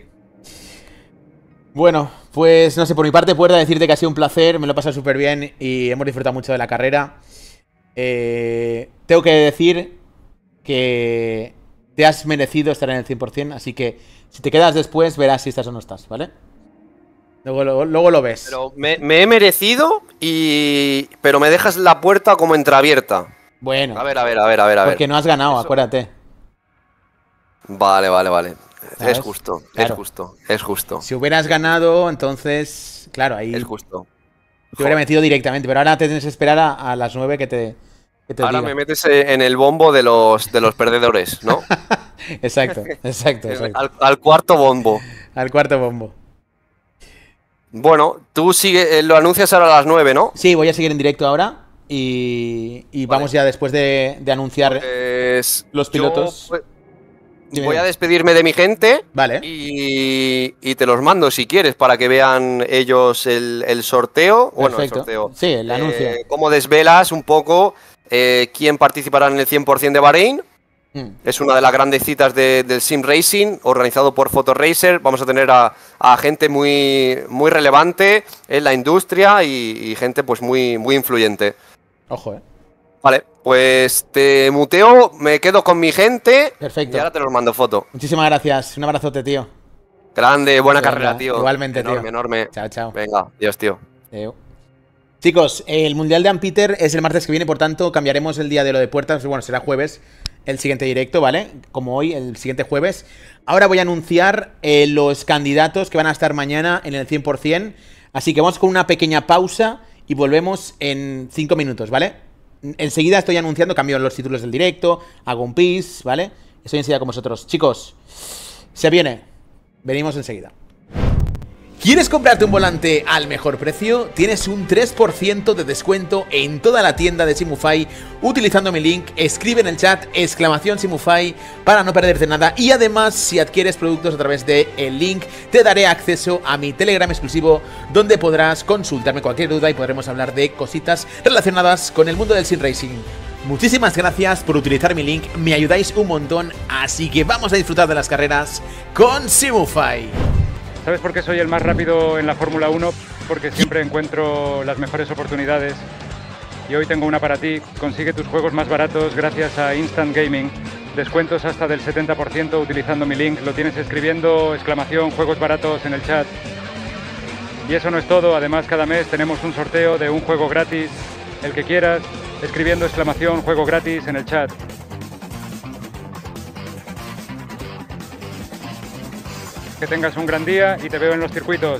Bueno, pues no sé, por mi parte, puedo decirte que ha sido un placer, me lo he pasado súper bien y hemos disfrutado mucho de la carrera. Eh, tengo que decir que te has merecido estar en el cien por cien, así que si te quedas después verás si estás o no estás, ¿vale? Luego, luego, luego lo ves. Pero me, me he merecido y. Pero me dejas la puerta como entreabierta. Bueno, A ver, a ver, a ver, a ver, a ver. porque no has ganado, Eso- acuérdate. Vale, vale, vale. ¿Sabes? Es justo, Claro. es justo, es justo. Si hubieras ganado, entonces, claro, ahí Es justo. te hubiera metido directamente, pero ahora te tienes que esperar a, a las nueve que te, que te Ahora diga. me metes eh, en el bombo de los, de los perdedores, ¿no? Exacto, exacto, exacto. al, al cuarto bombo. Al cuarto bombo. Bueno, tú sigue, eh, lo anuncias ahora a las nueve, ¿no? Sí, voy a seguir en directo ahora y, y vamos ya después de, de anunciar. Pues, Los yo, pilotos. pues, Dime, voy dime. a despedirme de mi gente. Vale. Y, y te los mando si quieres para que vean ellos el, el sorteo. Bueno, el Perfecto. sorteo. Sí, el anuncio. Eh, cómo desvelas un poco eh, quién participará en el cien por cien de Bahrein. Mm. Es una de las grandes citas de- del Sim Racing, organizado por Foto Racer. Vamos a tener a, a gente muy, muy relevante en la industria y, y gente pues muy, muy influyente. Ojo, eh. Vale, pues te muteo, me quedo con mi gente. Perfecto. Y ahora te los mando foto. Muchísimas gracias. Un abrazote, tío. Grande, buena Venga, carrera, tío. igualmente, enorme, tío. Enorme, Chao, chao. Venga, Dios, tío. Adeu. Chicos, el Mundial de Ampeter es el martes que viene, por tanto, cambiaremos el día de lo de puertas. Bueno, será jueves. el siguiente directo, ¿vale? Como hoy, el siguiente jueves. Ahora voy a anunciar eh, los candidatos que van a estar mañana en el cien por cien. Así que vamos con una pequeña pausa y volvemos en cinco minutos, ¿vale? Enseguida estoy anunciando, cambio los títulos del directo, hago un pis, ¿vale? Estoy enseguida con vosotros. Chicos, se viene. Venimos enseguida. ¿Quieres comprarte un volante al mejor precio? Tienes un tres por ciento de descuento en toda la tienda de Simufy utilizando mi link. Escribe en el chat exclamación Simufy para no perderte nada. Y además, si adquieres productos a través del link, te daré acceso a mi Telegram exclusivo donde podrás consultarme cualquier duda y podremos hablar de cositas relacionadas con el mundo del sim racing. Muchísimas gracias por utilizar mi link, me ayudáis un montón, así que vamos a disfrutar de las carreras con Simufy. ¿Sabes por qué soy el más rápido en la Fórmula uno? Porque siempre encuentro las mejores oportunidades. Y hoy tengo una para ti. Consigue tus juegos más baratos gracias a Instant Gaming. Descuentos hasta del setenta por ciento utilizando mi link. Lo tienes escribiendo exclamación juegos baratos en el chat. Y eso no es todo. Además, cada mes tenemos un sorteo de un juego gratis. El que quieras, escribiendo exclamación juego gratis en el chat. Que tengas un gran día y te veo en los circuitos.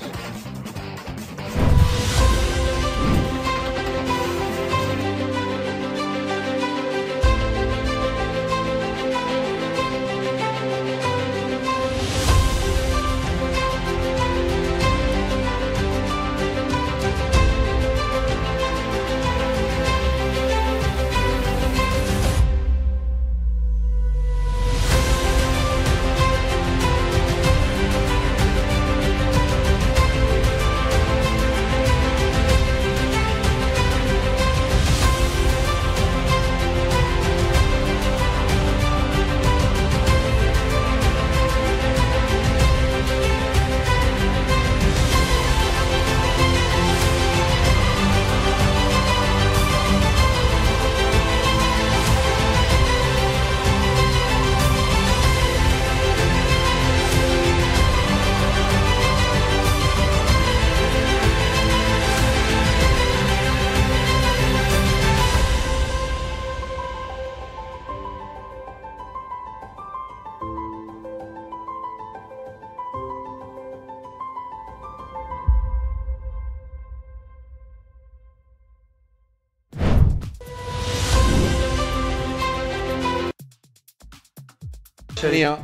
Mío.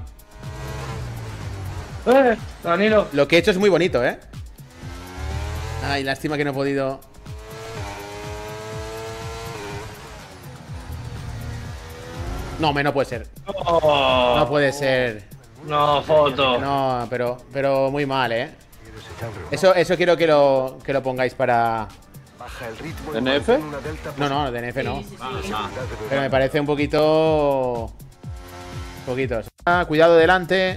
Eh, Danilo. Lo que he hecho es muy bonito, ¿eh? Ay, lástima que no he podido. No, me no puede ser. Oh, No puede ser. no, foto. No, pero, pero muy mal, ¿eh? Eso, eso quiero que lo, que lo pongáis para... ¿D N F? No, no, D N F no. Pero me parece un poquito... Poquitos. Ah, cuidado delante.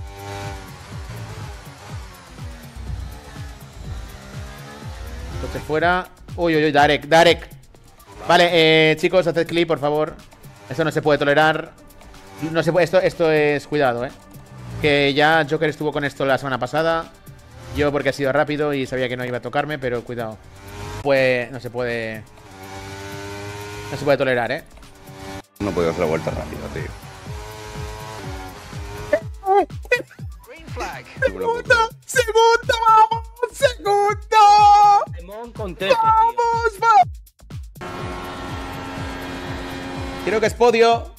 Coche fuera. Uy, uy, uy, Darek, Darek. Vale, eh, chicos, haced clip, por favor. Esto no se puede tolerar. No se puede, esto, esto es cuidado, eh. Que ya Joker estuvo con esto la semana pasada. Yo porque ha sido rápido y sabía que no iba a tocarme, pero cuidado. Pues no se puede. No se puede tolerar, eh. No puedo hacer la vuelta rápida, tío. ¡Segundo! ¡Segundo! ¡Vamos! ¡Segundo! ¡Vamos! ¡Vamos! Creo que es podio.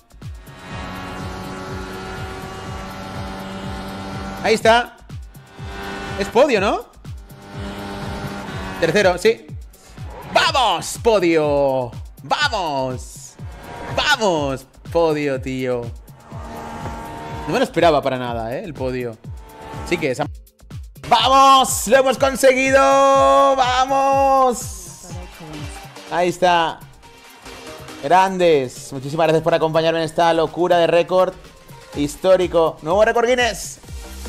Ahí está. Es podio, ¿no? Tercero, sí. ¡Vamos! Podio. ¡Vamos! ¡Vamos! Podio, tío. No me lo esperaba para nada, ¿eh? El podio. Sí que es... ¡Vamos! ¡Lo hemos conseguido! ¡Vamos! Ahí está. Grandes. Muchísimas gracias por acompañarme en esta locura de récord histórico. ¡Nuevo récord Guinness!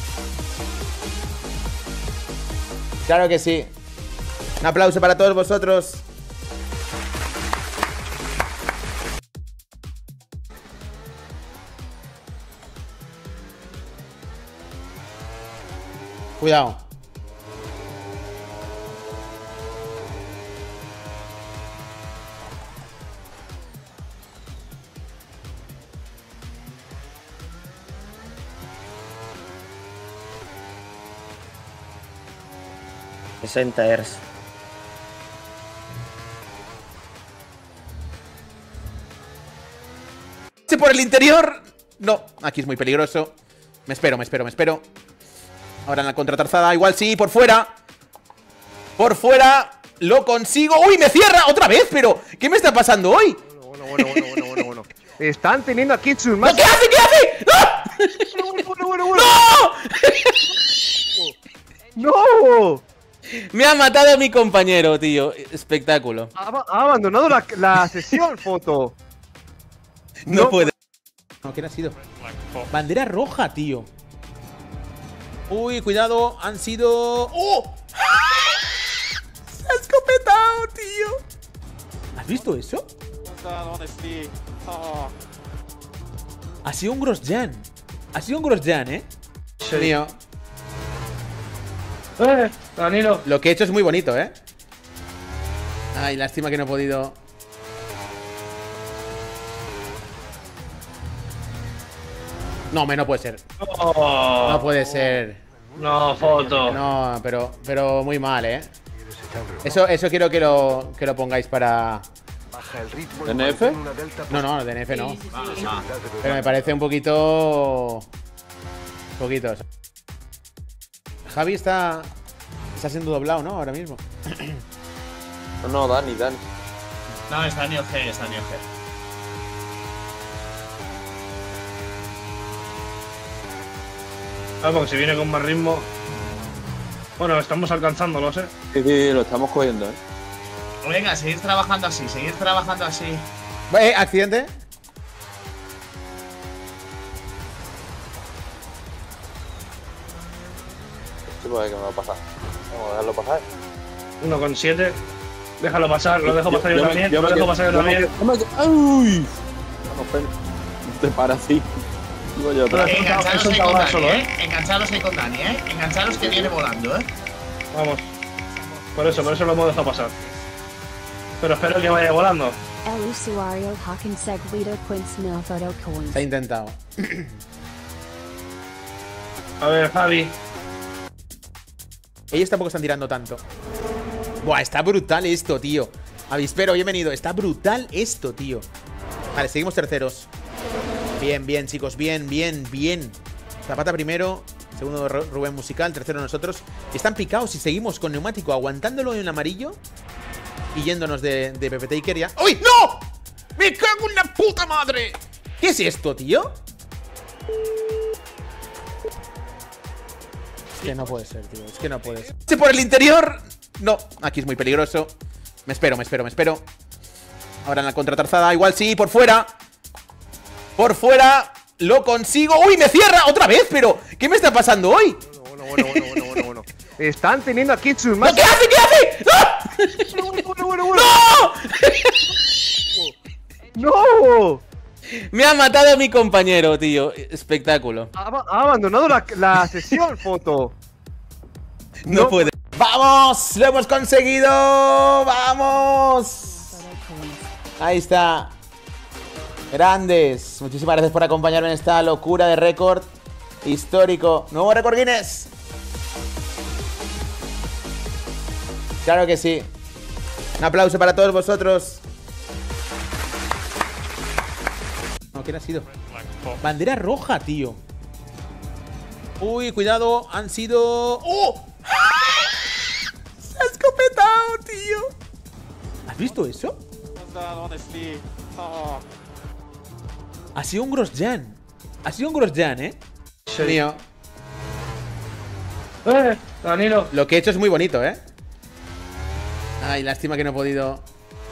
Claro que sí. Un aplauso para todos vosotros. Cuidado. sesenta hertz. Por el interior. No, aquí es muy peligroso. Me espero, me espero, me espero. Ahora en la contratarzada, igual sí, por fuera. Por fuera. Lo consigo. ¡Uy, me cierra otra vez! Pero, ¿qué me está pasando hoy? Bueno, bueno, bueno, bueno, bueno, bueno. Están teniendo aquí sus más. ¿No, ¿Qué hace? ¿Qué hace? ¡No! Bueno, bueno, bueno, bueno. ¡No! ¡No! Me ha matado mi compañero, tío. Espectáculo. Ha, ha abandonado la, la sesión, foto. No, No puede. No, ¿quién ha sido? Bandera roja, tío. Uy, cuidado. Han sido. ¡Oh! Se ha escopetado, tío. ¿Has visto eso? Ha sido un Grosjean. Ha sido un Grosjean, ¿eh? Sí. Mío. Eh, Danilo. Lo que he hecho es muy bonito, ¿eh? Ay, lástima que no he podido. No, me no puede ser. Oh, No puede ser. no, foto. No, pero, pero muy mal, ¿eh? Eso, eso quiero que lo, que lo pongáis para... Baja el ritmo. ¿D N F? No, no, D N F no. Pero me parece un poquito... Un poquito. Javi está... Está siendo doblado, ¿no? Ahora mismo. No, no, Dani, Dani. No, está Neo G, está Neo G. Ah, porque si viene con más ritmo. Bueno, estamos alcanzándolos, eh. Sí, sí, lo estamos cogiendo, eh. Venga, seguir trabajando así, seguir trabajando así. Eh, accidente. Sí, pues que me va a pasar. Vamos a dejarlo pasar. uno con siete. Déjalo pasar, lo dejo pasar yo, me- también. yo Lo me dejo quedo- pasar yo yo me también. quedo- yo me quedo- ¡Uy! No, Fer, no te para así. Digo yo otra vez. Engancharos es ahí un con cabrón Dani, solo, eh. Engancharos ahí con Dani, eh. Engancharos que viene volando, eh. Vamos. Por eso, por eso lo hemos dejado pasar. Pero espero que vaya volando. El usuario Hawking Seguido Quince Mil Photo Coins. Se ha intentado. A ver, Javi. Ellos tampoco están tirando tanto. Buah, está brutal esto, tío. Avispero, bienvenido. Está brutal esto, tío. Vale, seguimos terceros. Bien, bien, chicos. Bien, bien, bien. Zapata primero. Segundo Rubén Musical. Tercero nosotros. Están picados y seguimos con neumático aguantándolo en amarillo. Y yéndonos de, de Pepe Taker ya. ¡Uy! ¡No! ¡Me cago en la puta madre! ¿Qué es esto, tío? Es que no puede ser, tío. Es que no puede ser. Por el interior. No, aquí es muy peligroso. Me espero, me espero, me espero. Ahora en la contratarzada, igual sí, por fuera. Por fuera. Lo consigo. ¡Uy, me cierra otra vez! Pero, ¿qué me está pasando hoy? Bueno, bueno, bueno, bueno, bueno, bueno. Están teniendo aquí sus más. ¿No, ¿Qué hace? ¿Qué hace? ¡No! Bueno, bueno, bueno, bueno. ¡No! ¡No! Me ha matado mi compañero, tío. Espectáculo. Ha, ha abandonado la, la sesión, foto. No, No puede. ¡Vamos! ¡Lo hemos conseguido! ¡Vamos! Ahí está. Grandes. Muchísimas gracias por acompañarme en esta locura de récord histórico. Nuevo récord Guinness. Claro que sí. Un aplauso para todos vosotros. No, ¿quién ha sido? Bandera roja, tío. Uy, cuidado. Han sido... ¡Oh! Se ha escopetado, tío. ¿Has visto eso? Ha sido un Grosjean. Ha sido un Grosjean, ¿eh? Sí. Mío. Eh, Danilo. Lo que he hecho es muy bonito, ¿eh? Ay, lástima que no he podido...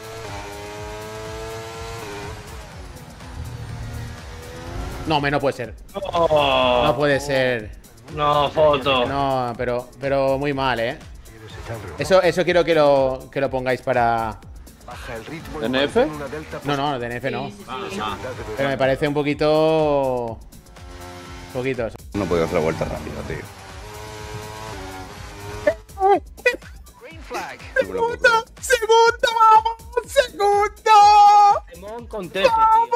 No, me no puede ser. Oh, No puede ser. no, foto. No, pero, pero muy mal, ¿eh? Eso, eso quiero que lo, que lo pongáis para... Baja el ritmo. ¿D N F? No, no, D N F no. Ah, Pero me parece un poquito... Un poquito. No puedo hacer la vuelta rápido, tío. ¡Segundo! ¡Segundo! ¡Vamos! ¡Segundo! Pokémon con Tefe, tío.